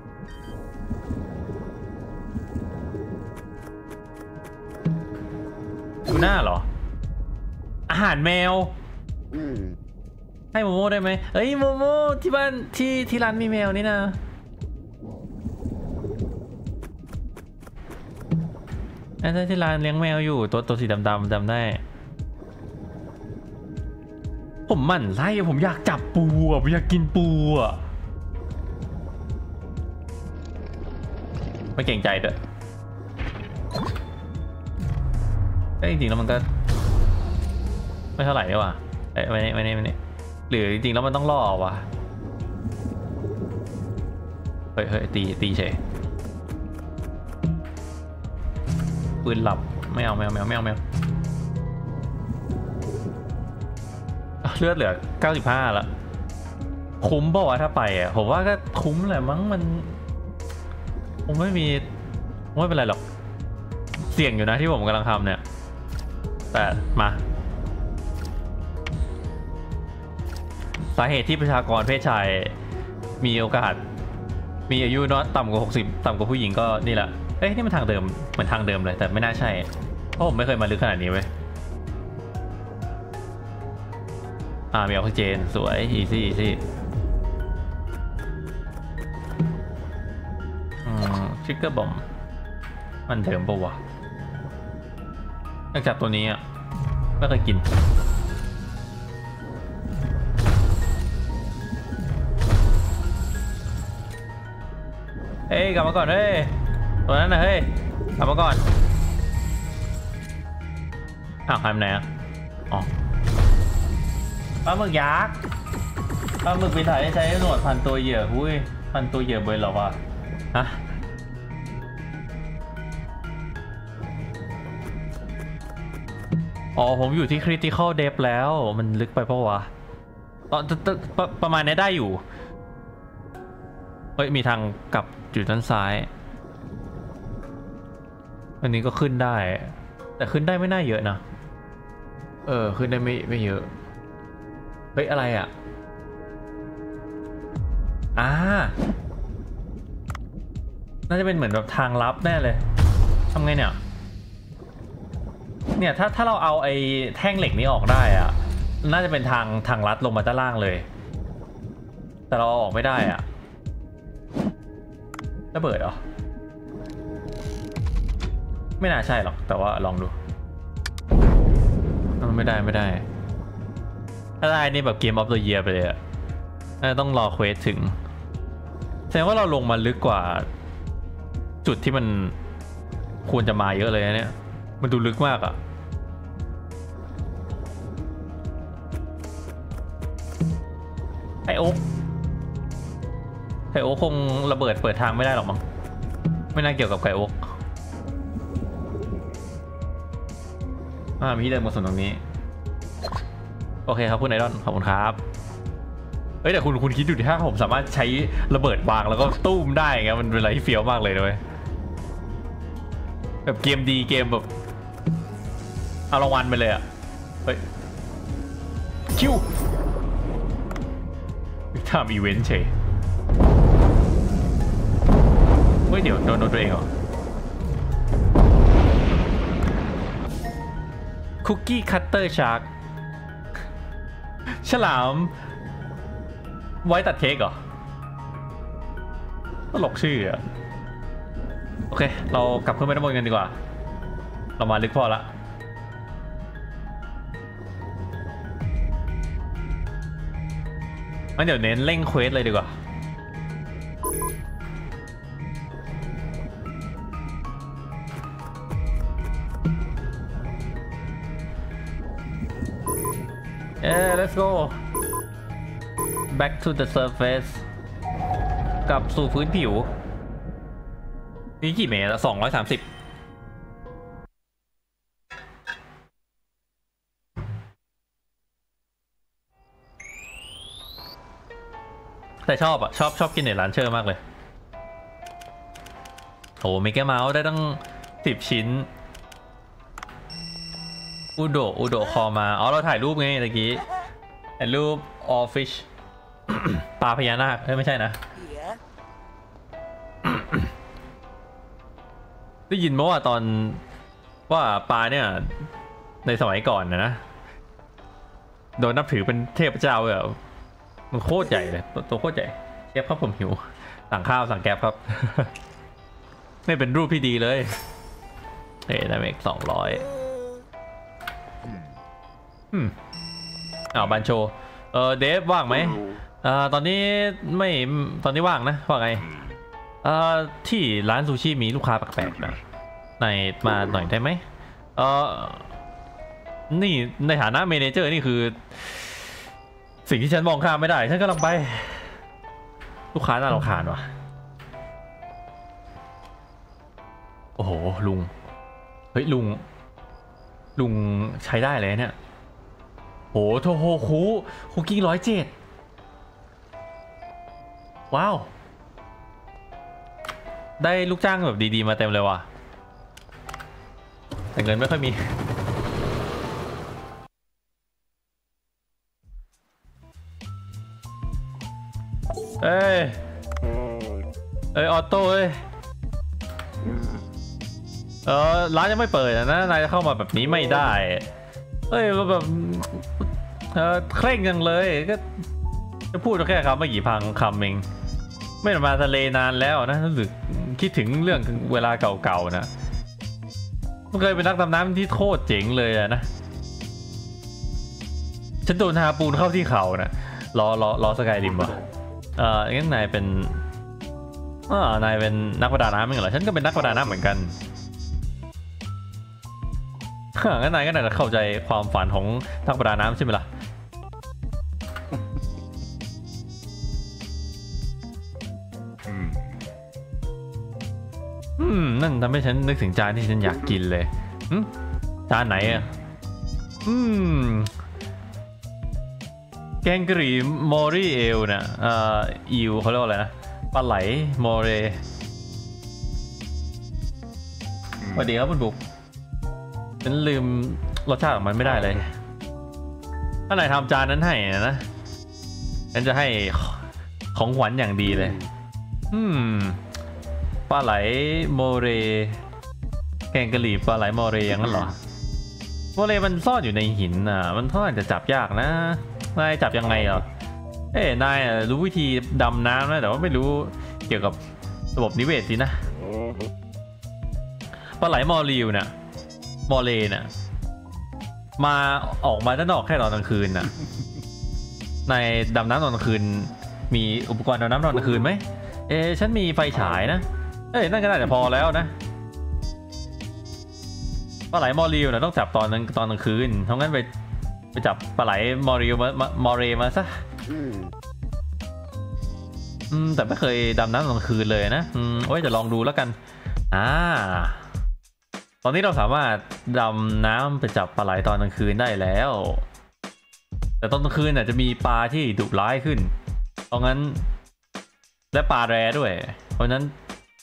ดูหน้าเหรออาหารแมวให้โมโม่ได้ไหมเอ้ยโมโม่ที่บ้านที่ที่ร้านมีแมวนี่นะไอ้ที่ร้านเลี้ยงแมวอยู่ตัวตัวสีดำๆจำได้ผมหมั่นไส้ผมอยากจับปูอ่ะผมอยากกินปูอ่ะไม่เก่งใจเด้อแต่จริงๆแล้วมันก็ไม่เท่าไหร่ด้วยว่ะเอ้ยไม่นี่ไม่นี่ไม่นี่หรือจริงๆแล้วมันต้องล่อวะเฮ้ยเฮ้ยตีตีเฉยปืนหลับไม่เอาไม่เอาไม่เอาไม่เอาไม่เอาเลือดเหลือเก้าสิบห้าแล้วคุ้มป่าวะถ้าไปอ่ะผมว่าก็คุ้มแหละมั้งมันผมไม่มีไม่เป็นไรหรอกเสี่ยงอยู่นะที่ผมกำลังทำเนี่ยแต่มาสาเหตุที่ประชากรเพศชายมีโอกาสมีอายุน้อยต่ำกว่าหกสิบต่ำกว่าผู้หญิงก็นี่แหละเอ้ยนี่มันทางเดิมเหมือนทางเดิมเลยแต่ไม่น่าใช่เพราะผมไม่เคยมาลึกขนาดนี้เว้ยอ่ามีออกซิเจนสวยอีซี่อีซี่อืมทริกเกอร์บอมมันเดิมปะวะนอกจากตัวนี้อ่ะไม่เคยกินเฮ้ยกลับมาก่อนเฮ้ยตัวนั้นนะเฮ้ยกลับมาก่อนอ้าวหายไปไหนอ่ะอ๋อปลาหมึกยักษ์ปลาหมึกไปถ่ายใช้หนวดพันตัวเหยื่อหุ้ยพันตัวเหยื่อเบยหรอวะฮะอ๋อผมอยู่ที่ critical depth แล้วมันลึกไปปะวะตอนประมาณนี้ได้อยู่เฮ้ยมีทางกลับอยู่ด้านซ้ายอันนี้ก็ขึ้นได้แต่ขึ้นได้ไม่น่าเยอะนะเออขึ้นได้ไม่ไม่เยอะเฮ้ยอะไรอ่ะอ่าน่าจะเป็นเหมือนแบบทางลับแน่เลยทำไงเนี่ยเนี่ยถ้าถ้าเราเอาไอ้แท่งเหล็กนี้ออกได้อ่ะน่าจะเป็นทางทางลัดลงมาด้านล่างเลยแต่เราเอาออกไม่ได้อ่ะระเบิดเหรอไม่น่าใช่หรอกแต่ว่าลองดูไม่ได้ไม่ได้ถ้าได้นี่แบบเกมออฟเดอะเยียร์ไปเลยอ่ะต้องรอเควสถึงแสดงว่าเราลงมาลึกกว่าจุดที่มันควรจะมาเยอะเลยนะเนี่ยมันดูลึกมากอ่ะไอโอ๊กไก่โอ๊กคงระเบิดเปิดทางไม่ได้หรอกมั้งไม่น่าเกี่ยวกับไก่โอ๊กอ่ามีที่เดินมาส่วนตรงนี้โอเคครับคุณไอรอนขอบคุณครับเฮ้ยแต่คุณคุณคิดดูดิถ้าผมสามารถใช้ระเบิดวางแล้วก็ตุ้มได้ไงมันเป็นอะไรที่เฟี้ยวมากเลยด้วยแบบเกมดีเกมแบบเอารางวัลไปเลยอ่ะเฮ้ยคิวทำอีเวนต์เฉยเฮ้ยเดี๋ยวโดนโดนตัวเองเหรอคุกกี้คัตเตอร์ชาร์กฉลามไว้ตัดเค้กเหรอตลกชื่ออ่ะโอเคเรากลับขึ้นไปด้านบนกันดีกว่าเรามาลึกพอละงั้นเดี๋ยวเน้นเร่งเควสเลยดีกว่าเอ้ let's go back to the surface กลับสู่พื้นผิวนี่กี่เมตรสองร้อยสามสิบแต่ชอบอ่ะชอบชอบกินในร้านเชอร์มากเลยโอ้มิกเกอร์เมาส์ได้ตั้งสิบชิ้นอุโดอุโดคอมาอ๋อเราถ่ายรูปไงตะกี้ถ่ายรูปออฟฟิชปลาพญานาคเอ้ยไม่ใช่นะได้ยินมาว่าตอนว่าปลาเนี่ยในสมัยก่อนนะนะโดนนับถือเป็นเทพเจ้าแบบมันโคตรใหญ่เลยตัวโคตรใหญ่แก๊บครับผมหิวสั่งข้าวสั่งแก๊บครับไม่เป็นรูปที่ดีเลยเฮ้ยได้เมกสองร้อยอืมอ้าวบันโชเออเดฟว่างไหมอ่าตอนนี้ไม่ตอนนี้ว่างนะว่าไงอ่าที่ร้านซูชิมีลูกค้าแปลกๆนะนายมาหน่อยได้ไหมเออนี่ในฐานะเมเนเจอร์นี่คือสิ่งที่ฉันมองข้ามไม่ได้ฉันกำลังไปลูกค้าน่ารำคาญว่ะโอ้โหลุงเฮ้ยลุงลุงใช้ได้เลยเนี่ยโหโทโฮคุคุกกิ้งร้อยเจ็ดว้าวได้ลูกจ้างแบบดีๆมาเต็มเลยว่ะแต่เงินไม่ค่อยมีเอ้ยเอ้ยออโต้เอ้ยเออร้านยังไม่เปิดนะนายจะเข้ามาแบบนี้ไม่ได้เอ้ยแบบเออเคร่งจังเลยก็จะพูดแค่คำไม่กี่พังคำเองไม่ได้มาทะเลนานแล้วนะรู้สึกคิดถึงเรื่องเวลาเก่าๆนะเคยเป็นนักดำน้ำที่โคตรเจ๋งเลยนะฉันโดนฮาปูนเข้าที่เข่านะรอรอรอสกายริมวะเอองั้นนายเป็นอ่านายเป็นนักประดาน้ำไม่เหรอฉันก็เป็นนักประดาน้ำเหมือนกันงั้นนายก็น่าจะเข้าใจความฝันของนักประดาน้ำใช่ไหมล่ะอืมนั่นทำให้ฉันนึกถึงจานที่ฉันอยากกินเลยจานไหนอ่ะอืมแกงกะหรี่มอรี่เอลเนี่ยอ่าอิวเขาเรียกว่าอะไรนะปลาไหลมอเรสวัสดีครับคุณบุ๊กฉันลืมรสชาติของมันไม่ได้เลยถ้านายทำจานนั้นให้นะฉันจะให้ของขวัญอย่างดีเลยอืมปลาไหลโมเรแกงกะหรี่ปลาไหลโมเรอย่างนั้นเหรอโมเรมันซ่อนอยู่ในหินอ่ะมันท่าจะจับยากนะนายจับยังไงอ่ะเอ้นายรู้วิธีดำน้ำนะแต่ว่าไม่รู้เกี่ยวกับระบบนิเวศสินะปลาไหลมอริวเนี่ยมอเรเนี่ยมาออกมาด้านนอกแค่ตอนกลางคืนน่ะในดำน้ำตอนกลางคืนมีอุปกรณ์ดำน้ำตอนกลางคืนไหมเอ๊ะฉันมีไฟฉายนะเอ้ยนั่นก็น่าจะพอแล้วนะปลาไหลมอริวนะต้องจับตอนนั้นตอนกลางคืนเพราะงั้นไปไปจับปลาไหลมอริวมามอเรมาซะอืมแต่ไม่เคยดำน้ำตอนกลางคืนเลยนะอืมโอ้ยจะลองดูแล้วกันอ่าตอนนี้เราสามารถดำน้ำไปจับปลาไหลตอนกลางคืนได้แล้วแต่ตอนกลางคืนอาจจะมีปลาที่ดุร้ายขึ้นเพราะงั้นและปลาแรด้วย เพราะนั้น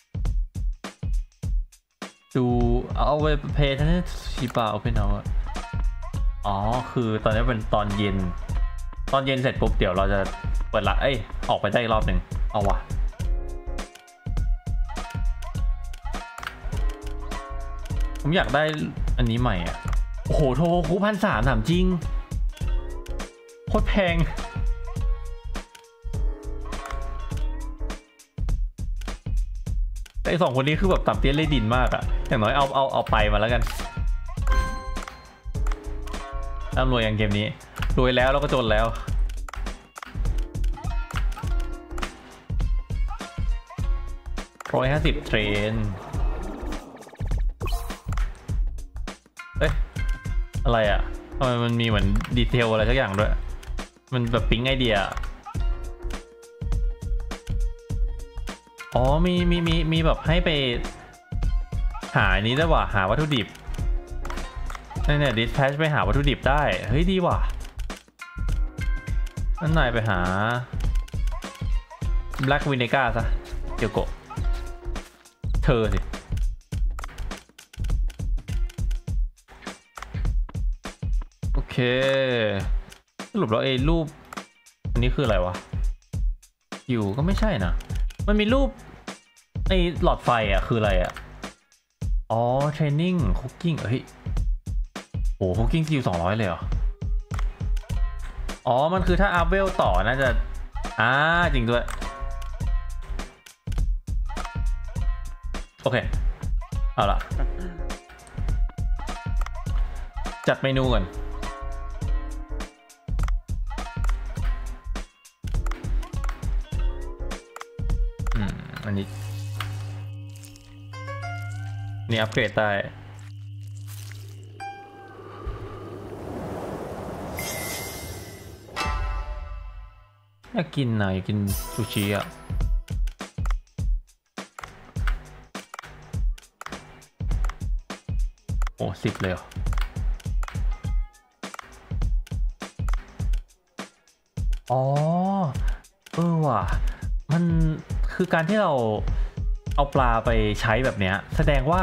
ดูเอาไปเพย์ท่านชิบะเอาไปเนาะอ๋อคือตอนนี้เป็นตอนเย็นตอนเย็นเสร็จปุ๊บเดี๋ยวเราจะเปิดละเอ้ยออกไปได้อีกรอบหนึ่งเอาวะผมอยากได้อันนี้ใหม่อ่ะโอ้โหโทคุพันสามถามจริงโคตรแพงไอ้สองคนนี้คือแบบต่ำเตี้ยเล่ดินมากอะอย่างน้อยเอาเอาเอาไปมาแล้วกันร่ำรวยอย่างเกมนี้รวยแล้วแล้วก็จนแล้วร้อยห้าสิบเทรนเอ้ยอะไรอะทำไมมันมีเหมือนดีเทลอะไรสักอย่างด้วยมันแบบปิ๊งไอเดียอ๋อมีมีมีมีแบบให้ไปหานี้ได้ว่ะหาวัตถุดิบนี่เนี่ยดิสแพชไปหาวัตถุดิบได้เฮ้ยดีว่ะนั่นนายไปหา Black Vinegar ซะเกียวโกะเธอสิโอเคสรุปแล้วไอ้รูปอันนี้คืออะไรวะอยู่ก็ไม่ใช่นะมันมีรูปไอ้หลอดไฟอ่ะคืออะไรอ่ะอ๋อ training cooking เฮ้ยโอ้ cooking skill สองร้อยเลยเหรออ๋อมันคือถ้าอัพเวลต่อน่าจะอ่าจริงด้วยโอเคเอาล่ะจัดเมนูก่อนอันนี้นี่อัปเกรดได้อยากกินนะอยากกินซูชิอ่ะโอ้สิบเลยเหรออ๋อเออว่ะมันคือการที่เราเอาปลาไปใช้แบบเนี้ยแสดงว่า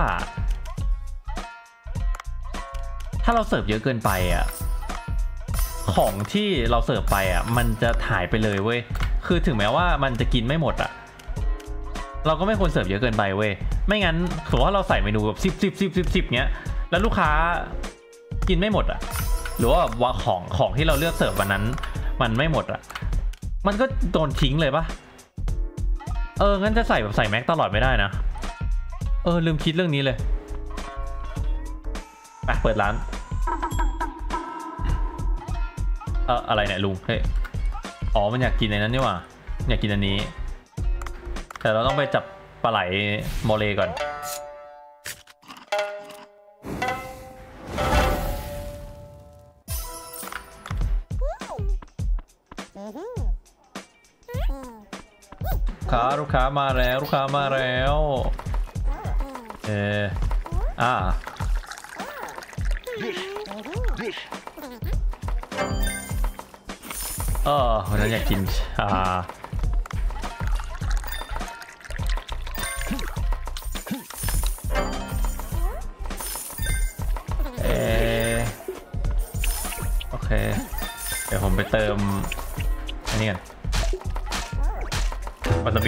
ถ้าเราเสิร์ฟเยอะเกินไปอ่ะของที่เราเสิร์ฟไปอ่ะมันจะหายไปเลยเว้ยคือถึงแม้ว่ามันจะกินไม่หมดอ่ะเราก็ไม่ควรเสิร์ฟเยอะเกินไปเว้ยไม่งั้นสมมติว่าเราใส่เมนูแบบสิบสิบสิบสิบสิบเงี้ยแล้วลูกค้ากินไม่หมดอ่ะหรือว่าว่าของของที่เราเลือกเสิร์ฟวันนั้นมันไม่หมดอ่ะมันก็โดนทิ้งเลยปะเอองั้นจะใส่แบบใส่แม็กตลอดไม่ได้นะเออลืมคิดเรื่องนี้เลยไปเปิดร้านเอออะไรเนี่ยลุงเฮ้ยอ๋อมันอยากกินในนั้นนี่หว่าอยากกินอันนี้แต่เราต้องไปจับปลาไหลโมเลก่อนค้าลูกค้ามาแล้วลูกค้ามาแล้วเอออ่าเออวันนั้นอยากกินชาเออโอเคไปเติมอันนี้กันวาซาบิ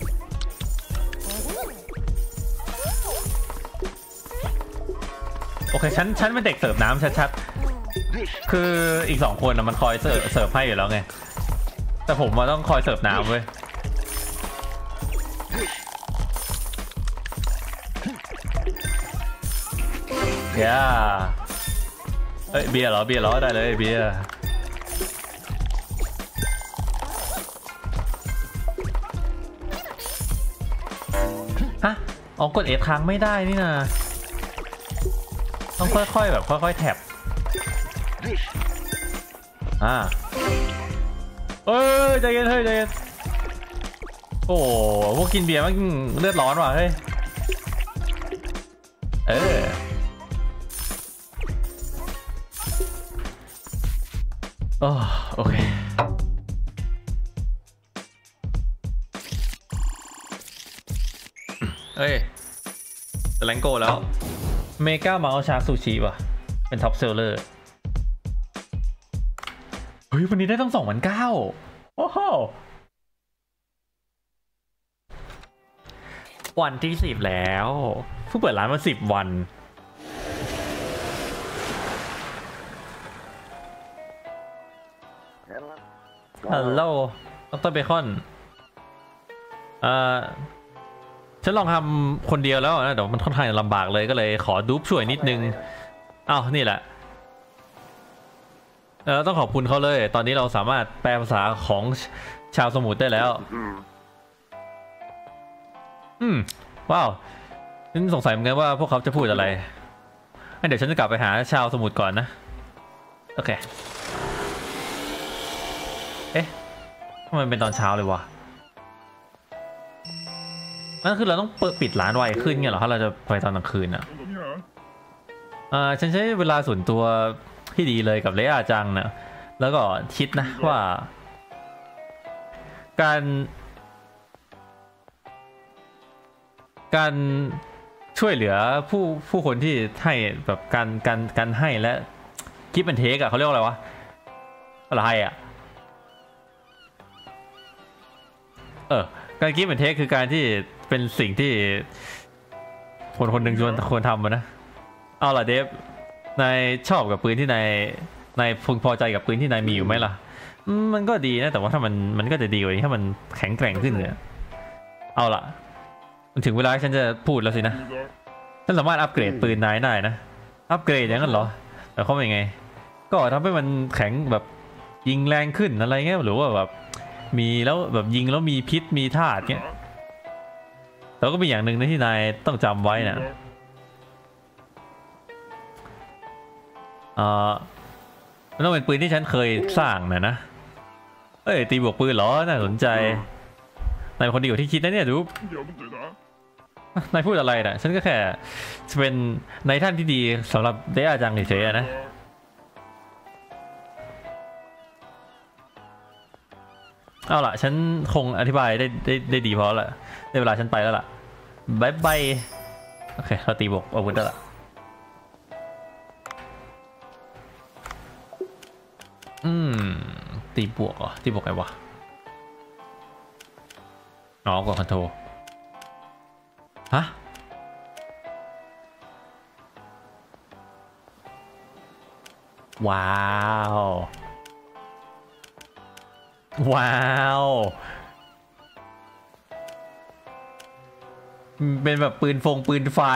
โอเคฉันฉันเป็นเด็กเสิร์ฟน้ำชัดๆคืออีกสองคนนะมันคอยเสิร์ฟเสิร์ฟให้อยู่แล้วไงแต่ผมมาต้องคอยเสิร์ฟน้ำเว้ยเย้เอ้ยเบียร์เหรอเบียร์เหรอได้เลยเบียร์ฮะอ๋อกดเอฟค้างไม่ได้นี่นะต้องค่อยๆแบบค่อยๆแท็บอ่าเอ้ยใจเย็นเฮ้ยใจเย็นโอ้พวกกินเบียร์มันเลือดร้อนว่ะเฮ้ยเออโอ้โอเคเอ้ยจะแรงโก้แล้วเมกาเมาส์ชาซูชิว่ะเป็นท็อปเซลเลอร์เฮ้ยวันนี้ได้ตั้งสองพันเก้าโอ้โหวันที่สิบแล้วเพิ่งเปิดร้านมาสิบวันฮัลโหลดร.เบคอนเอ่อฉันลองทำคนเดียวแล้วนะเดี๋ยวมันค่อนข้างลำบากเลยก็เลยขอดูบช่วยนิดนึงอ้าวนี่แหละเออต้องขอบคุณเขาเลยตอนนี้เราสามารถแปลภาษาของชาวสมุทรได้แล้วอืมว้าวฉันสงสัยเหมือนกันว่าพวกเขาจะพูดอะไรเดี๋ยวฉันจะกลับไปหาชาวสมุทรก่อนนะโอเคเอ๊ะทำไมเป็นตอนเช้าเลยวะนั่นคือเราต้องเปิดปิดร้านไวขึ้นไงเหรอถ้าเราจะไปตอนกลางคืนอ่ะอ่าฉันใช้เวลาส่วนตัวที่ดีเลยกับเลอาจังนะแล้วก็คิดนะว่าการการช่วยเหลือผู้ผู้คนที่ให้แบบการการการให้และกิฟต์แอนด์เทคอะเขาเรียกว่าอะไรวะอะไรอะเออการกิฟต์แอนด์เทคคือการที่เป็นสิ่งที่คนคนหนึ่งควรควรทำนะเอาล่ะเดฟนายชอบกับปืนที่นายนายพึงพอใจกับปืนที่นายมีอยู่ไหมล่ะมันก็ดีนะแต่ว่าถ้ามันมันก็จะดีกว่านี้ถ้ามันแข็งแกร่งขึ้นเลยเอาล่ะมันถึงเวลาฉันจะพูดแล้วสินะฉันสามารถอัปเกรดปืนนายได้นะอัปเกรดอย่างนั้นเหรอแต่เขาเป็นไงก็ทำให้มันแข็งแบบยิงแรงขึ้นอะไรเงี้ยหรือว่าแบบมีแล้วแบบยิงแล้วมีพิษมีธาตุเงี้ยแต่ก็มีอย่างหนึ่งนะที่นายต้องจำไว้นะอ่ามันต้องเป็นปืนที่ฉันเคยสร้างนะนะเอ้ยตีบวกปืนเหรอน่าสนใจนายเป็นคนดีกว่าที่คิดนะเนี่ยดูนายพูดอะไรนะฉันก็แค่จะเป็นนายท่านที่ดีสำหรับเดอาจังเฉยๆนะเอาล่ะฉันคงอธิบายได้ได้ได้ดีพอละได้เวลาฉันไปแล้วล่ะบายบายโอเคเราตีบวกอาวุธได้ละอืมตีบวกเหรอตีบวกไงวะอ๋อกดคอนโทรลฮะว้าวว้าวเป็นแบบปืนฟงปืนไฟ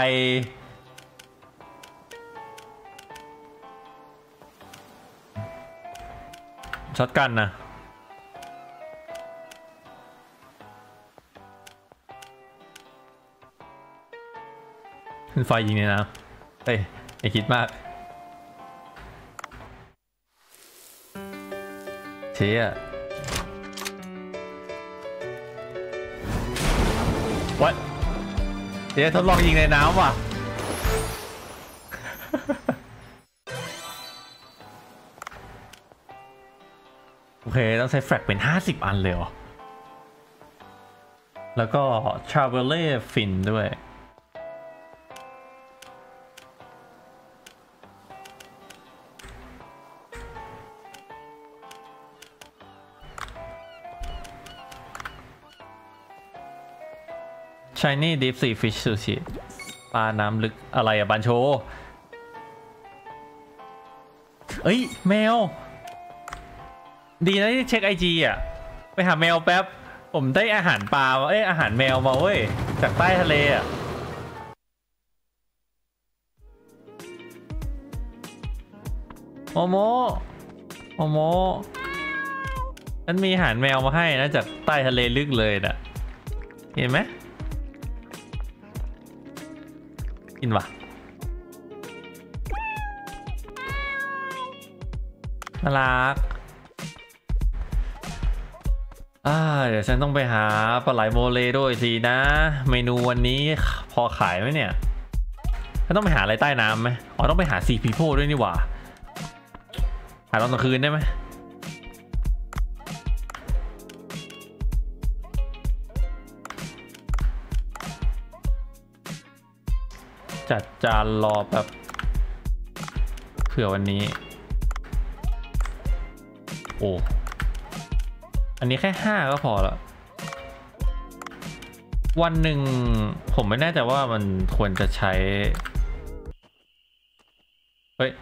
ช็อตกันนะปืนไฟยิงเนี่ยนะเฮ้ยอย่าคิดมากเชี่ยวัดเดี๋ยวทดลองยิงในน้ำว่ะโอเคต้องใช้แฟลกเป็นห้าสิบอันเลยเหรอแล้วก็ Traveler Fin ด้วย shiny deep sea fish sushi ปลาน้ำลึกอะไรอะบันโชเอ้ยแมวดีนะที่เช็คไอจีอ่ะไปหาแมวแป๊บผมได้อาหารปลาเอ้ยอาหารแมวมาเว้ยจากใต้ทะเลอ่ะโมโมโมโมฉันมีอาหารแมวมาให้นะจากใต้ทะเลลึกเลยนะเห็นไหมกินวะน่ารักอ่าเดี๋ยวฉันต้องไปหาปลาไหลโมเลด้วยสินะเมนูวันนี้พอขายไหมเนี่ยฉันต้องไปหาอะไรใต้น้ำไหมอ๋อต้องไปหาซีพีโพด้วยนี่หว่าหาตอนกลางคืนได้ไหมจัดจานรอแบบเผื่อวันนี้โอ้อันนี้แค่ห้าก็พอละวันหนึ่งผมไม่แน่ใจว่ามันควรจะใช้เฮ้ย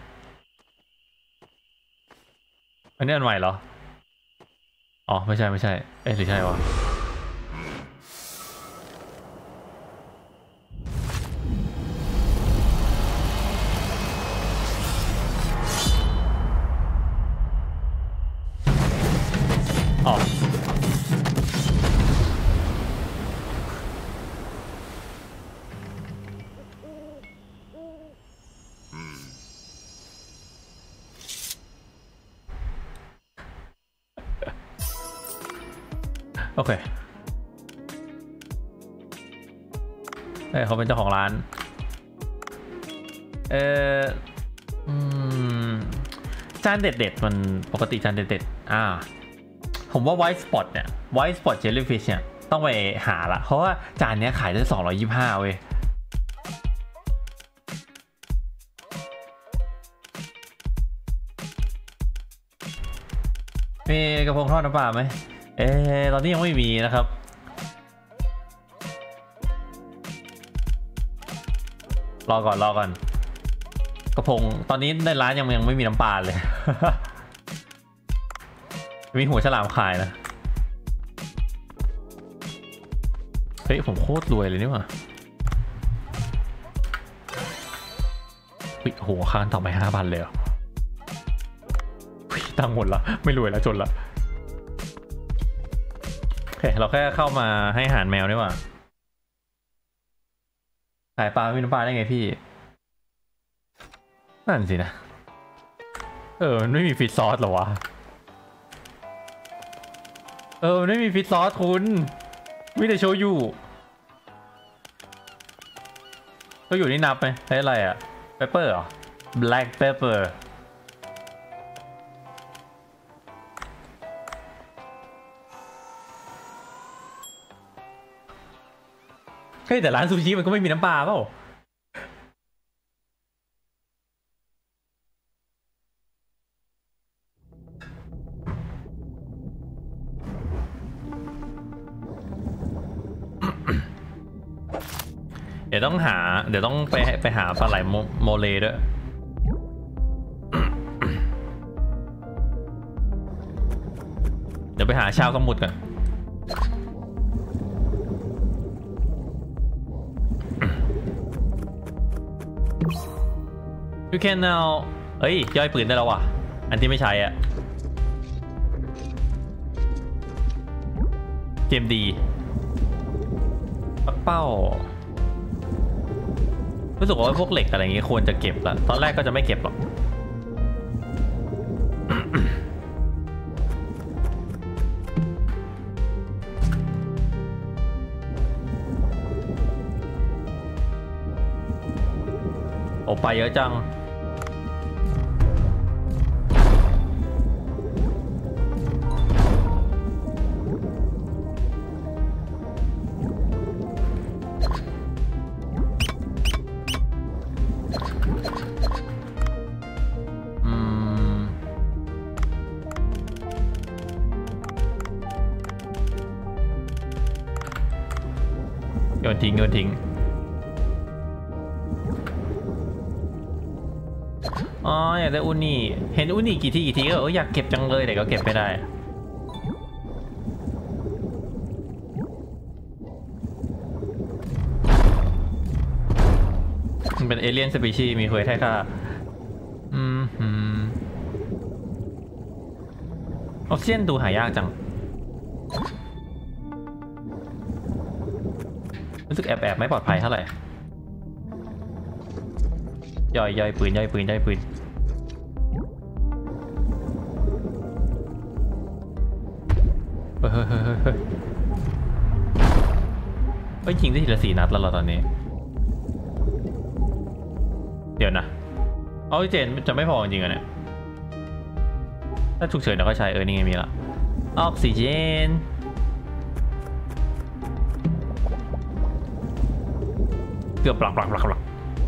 อันนี้อันใหม่เหรออ๋อไม่ใช่ไม่ใช่เอ๊ะหรือใช่วะอ๋อโอเคเอ้ยเขาเป็นเจ้าของร้านเอออืมจานเด็ดๆมันปกติจานเด็ดๆอ่าผมว่า White Spot เนี่ย White Spot Jellyfish เนี่ยต้องไปหาละเพราะว่าจานนี้ขายได้สองร้อยยี่สิบห้าเว้ยมีกระพงทอดน้ำปลาไหมเออตอนนี้ยังไม่มีนะครับรอก่อนรอก่อนกระพงตอนนี้ในร้านยังยังไม่มีน้ำปลาเลย มีหัวฉลามขายนะเฮ้ยผมโคตรรวยเลยนี่หว่าวิโหค้างต่อไปห้าพันเลยตังหมดละไม่รวยแล้วจนละโอเคเราแค่เข้ามาให้อาหารแมวนี่หว่าขายปลาไม่มีน้ำปลาได้ไงพี่นั่นสินะเออไม่มีฟิชซอสหรอวะเออไม่มีฟิชซอสคุณมีแต่โชยุโชยุนี่นับไหมใช้อะไรอะเปปเปอร์เหรอ black pepper เฮ้ยแต่ร้านซูชิมันก็ไม่มีน้ำปลาเปล่าเดี๋ยวต้องหาเดี๋ยวต้องไปไปหาปลาไหลโมเลด้วยเดี๋ยวไปหาชาวสมุทรกันYou can now เอ้ยย่อยปืนได้แล้วว่ะอันที่ไม่ใช้อ่ะเกมดีปักเป้ารู้สึกว่าพวกเหล็กอะไรอย่างงี้ควรจะเก็บละตอนแรกก็จะไม่เก็บหรอกโอ้ไปเยอะจังโยนทิ้งโยนทิ้งอ๋ออยากได้อุนี่เห็นอุนี่กี่ทีกี่ทีก็เอออยากเก็บจังเลยแต่ก็เก็บไม่ได้มันเป็นเอเลี่ยนสปีชีส์มีเควสให้ค่ะอืมอืมออกซิเจนดูหายากจังรู้สึกแอบแอบไม่ปลอดภัยเท่าไหร่ย่อยย่อยปืนย่อยปืนย่อยปืนเฮ้ยเฮ้ยเฮ้ยเฮ้ยเฮ้ยยิงได้ทีละสี่นัดแล้วเหรอตอนนี้เดี๋ยวนะออกซิเจนจะไม่พอจริงๆอะเนี่ยถ้าฉุกเฉินเราก็ใช้เออนี่ไงมีละออกซิเจนเกือบปลักปลักปลักปลัก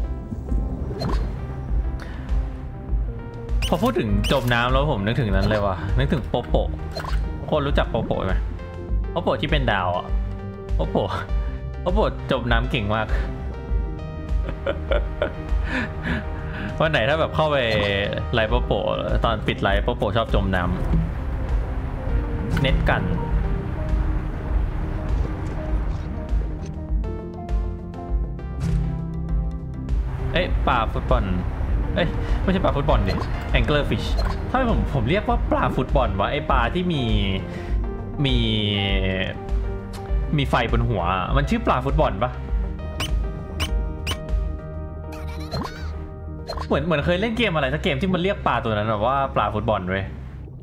พอพูดถึงจมน้ำแล้วผมนึกถึงนั้นเลยว่ะนึกถึงโปโปคนรู้จักโปโปไหมโปโปที่เป็นดาวอ่ะโปโปโปโปจมน้ำเก่งมากวันไหนถ้าแบบเข้าไปไลฟ์โปโปตอนปิดไลฟ์โปโปชอบจมน้ำเน็ตกันเอ้ยปลาฟุตบอลเอ้ยไม่ใช่ปลาฟุตบอลดิ angler fish ถ้าผมผมเรียกว่าปลาฟุตบอลวะไอปลาที่มีมีมีไฟบนหัวมันชื่อปลาฟุตบอลปะเหมือนเหมือนเคยเล่นเกมอะไรสักเกมที่มันเรียกปลาตัวนั้นแบบว่าปลาฟุตบอลเว้ย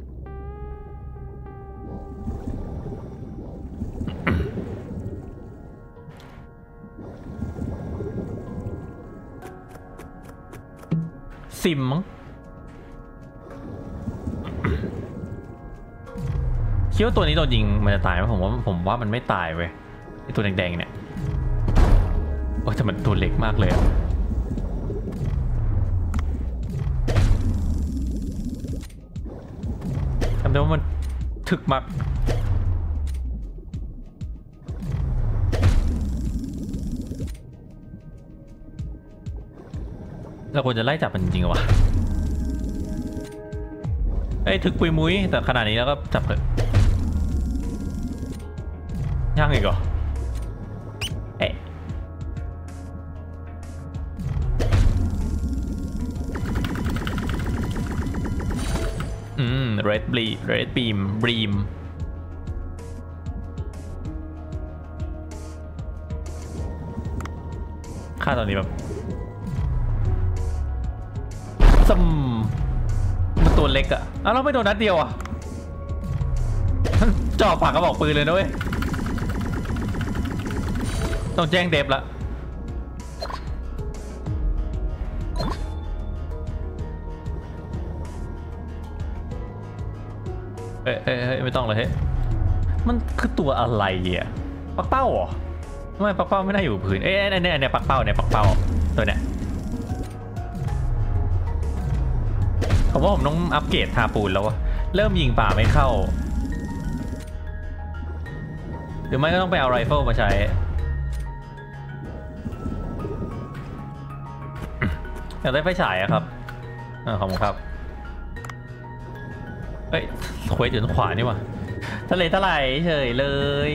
ซิมมั้งคิดว่าตัวนี้โดนยิงมันจะตายไหมผมว่าผมว่ามันไม่ตายเว้ยไอตัวแดงๆเนี่ยโอ้แต่มันตัวเล็กมากเลยทำได้ว่ามันถึกมากเราควรจะไล่จับมันจริงๆวะเอ้ยถึกปุยมุ้ยแต่ขนาดนี้แล้วก็จับเถอะย่างอีกเหรอเอ๊ะอืม red beam red beam beam ค่าตอนนี้แบบซัมมันตัวเล็กอะอ้าวเราไม่โดนนัดเดียวอะจ่อปากกระบอกปืนเลยนะเว้ยต้องแจ้งเดฟละเอ้ยเอ้ยไม่ต้องเลยเฮ้ยมันคือตัวอะไรอ่ะปักเป้าเหรอไม่ปักเป้าไม่ได้อยู่พื้นเอ้ยเนี่ยเนี่ยปักเป้าเนี่ยปักเป้าตัวเนี้ยผมว่าผมต้องอัปเกรดทาปูนแล้ววะเริ่มยิงป่าไม่เข้าหรือไม่ก็ต้องไปเอาไรเฟิลมาใช้อยากได้ไฟฉายอะครับอ่าขอบคุณครับเอ้ยเควสอยู่ทางขวานี่วะทะเลทลายเฉยเลย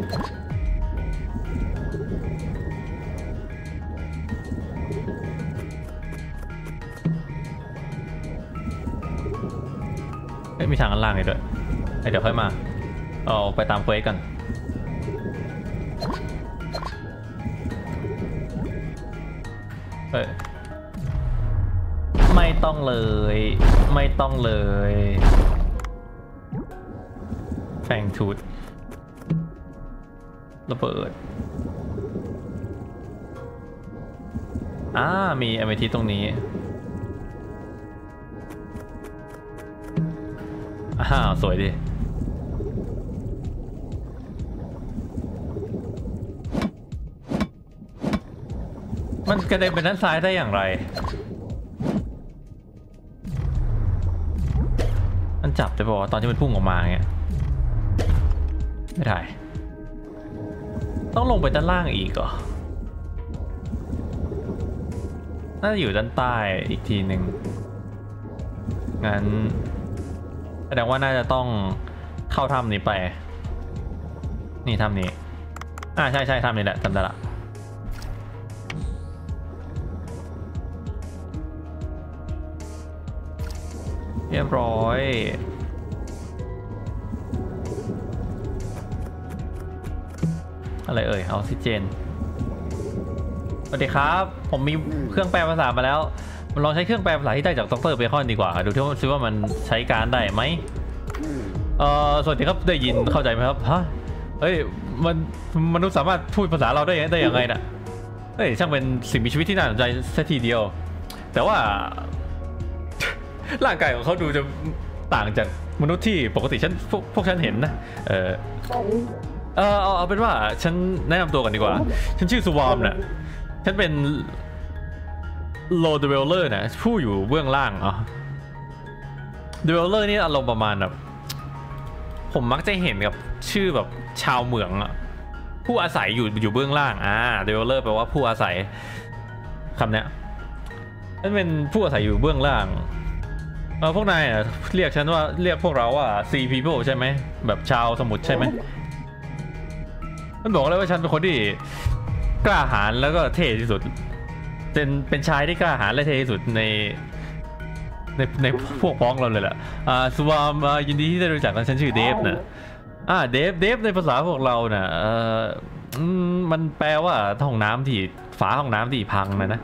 มีทางข้างล่างเลยด้วยเดี๋ยวค่อยมาเอาไปตามเควสกันเฮ้ยไม่ต้องเลยไม่ต้องเลยแฟงทูดระเบิดอ่ามีอเมทิสตรงนี้อ้าวสวยดิมันกระเด็นไปด้านซ้ายได้อย่างไรมันจับได้ป่าวตอนที่มันพุ่งออกมาเงี้ยไม่ได้ต้องลงไปด้านล่างอีกเหรอน่าจะอยู่ด้านใต้อีกทีหนึ่งงั้นแสดงว่าน่าจะต้องเข้าถ้ำนี้ไปนี่ถ้ำนี้อ่าใช่ใช่ถ้ำนี้แหละจำได้ละเรียบร้อยอะไรเอ่ยออกซิเจนสวัสดีครับผมมีเครื่องแปลภาษามาแล้วลองใช้เครื่องแปลภาษาที่ได้จากดรเบคอนดีกว่าดูที่ว่าซิว่ามันใช้การได้ไหมเออสวัสดีครับได้ยินเข้าใจไหมครับฮะเฮ้ยมันมนุษย์สามารถพูดภาษาเราได้ได้ยังไงน่ะเฮ้ยช่างเป็นสิ่งมีชีวิตที่น่าสนใจสักทีเดียวแต่ว่าร่างกายของเขาดูจะต่างจากมนุษย์ที่ปกติฉันพวกพวกฉันเห็นนะเออเออเอาเอาเป็นว่าฉันแนะนำตัวกันดีกว่าฉันชื่อสวอมน่ะฉันเป็นโลเดเวลเลอร์นะผู้อยู่เบื้องล่างอ๋อเดเวลเลอร์นี่อารมณ์ประมาณแบบผมมักจะเห็นกับชื่อแบบชาวเมืองอะผู้อาศัยอยู่อยู่เบื้องล่างอ่าเดเวลเลอร์แปลว่าผู้อาศัยคำเนี้ยฉันเป็นผู้อาศัยอยู่เบื้องล่างเออพวกนายอ่ะเรียกฉันว่าเรียกพวกเราว่า Sea People ใช่ไหมแบบชาวสมุทรใช่ไหมมันบอกเลยว่าฉันเป็นคนที่กล้าหาญแล้วก็เท่ที่สุดเป็นเป็นชายที่กล้าหาญและเท่ที่สุดในในในพวกพ้องเราเลยแหละอ่าสวามยินดีที่ได้รู้จักกันฉันชื่อเดฟนะอ่าเดฟเดฟในภาษาพวกเราน่ะเออมันแปลว่าห้องน้ำที่ฝาห้องน้ำที่พังนะนะ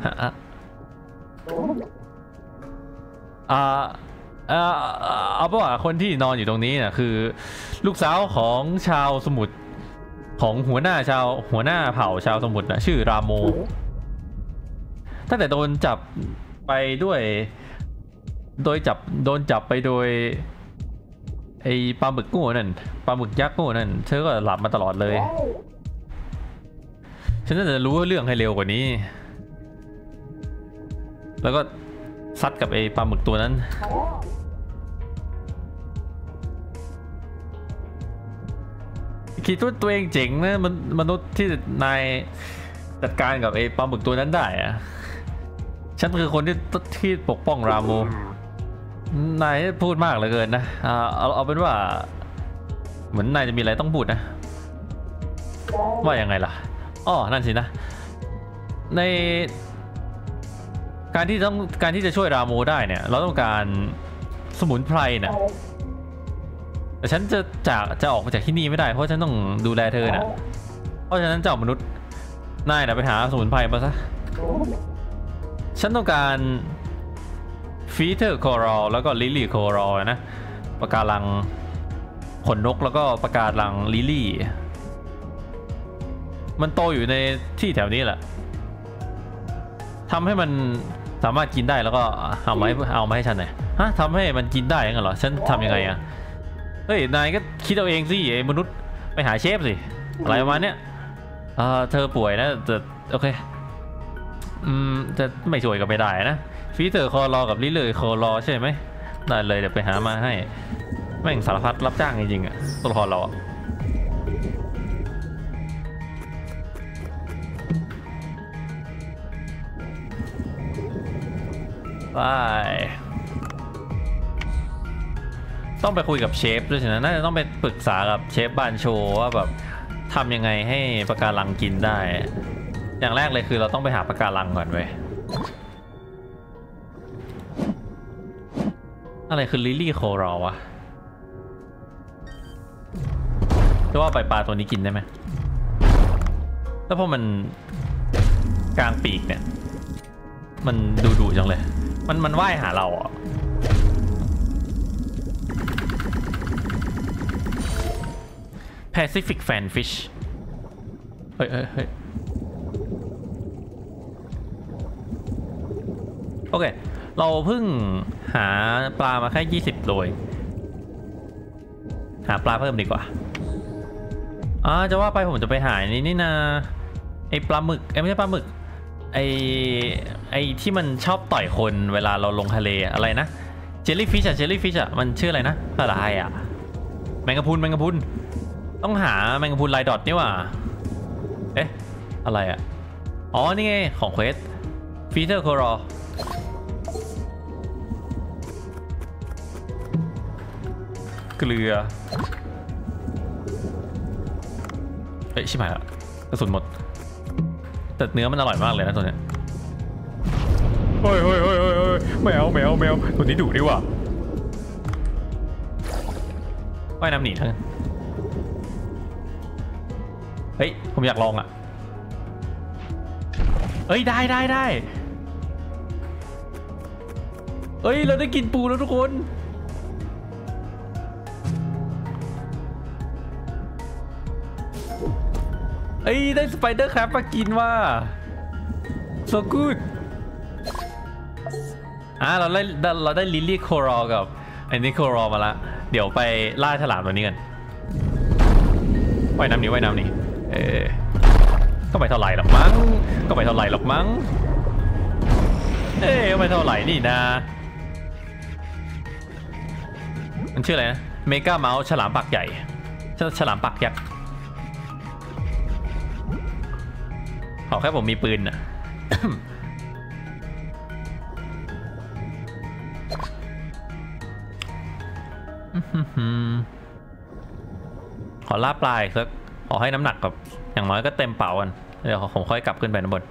อ่าเอาเป็นว่าคนที่นอนอยู่ตรงนี้น่ะคือลูกสาวของชาวสมุทรของหัวหน้าชาวหัวหน้าเผ่าชาวสมุทรน่ะชื่อราโมตั้งแต่โดนจับไปด้วยโดยจับโดนจับไปโดยไอ้ปลาหมึกโง่นั่นปลาหมึกยักษ์โง่นั่นเธอก็หลับมาตลอดเลยฉันน่าจะรู้เรื่องให้เร็วกว่านี้แล้วก็ซัดกับไอ้ปลาหมึกตัวนั้นคิดว่าตัวเองเจ๋งนะมันมนุษย์ที่นายจัดการกับไอ้ปลาหมึกตัวนั้นได้อะฉันคือคนที่ที่ปกป้องราโมนายพูดมากเหลือเกินนะเอาเอาเป็นว่าเหมือนนายจะมีอะไรต้องพูดนะว่ายังไงล่ะอ๋อนั่นสินะในการที่ต้องการที่จะช่วยราโมได้เนี่ยเราต้องการสมุนไพรเนี่ยแต่ฉันจะจากจะออกมาจากที่นี่ไม่ได้เพราะฉันต้องดูแลเธอน่ะเพราะฉะนั้นเจ้ามนุษย์นายน่ะไปหาสมุนไพรมาซะฉันต้องการฟีเตอร์โครอลแล้วก็ลิลลี่โครอลนะปะการังขนนกแล้วก็ปะการังลิลลี่มันโตอยู่ในที่แถวนี้แหละทำให้มันสามารถกินได้แล้วก็เอามาให้เอามาให้ฉันหน่อยฮะทำให้มันกินได้งั้นเหรอฉันทำยังไงอะเฮ้ยนายก็คิดเอาเองสิไอ้มนุษย์ไปหาเชฟสิอะไรประมาณเนี้ยเออเธอป่วยนะแต่โอเคอืมจะไม่ช่วยก็ไม่ได้นะฟีเตอร์คอรอกับลิเลยคอรอใช่ไหมได้เลยเดี๋ยวไปหามาให้แม่งสารพัดรับจ้างจริงๆอะตัวละครเราไปต้องไปคุยกับเชฟด้วยใช่ไหมน่าจะต้องไปปรึกษากับเชฟบานโชว่าแบบทำยังไงให้ปะการังกินได้อย่างแรกเลยคือเราต้องไปหาปะการังก่อนเว้ยอะไรคือลิลลี่โครอลวะจะว่าไปปลาตัวนี้กินได้ไหมแล้วพอมันกลางปีกเนี่ยมันดุดุจังเลยมันมันว่ายหาเราอ่ะPacific Fanfish เฮ้ยเฮ้ยเฮ้ยโอเคเราเพิ่งหาปลามาแค่ยี่สิบโลยหาปลาเพิ่มดีกว่าอ่าจะว่าไปผมจะไปหานี้นี่นะไอปลาหมึกไอไม่ใช่ปลาหมึกไอไอที่มันชอบต่อยคนเวลาเราลงทะเลอะไรนะเจลลี่ฟิชอะเจลลี่ฟิชอะมันชื่ออะไรนะอะไรอะแมงกะพรุนแมงกะพรุนต้องหาแมงกะพรุนลายดอทนี่ว่าเอ๊ะอะไรอ่ะอ๋อนี่ไงของเควสฟีเจอร์โครอเกลือเอ้ยชิบหายละกระสุนหมดแต่เนื้อมันอร่อยมากเลยนะตัวเนี้ยเฮ้ยเฮ้ยเฮ้ยเฮ้ยแมวแมวแมวตัวนี้ดุดีว่ะว่ายน้ำหนีทั้งเฮ้ยผมอยากลองอ่ะเอ้ยได้ได้ได้เอ้ยเราได้กินปูแล้วทุกคนเอ้ยได้สไปเดอร์ครับมากินว่า so good อ่ะเราได้เราได้ลิลลี่โครอลกับอันนี้โครอลมาละเดี๋ยวไปล่าฉลามตัวนี้กันว่ายน้ำหนีว่ายน้ำหนีเออก็ไม่เท่าไหร่หรอกมั้งก็ไม่เท่าไหร่หรอกมั้งเอ้ยก็ไม่เท่าไหร่นี่นะมันชื่ออะไรนะเมกาเมาส์ฉลามปากใหญ่ฉลามปากยักษ์ขอแค่ผมมีปืนน่ะ ขอลาปลายสักขอให้น้ำหนักกับอย่างน้อยก็เต็มเป่ากันเดี๋ยวผมค่อยกลับขึ้นไปด้านบน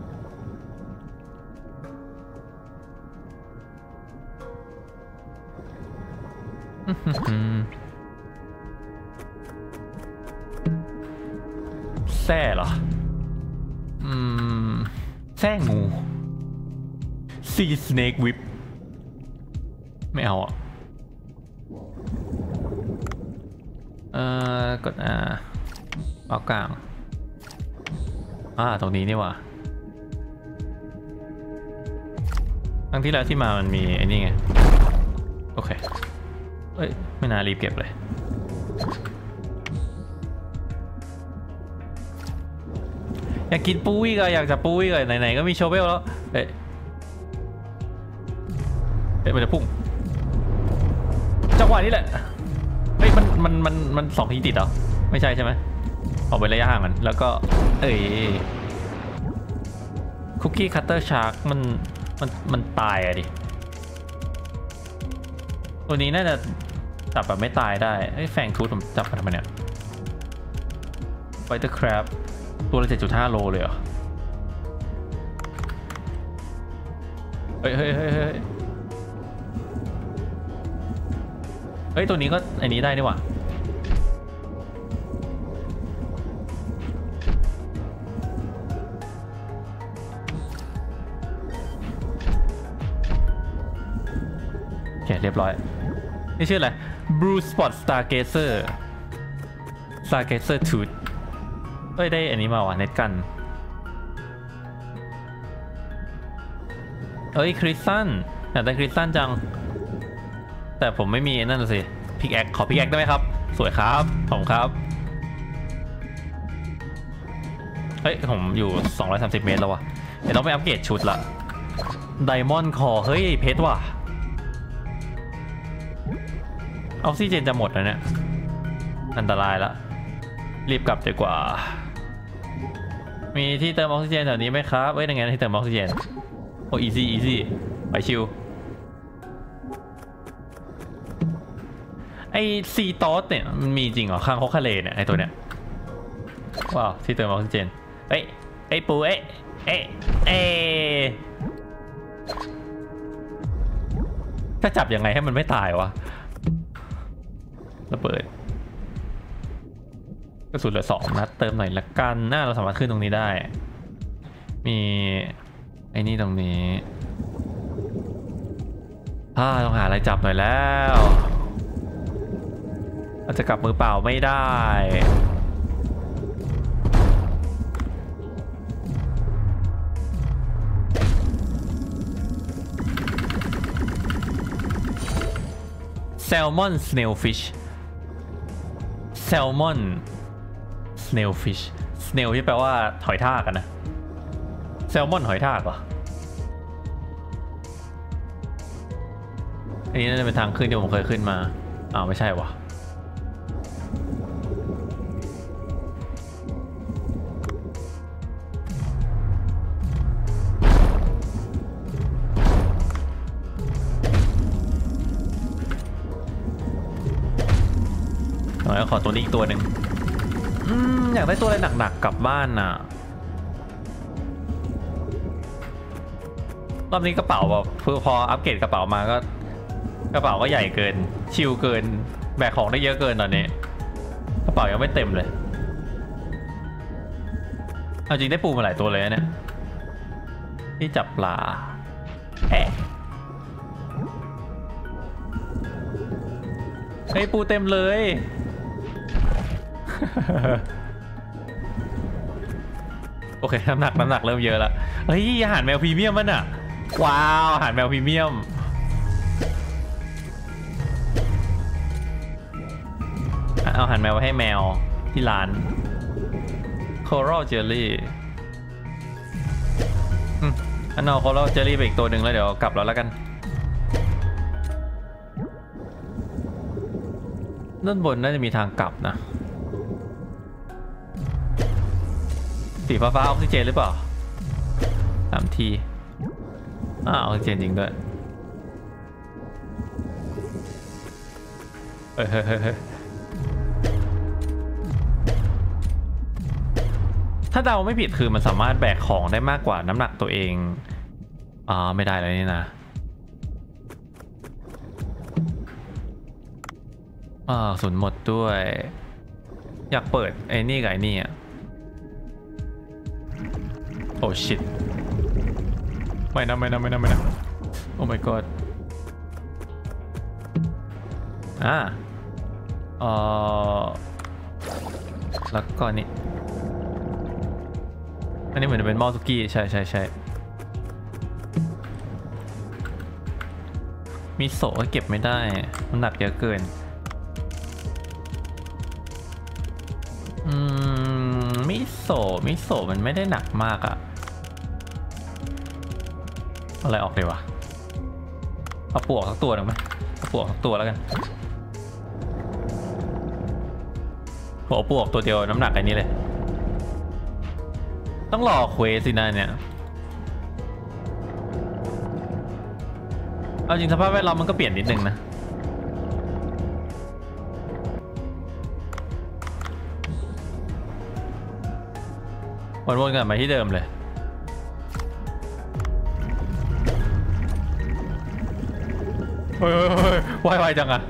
แซ่เหรออืมแซ่งูซีสเนกวิปไม่เอาอ่ะเอ่อกดอ่าเอากลางอ่าตรงนี้นี่ว่ะครั้งที่แล้วที่มามันมีไอ้นี่ไงโอเคเอ้ยไม่น่ารีบเก็บเลยอยากกินปูอีกอะอยากจะปูอีกอะไหนๆก็มีโชเวลแล้วเอ๊ะเอ๊ะมันจะพุ่งจังหวะนี้แหละเฮ้ยมันมันมันมันสองทีติดเหรอไม่ใช่ใช่ไหมออกไประยะห่างกันแล้วก็เอ้ยคุกกี้คัตเตอร์ชาร์กมันมันมันตายอะดิตัวนี้น่าจะจับแบบไม่ตายได้ไอ้แฟงทูธผมจับมาทำไมเนี่ยไฟเตอร์คราฟตัวละ เจ็ดจุดห้า โลเลยเหรอเฮ้ยเฮ้ยเฮ้ยเฮ้ยเฮ้ยตัวนี้ก็อันนี้ได้นี่หว่าโอเคเรียบร้อยนี่ชื่ออะไร Blue Spot Stargazer Stargazer Tooth เอ้ยได้อันนี้มาว่ะเน็ตกันเอ้ยคริสตันอยากได้คริสตันจังแต่ผมไม่มีนั่นสิพิกแอคขอพิกแอคได้ไหมครับสวยครับผมครับเฮ้ยผมอยู่สองร้อยสามสิบเมตรแล้ววะเดี๋ยวต้องไปอัปเกรดชุดละไดมอนด์คอเฮ้ยเพชรว่ะออกซิเจนจะหมดแล้วเนี่ยอันตรายละรีบกลับดีกว่ามีที่เติมออกซิเจนแถวนี้ไหมครับเอ้ยยังไงที่เติมออกซิเจนโอ้อีซี่อีซี่ไปชิวไอซีตอสเนี่ยมันมีจริงเหรอข้างฮอกคาเลเนี่ยไอตัวเนี้ยว้าวที่เติมออกซิเจนเอ้ยไอปูเอ้ยเอ้ยเอ้ถ้าจับยังไงให้มันไม่ตายวะระเบิดกระสุนเหลือสองนัดเติมหน่อยละกันหน้าเราสามารถขึ้นตรงนี้ได้มีไอ้นี่ตรงนี้อ่าต้องหาอะไรจับหน่อยแล้วอาจจะกลับมือเปล่าไม่ได้แซลมอนสเนลฟิชแซลมอนสเนลฟิชสเนลที่แปลว่าหอยทากกันนะแซลมอนหอยทากเหรออันนี้น่าจะเป็นทางขึ้นที่ผมเคยขึ้นมาอ้าวไม่ใช่วะอขอตัวนี้อีกตัวหนึ่งอืมอยากได้ตัวอะไรหนักๆกลับบ้านน่ะรอบนี้กระเป๋าแบบพออัปเกรดกระเป๋ามาก็กระเป๋าก็ใหญ่เกินชิลเกินแบกของได้เยอะเกินตอนนี้กระเป๋ายังไม่เต็มเลยเอาจริงได้ปูมาหลายตัวเลยนะเนี่ยที่จับปลาแอะเฮ้ยปูเต็มเลยโอเคน้ำหนักน้ำหนักเริ่มเยอะแล้วเฮ้ยอาหารแมวพรีเมียมมันอ่ะว้าวอาหารแมวพรีเมียมเอาอาหารแมวไว้ให้แมวที่ร้าน Coral Jelly อืมอันเอา Coral Jelly ไปอีกตัวหนึ่งแล้วเดี๋ยวกลับแล้วแล้วกันด้านบนน่าจะมีทางกลับนะสีฟ้าฟ้าออกซิเจนหรือเปล่าสามทีอ่าออกซิเจนจริงด้วยเฮ้ยเฮ้ยเฮ้ยถ้าเดาไม่ผิดคือมันสามารถแบกของได้มากกว่าน้ำหนักตัวเองอ่าไม่ได้เลยนี่นะอ่าสุนหมดด้วยอยากเปิดไอ้นี่กับไอ้นี่อ่ะโอ้ชิตไม่นะไม่นะไม่นะไม่นะโอ้ my god อ่าเอ่อแล้วก็นี่อันนี้เหมือนจะเป็นหม้อซุกี้ใช่ใช่ใช่มีโซ่เก็บไม่ได้มันหนักเยอะเกินอืมมิโซะมิโซะมันไม่ได้หนักมากอะอะไรออกเลยวะเอาปวกสักตัวหนึ่งไหมเอาปวกสักตัวแล้วกันโหปวกตัวเดียวน้ำหนักอันนี้เลยต้องรอเควสสินะเนี่ยเอาจริงสภาพแวดล้อมมันก็เปลี่ยนนิดนึงนะวนๆกันมาที่เดิมเลยเฮ้ยๆๆไวๆจังอะ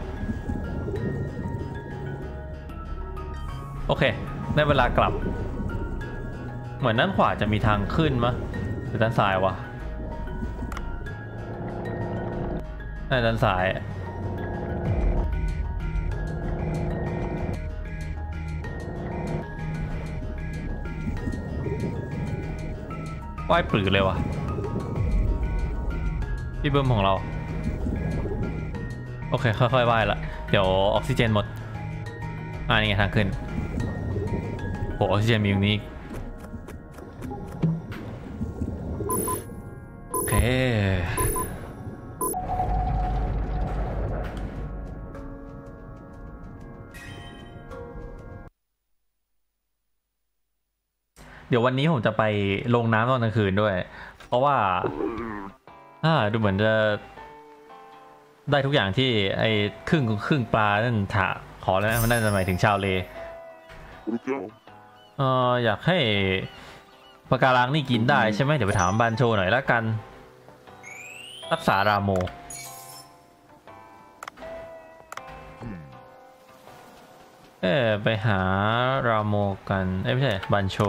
โอเคได้เวลากลับเหมือนด้านขวาจะมีทางขึ้นมะหรือด้านซ้ายวะน่าด้านซ้ายว่ายปลื้อเลยวะพี่เบิ้มของเราโอเคค่อยๆว่ายละเดี๋ยวออกซิเจนหมดอ่านี่ไงทางขึ้นโหออกซิเจนมีอยู่นี้โอเคเดี๋ยววันนี้ผมจะไปลงน้ำตอนกลางคืนด้วยเพราะว่าอ่าดูเหมือนจะได้ทุกอย่างที่ไอ้ครึ่งครึ่งปลานั่นถาขอแล้วนะมันน่าจะหมายถึงชาวเลเอออยากให้ปะการังนี่กินได้ใช่ไหมเดี๋ยวไปถามบันโชหน่อยละกันรักษาราโมเออไปหาราโมกันเอ้ไม่ใช่บันโช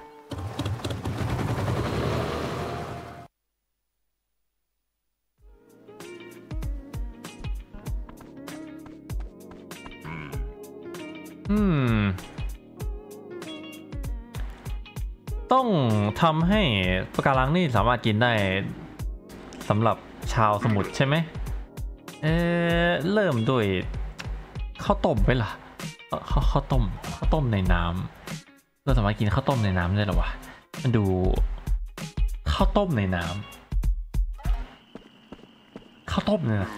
อืมต้องทำให้ปะการังนี่สามารถกินได้สำหรับชาวสมุทรใช่ไหมเออเริ่มด้วยข้าวต้มไปล่ะข้าวข้าวต้มข้าวต้มในน้ำเราสามารถกินข้าวต้มในน้ำได้หรอวะมันดูข้าวต้มในน้ำข้าวต้มเนี่ย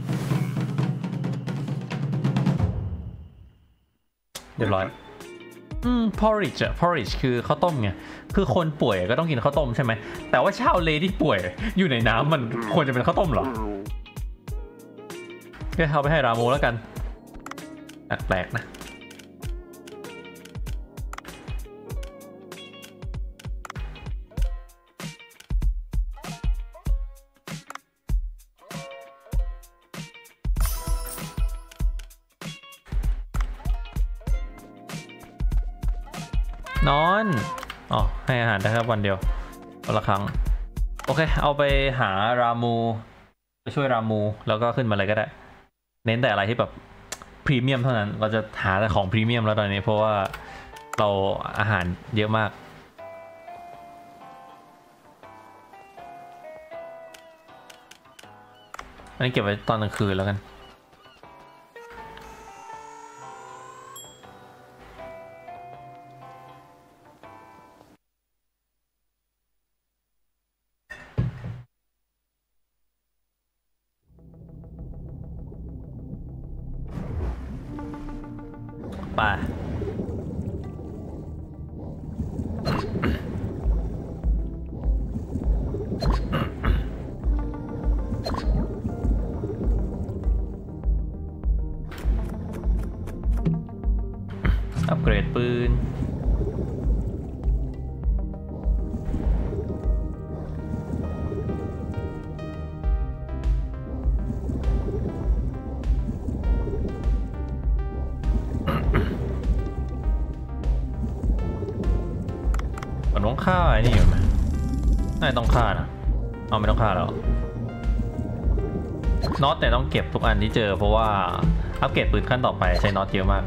เรียบร้อยอืม porridge อะ porridge คือข้าวต้มไงคือคนป่วยก็ต้องกินข้าวต้มใช่ไหมแต่ว่าชาวเลที่ป่วยอยู่ในน้ำมันควรจะเป็นข้าวต้มเหรอโอเคเอาไปให้รามูแล้วกันแปลกๆนะนอนอ๋อให้อาหารได้ครับวันเดียววันละครั้งโอเคเอาไปหารามูไปช่วยรามูแล้วก็ขึ้นมาเลยก็ได้เน้นแต่อะไรที่แบบพรีเมียมเท่านั้นเราจะหาแต่ของพรีเมียมแล้วตอนนี้เพราะว่าเราอาหารเยอะมากอันนี้เก็บไว้ตอนกลางคืนแล้วกันไปอัปเกรดปืนมันต้องฆ่าไอ้นี่อยู่ไหมน่าต้องฆ่านะเอาไม่ต้องฆ่าแล้วน็อตแต่ต้องเก็บทุกอันที่เจอเพราะว่าอัปเกรดปืนขั้นต่อไปใช้น็อตเยอะมาก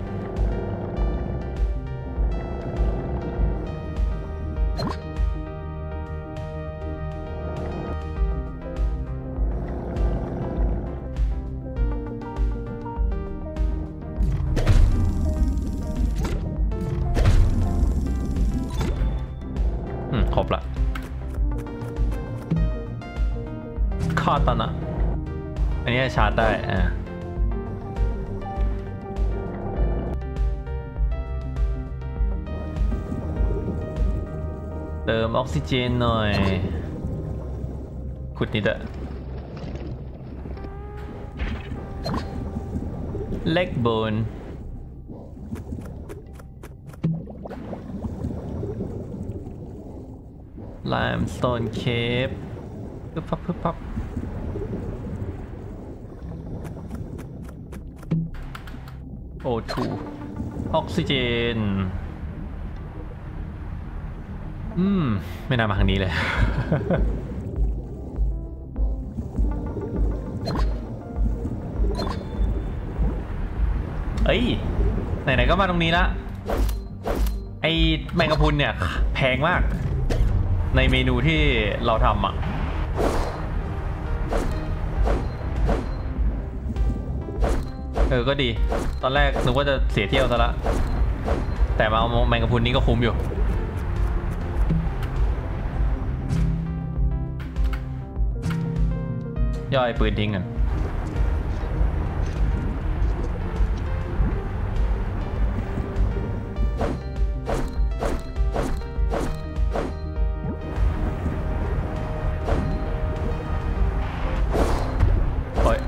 อืมครบละคาตานะอันนี้ชาร์จได้อ่าเติมออกซิเจนหน่อยขุดนิดอะเล็กโบนไลม์สโตนเคปปึ๊บปั๊บปึ๊บปั๊บโอทูออกซิเจนอืมไม่น่ามาทางนี้เลย เอ้ยไหนๆก็มาตรงนี้ละไอแมงกะพรุนเนี่ยแพงมากในเมนูที่เราทำอ่ะเออก็ดีตอนแรกนึกว่าจะเสียเที่ยวซะละแต่มาเอาแมงกะพรุนนี้ก็คุ้มอยู่ย่อยปืนทิ้งกันโอ้ย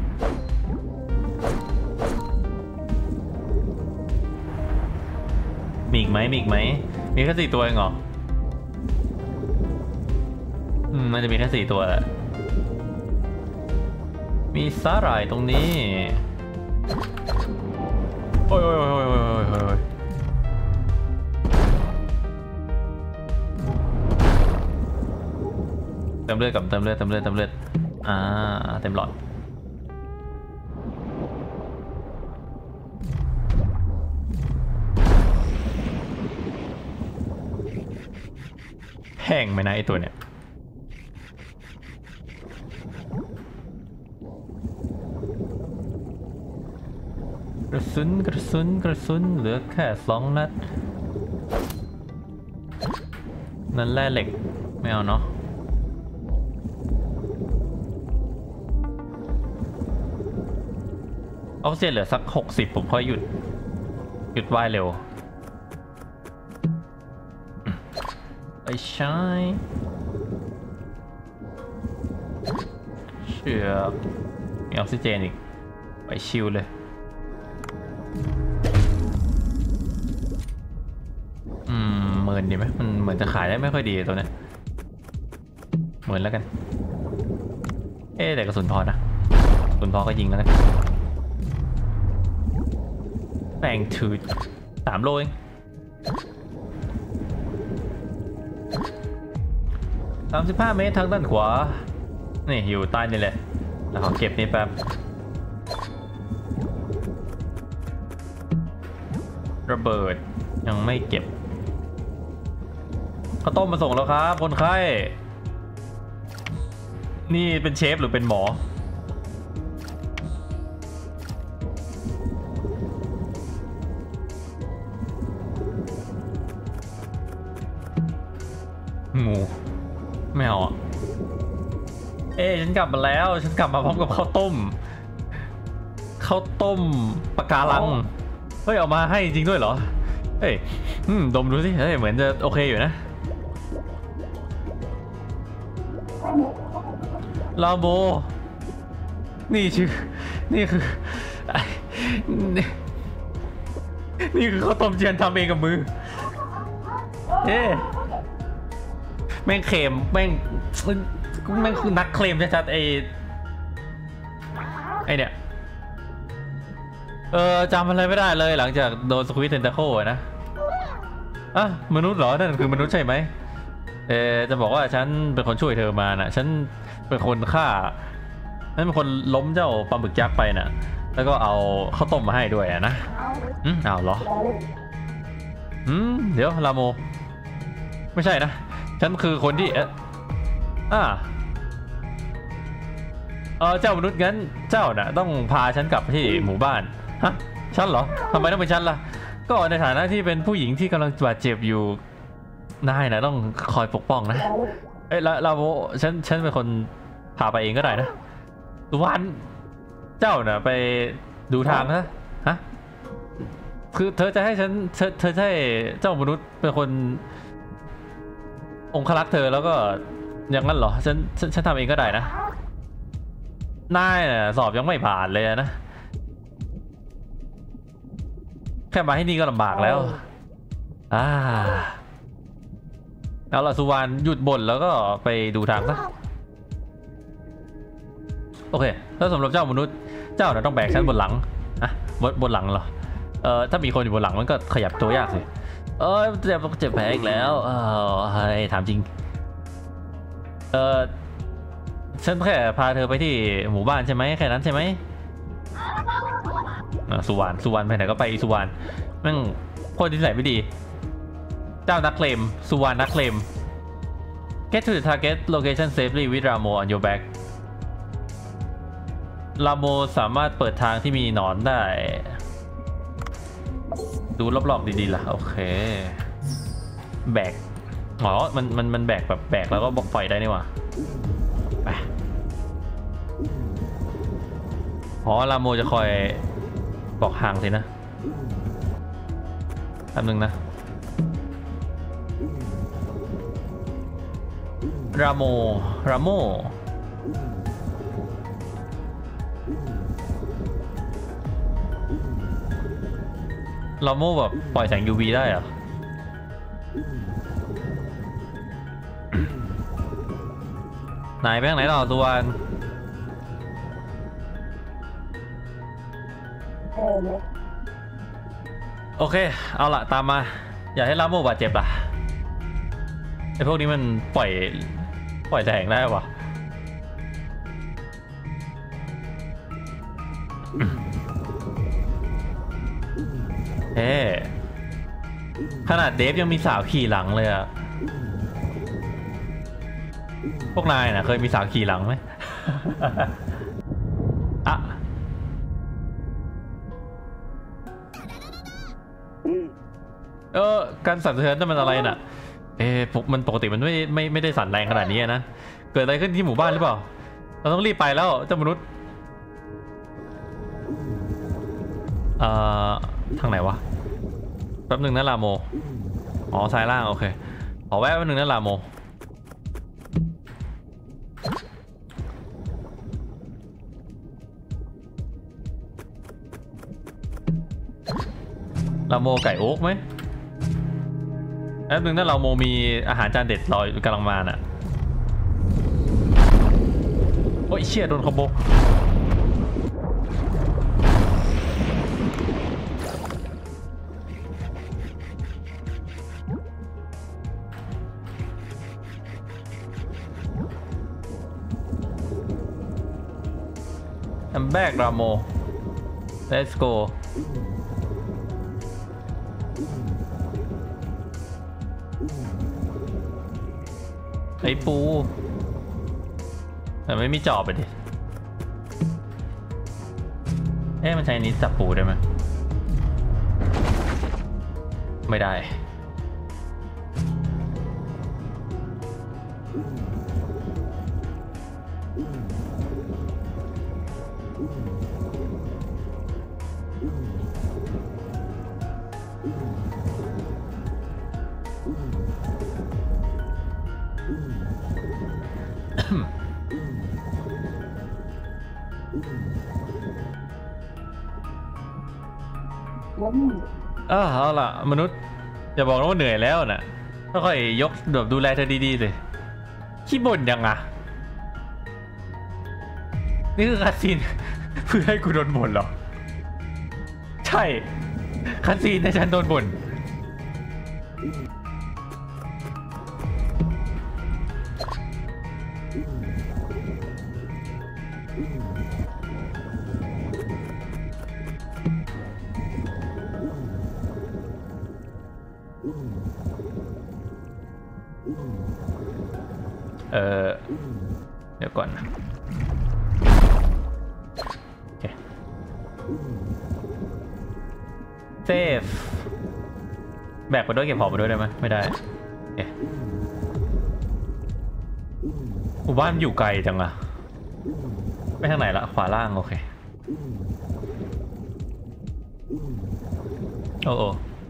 มีอีกไหมมีอีกไหมมีแค่สี่ตัวเองเหรออืมมันจะมีแค่สี่ตัวแหละมีสาหร่ายตรงนี้โอ้ยโอ้ยโอ้ยโอ้ยโอ้ยโอ้ยเติมเลือดกับเติมเลือดเติมเลือดเติมเลือดอ่าเต็มหลอดแห้งไหมนะไอตัวเนี่ยกระสุนกระสุนกระสุนเหลือแค่สองนัดนั่นแร่เหล็กไม่เอาเนาะออกซิเจนเหลือสักหกสิบผมค่อยหยุดหยุดว่ายเร็วไอ้ใช่เชือกมีออกซิเจนอีกไปชิลเลยอืมหมื่นดีไหมมันเหมือนจะขายได้ไม่ค่อยดีตัวเนี้ยหมื่นแล้วกันเอ๊ะแต่กระสุนพอนะกระสุนพอก็ยิงแล้วกันแม่งถือสามโลเองสามสิบห้าเมตรทางด้านขวานี่อยู่ใต้นี่เลยแล้วขอเก็บนี่แป๊บระเบิดยังไม่เก็บข้าวต้มมาส่งแล้วครับคนไข้นี่เป็นเชฟหรือเป็นหมองูไม่เอาอ่ะเอ๊ะฉันกลับมาแล้วฉันกลับมาพร้อมกับข้าวต้มข้าวต้มปะการังเฮ้ยเอามาให้จริงด้วยเหรอเฮ้ยดมดูสิเฮ้ยเหมือนจะโอเคอยู่นะลาโบนี่ชื่อนี่คือนี่คือข้าวต้มเจียนทำเองกับมือเอ๊ะแม่งเค็มแม่งแม่งคือนักเคลมชัดๆไอไอเนี่ยเออจำอะไรไม่ได้เลยหลังจากโดนสควิตเทนตาโคนะอ่ะมนุษย์เหรอนั่นคือมนุษย์ใช่ไหมเออจะบอกว่าฉันเป็นคนช่วยเธอมาน่ะฉันเป็นคนฆ่าฉันเป็นคนล้มเจ้าปลาหมึกยักษ์ไปน่ะแล้วก็เอาข้าวต้มมาให้ด้วยนะอืมอ้าวเหรออืมเดี๋ยวลาโมไม่ใช่นะฉันคือคนที่เอออ่าเออเจ้ามนุษย์งั้นเจ้าน่ะต้องพาฉันกลับที่หมู่บ้านฮะฉันเหรอทำไมต้องเป็นฉันล่ะก็ในฐานะที่เป็นผู้หญิงที่กำลังบาดเจ็บอยู่นายนะต้องคอยปกป้องนะเอ้ยแล้วเราฉันฉันเป็นคนพาไปเองก็ได้นะสุวรรณเจ้าน่ะไปดูทางนะฮะคือเธอจะให้ฉันเธอเธอให้เจ้ามนุษย์เป็นคนองครักษ์เธอแล้วก็อย่างนั้นเหรอฉันฉันฉันทำเองก็ได้นะนายน่ะสอบยังไม่ผ่านเลยนะแค่มาให้นี่ก็ลำบากแล้วอ่าเอาล่ะสุวรรณหยุดบ่นแล้วก็ไปดูทางซะโอเคแล้วสำหรับเจ้ามนุษย์เจ้าน่ะต้องแบกฉันบนหลังอะบนบนหลังเหรอเออถ้ามีคนอยู่บนหลังมันก็ขยับตัวยากสิเออเจ็บเจ็บแผลอีกแล้วเออให้ถามจริงเออฉันแค่พาเธอไปที่หมู่บ้านใช่ไหมแค่นั้นใช่ไหมสุวรรณสุวรรณไปไหนก็ไปสุวรรณแม่งคนที่ใส่ไม่ดีเจ้านักเคลมสุวรรณนักเคลม Get to the target location safely with Ramo on your back ลาโมสามารถเปิดทางที่มีหนอนได้ดูรอบๆดีๆล่ะโอเคแบกอ๋อมันมันมันแบกแบบแบกแล้วก็บล็อกไฟได้นี่หว่าไปอ๋อลาโมจะคอยบอกห่างสินะแป๊บนึงนะราโมราโมราโมแบบปล่อยแสง ยู วี ได้เหรอไหนไปทางไหนต่อตัวโอเคเอาละตามมาอย่าให้ราโมบาดเจ็บล่ะไอพวกนี้มันปล่อยปล่อยแสงได้ปะเอ๊ขนาดเดฟยังมีสาวขี่หลังเลยอะพวกนายนะเคยมีสาวขี่หลังไหม อะเออการสั่นสะเทือนนั่นมันอะไรน่ะเอ๊ะมันปกติมันไม่ไม่ไม่ได้สั่นแรงขนาดนี้นะเกิดอะไรขึ้นที่หมู่บ้านหรือเปล่าเราต้องรีบไปแล้วเจ้ามนุษย์เอ่อทางไหนวะแป๊บหนึ่งนะลาโมอ๋อซ้ายล่างโอเคขอแวะแป๊บนึงนะลาโมลาโมไก่โอ๊กไหมแป๊บนึงนะลาโมมีอาหารจานเด็ดรอกำลังมาน่ะโอ้ยเชี่ยโดนคอมโบI'm back Ramo let's go ไอ้ปูแต่ไม่มีจอบไปดิเอ๊ะมันใช้นี้จับปูได้ไหมไม่ได้เออเอาล่ะมนุษย์อย่าบอกนะว่าเหนื่อยแล้วน่ะค่อยๆยกแบบดูแลเธอดีๆสิขี้บ่นยังอ่ะนี่คือคาซีนเพื่อให้กูโดนบ่นเหรอใช่คาซีนให้ฉันโดนบ่นเออเดี๋ยวก่อนโอเคเซฟแบกไปด้วยเก็บของไปด้วยได้ไหมไม่ได้โอเคหมู่บ้านอยู่ไกลจังอะไปทางไหนละขวาล่างโอเคโอ้โอ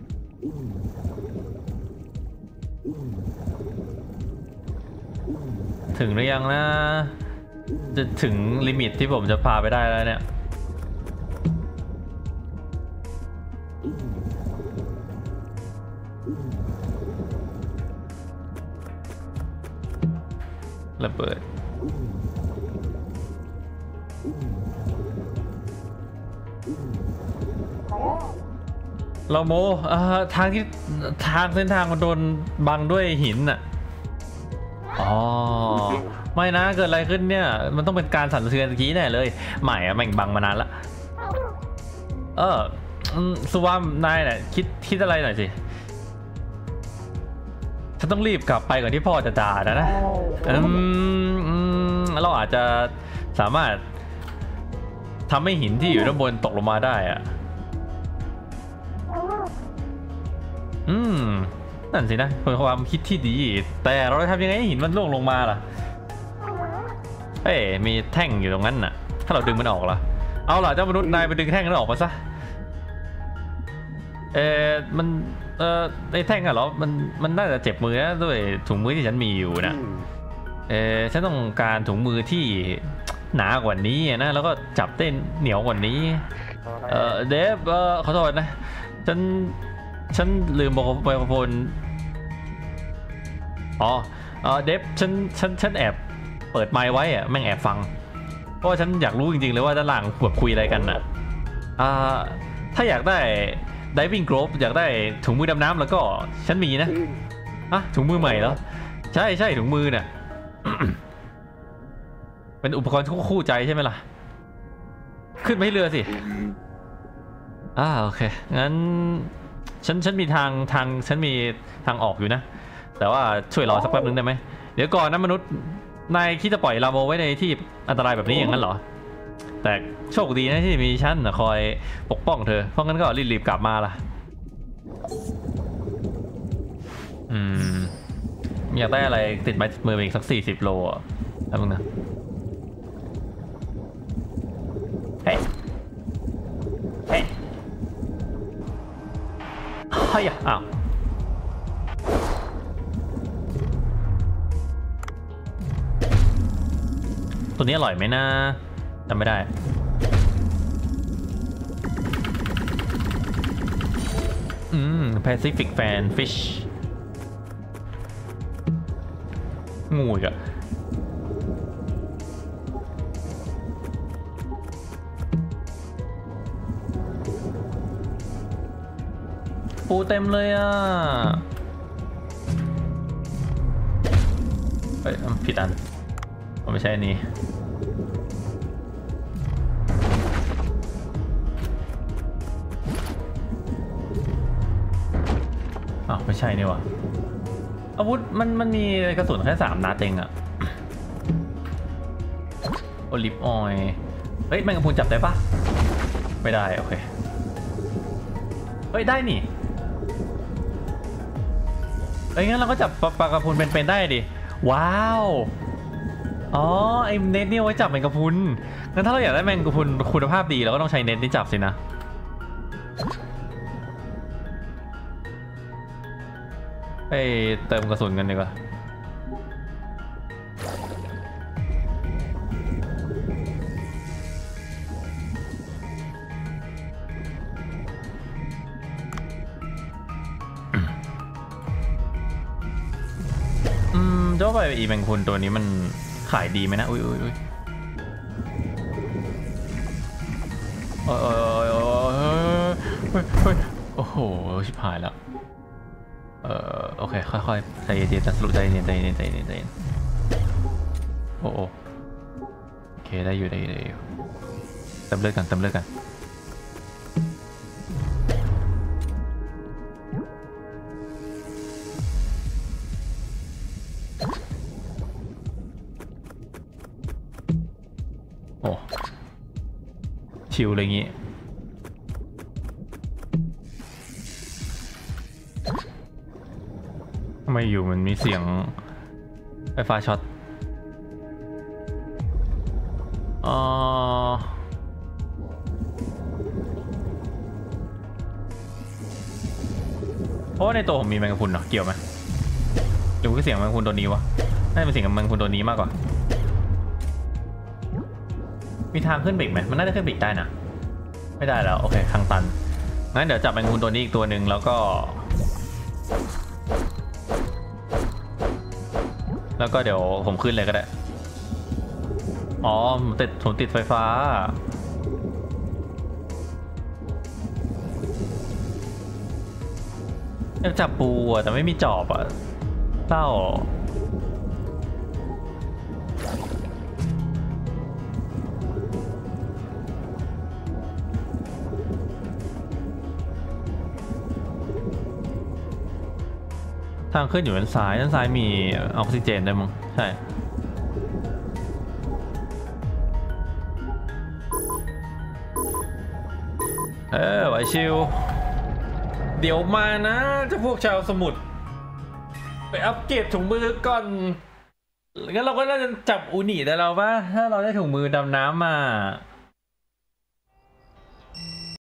ถึงหรือยังนะจะถึงลิมิตที่ผมจะพาไปได้แล้วเนี่ยระเบิดเราโมทางที่ทางเส้นทางมันโดนบังด้วยหินน่ะอ๋อไม่นะเกิดอะไรขึ้นเนี่ยมันต้องเป็นการสั่นสะเทือนตะกี้แน่เลยใหม่อะแม่งบังมานานละเออสุวามนายเนี่ยคิดคิดอะไรหน่อยสิฉันต้องรีบกลับไปก่อนที่พ่อจะด่านะนะอืมเราอาจจะสามารถทำให้หินที่อยู่ด้านบนตกลงมาได้อะอืมนั่นสินะเป็นความคิดที่ดีแต่เราจะทำยังไงให้หินมันล่วงลงมาล่ะเอ้ยมีแท่งอยู่ตรงนั้นน่ะถ้าเราดึงมันออกล่ะเอาล่ะเจ้ามนุษย์นายไปดึงแท่งนั้นออกมาซะเออมันเออไอ้แท่งอะเหรอมันมันน่าจะเจ็บมือนะด้วยถุงมือที่ฉันมีอยู่นะเออฉันต้องการถุงมือที่หนากว่านี้นะแล้วก็จับเต้นเหนียวกว่านี้เออเดฟเออขอโทษนะฉันฉันลืมบอกไมโครโฟนอ๋อเออเดฟฉันฉันฉันแอบเปิดไมค์ไว้อะแม่งแอบฟังเพราะฉันอยากรู้จริงๆเลยว่าด้านหลังแบบคุยอะไรกันน่ะอ่าถ้าอยากได้Diving Glove อยากได้ถุงมือดำน้ำแล้วก็ฉันมีนะอ่ะถุงมือใหม่แล้วใช่ใช่ถุงมือเนี่ย เป็นอุปกรณ์คู่ใจใช่ไหมล่ะขึ้นไปเรือสิอ่าโอเคงั้นฉันฉันมีทางทางฉันมีทางออกอยู่นะแต่ว่าช่วยรอสักแป๊บนึงได้ไหมเดี๋ยวก่อนนะมนุษย์นายคิดจะปล่อยลาโมไว้ในที่อันตรายแบบนี้อย่างนั้นเหรอแต่โชคดีนะที่มีฉันคอยปกป้องเธอเพราะงั้นก็รีบๆกลับมาล่ะอืมอยากได้อะไรติดไม้ติดมืออีกสักสี่สิบโลอ่ะแล้วมึงนะเฮ้ยเฮ้ยเฮ้ยอ้าวนี้อร่อยไหมนะจำไม่ได้อืม Pacific Fan Fish งูอีกอะปูเต็มเลยอ่ะเฮ้ยผิดอันผมไม่ใช่อันนี้อ้าวไม่ใช่นี่วะอาวุธมันมันมีกระสุนแค่สามนัดเองอะโอลิฟออยล์เฮ้ยแมงกะพรุนจับได้ปะไม่ได้โอเคเฮ้ยได้นี่เอ้ยงั้นเราก็จับปลากระพุนเป็นๆได้ดิว้าวอ๋อไอเน็ตนี่ไว้จับแมงกะพรุนงั้นถ้าเราอยากได้แมงกะพรุนคุณภาพดีเราก็ต้องใช้เน็ตที่จับสินะไปเติมกระสุนกันดีกว่าเจ้าไปอีแมงคุนตัวนี้มันขายดีไหมนะอุ้ยอุ้ยอุ้ยโอ้ยโอ้ยโอ้ยโอ้ยโอ้โหชิบหายแล้วเออโอเคค่อยๆใจเย็นๆสรุปใจเย็นใจเย็นใจเย็นใจเย็นโอ้โอเคได้อยู่ได้อยู่ได้อยู่เติมเลือดกันเติมเลือดกันชิวอะไรอย่างงี้ทำไมอยู่มันมีเสียงไฟฟ้าช็อตอ๋อเพราะว่าในตัวผมมีแมงกะพรุนเนาะเกี่ยวไหมหรือว่าเสียงแมงกะพรุนตัวนี้วะน่าจะเป็นเสียงแมงกะพรุนตัวนี้มากกว่ามีทางขึ้นบิกไหมมันน่าจะขึ้นบิกได้นะไม่ได้แล้วโอเคทางตันงั้นเดี๋ยวจับแมงกะพรุนตัวนี้อีกตัวหนึ่งแล้วก็แล้วก็เดี๋ยวผมขึ้นเลยก็ได้อ๋อผมติดผมติดไฟฟ้าอยากจับปูอะแต่ไม่มีจอบอะเศร้าทางขึ้นอยู่ด้านซ้ายด้านซ้ายมีออกซิเจนได้มั้งใช่เออไหวชิวเดี๋ยวมานะเจ้าพวกชาวสมุทรไปอัปเกรดถุงมือก่อนงั้นเราก็น่าจะจับอูนิได้แล้วป่ะถ้าเราได้ถุงมือดำน้ำมา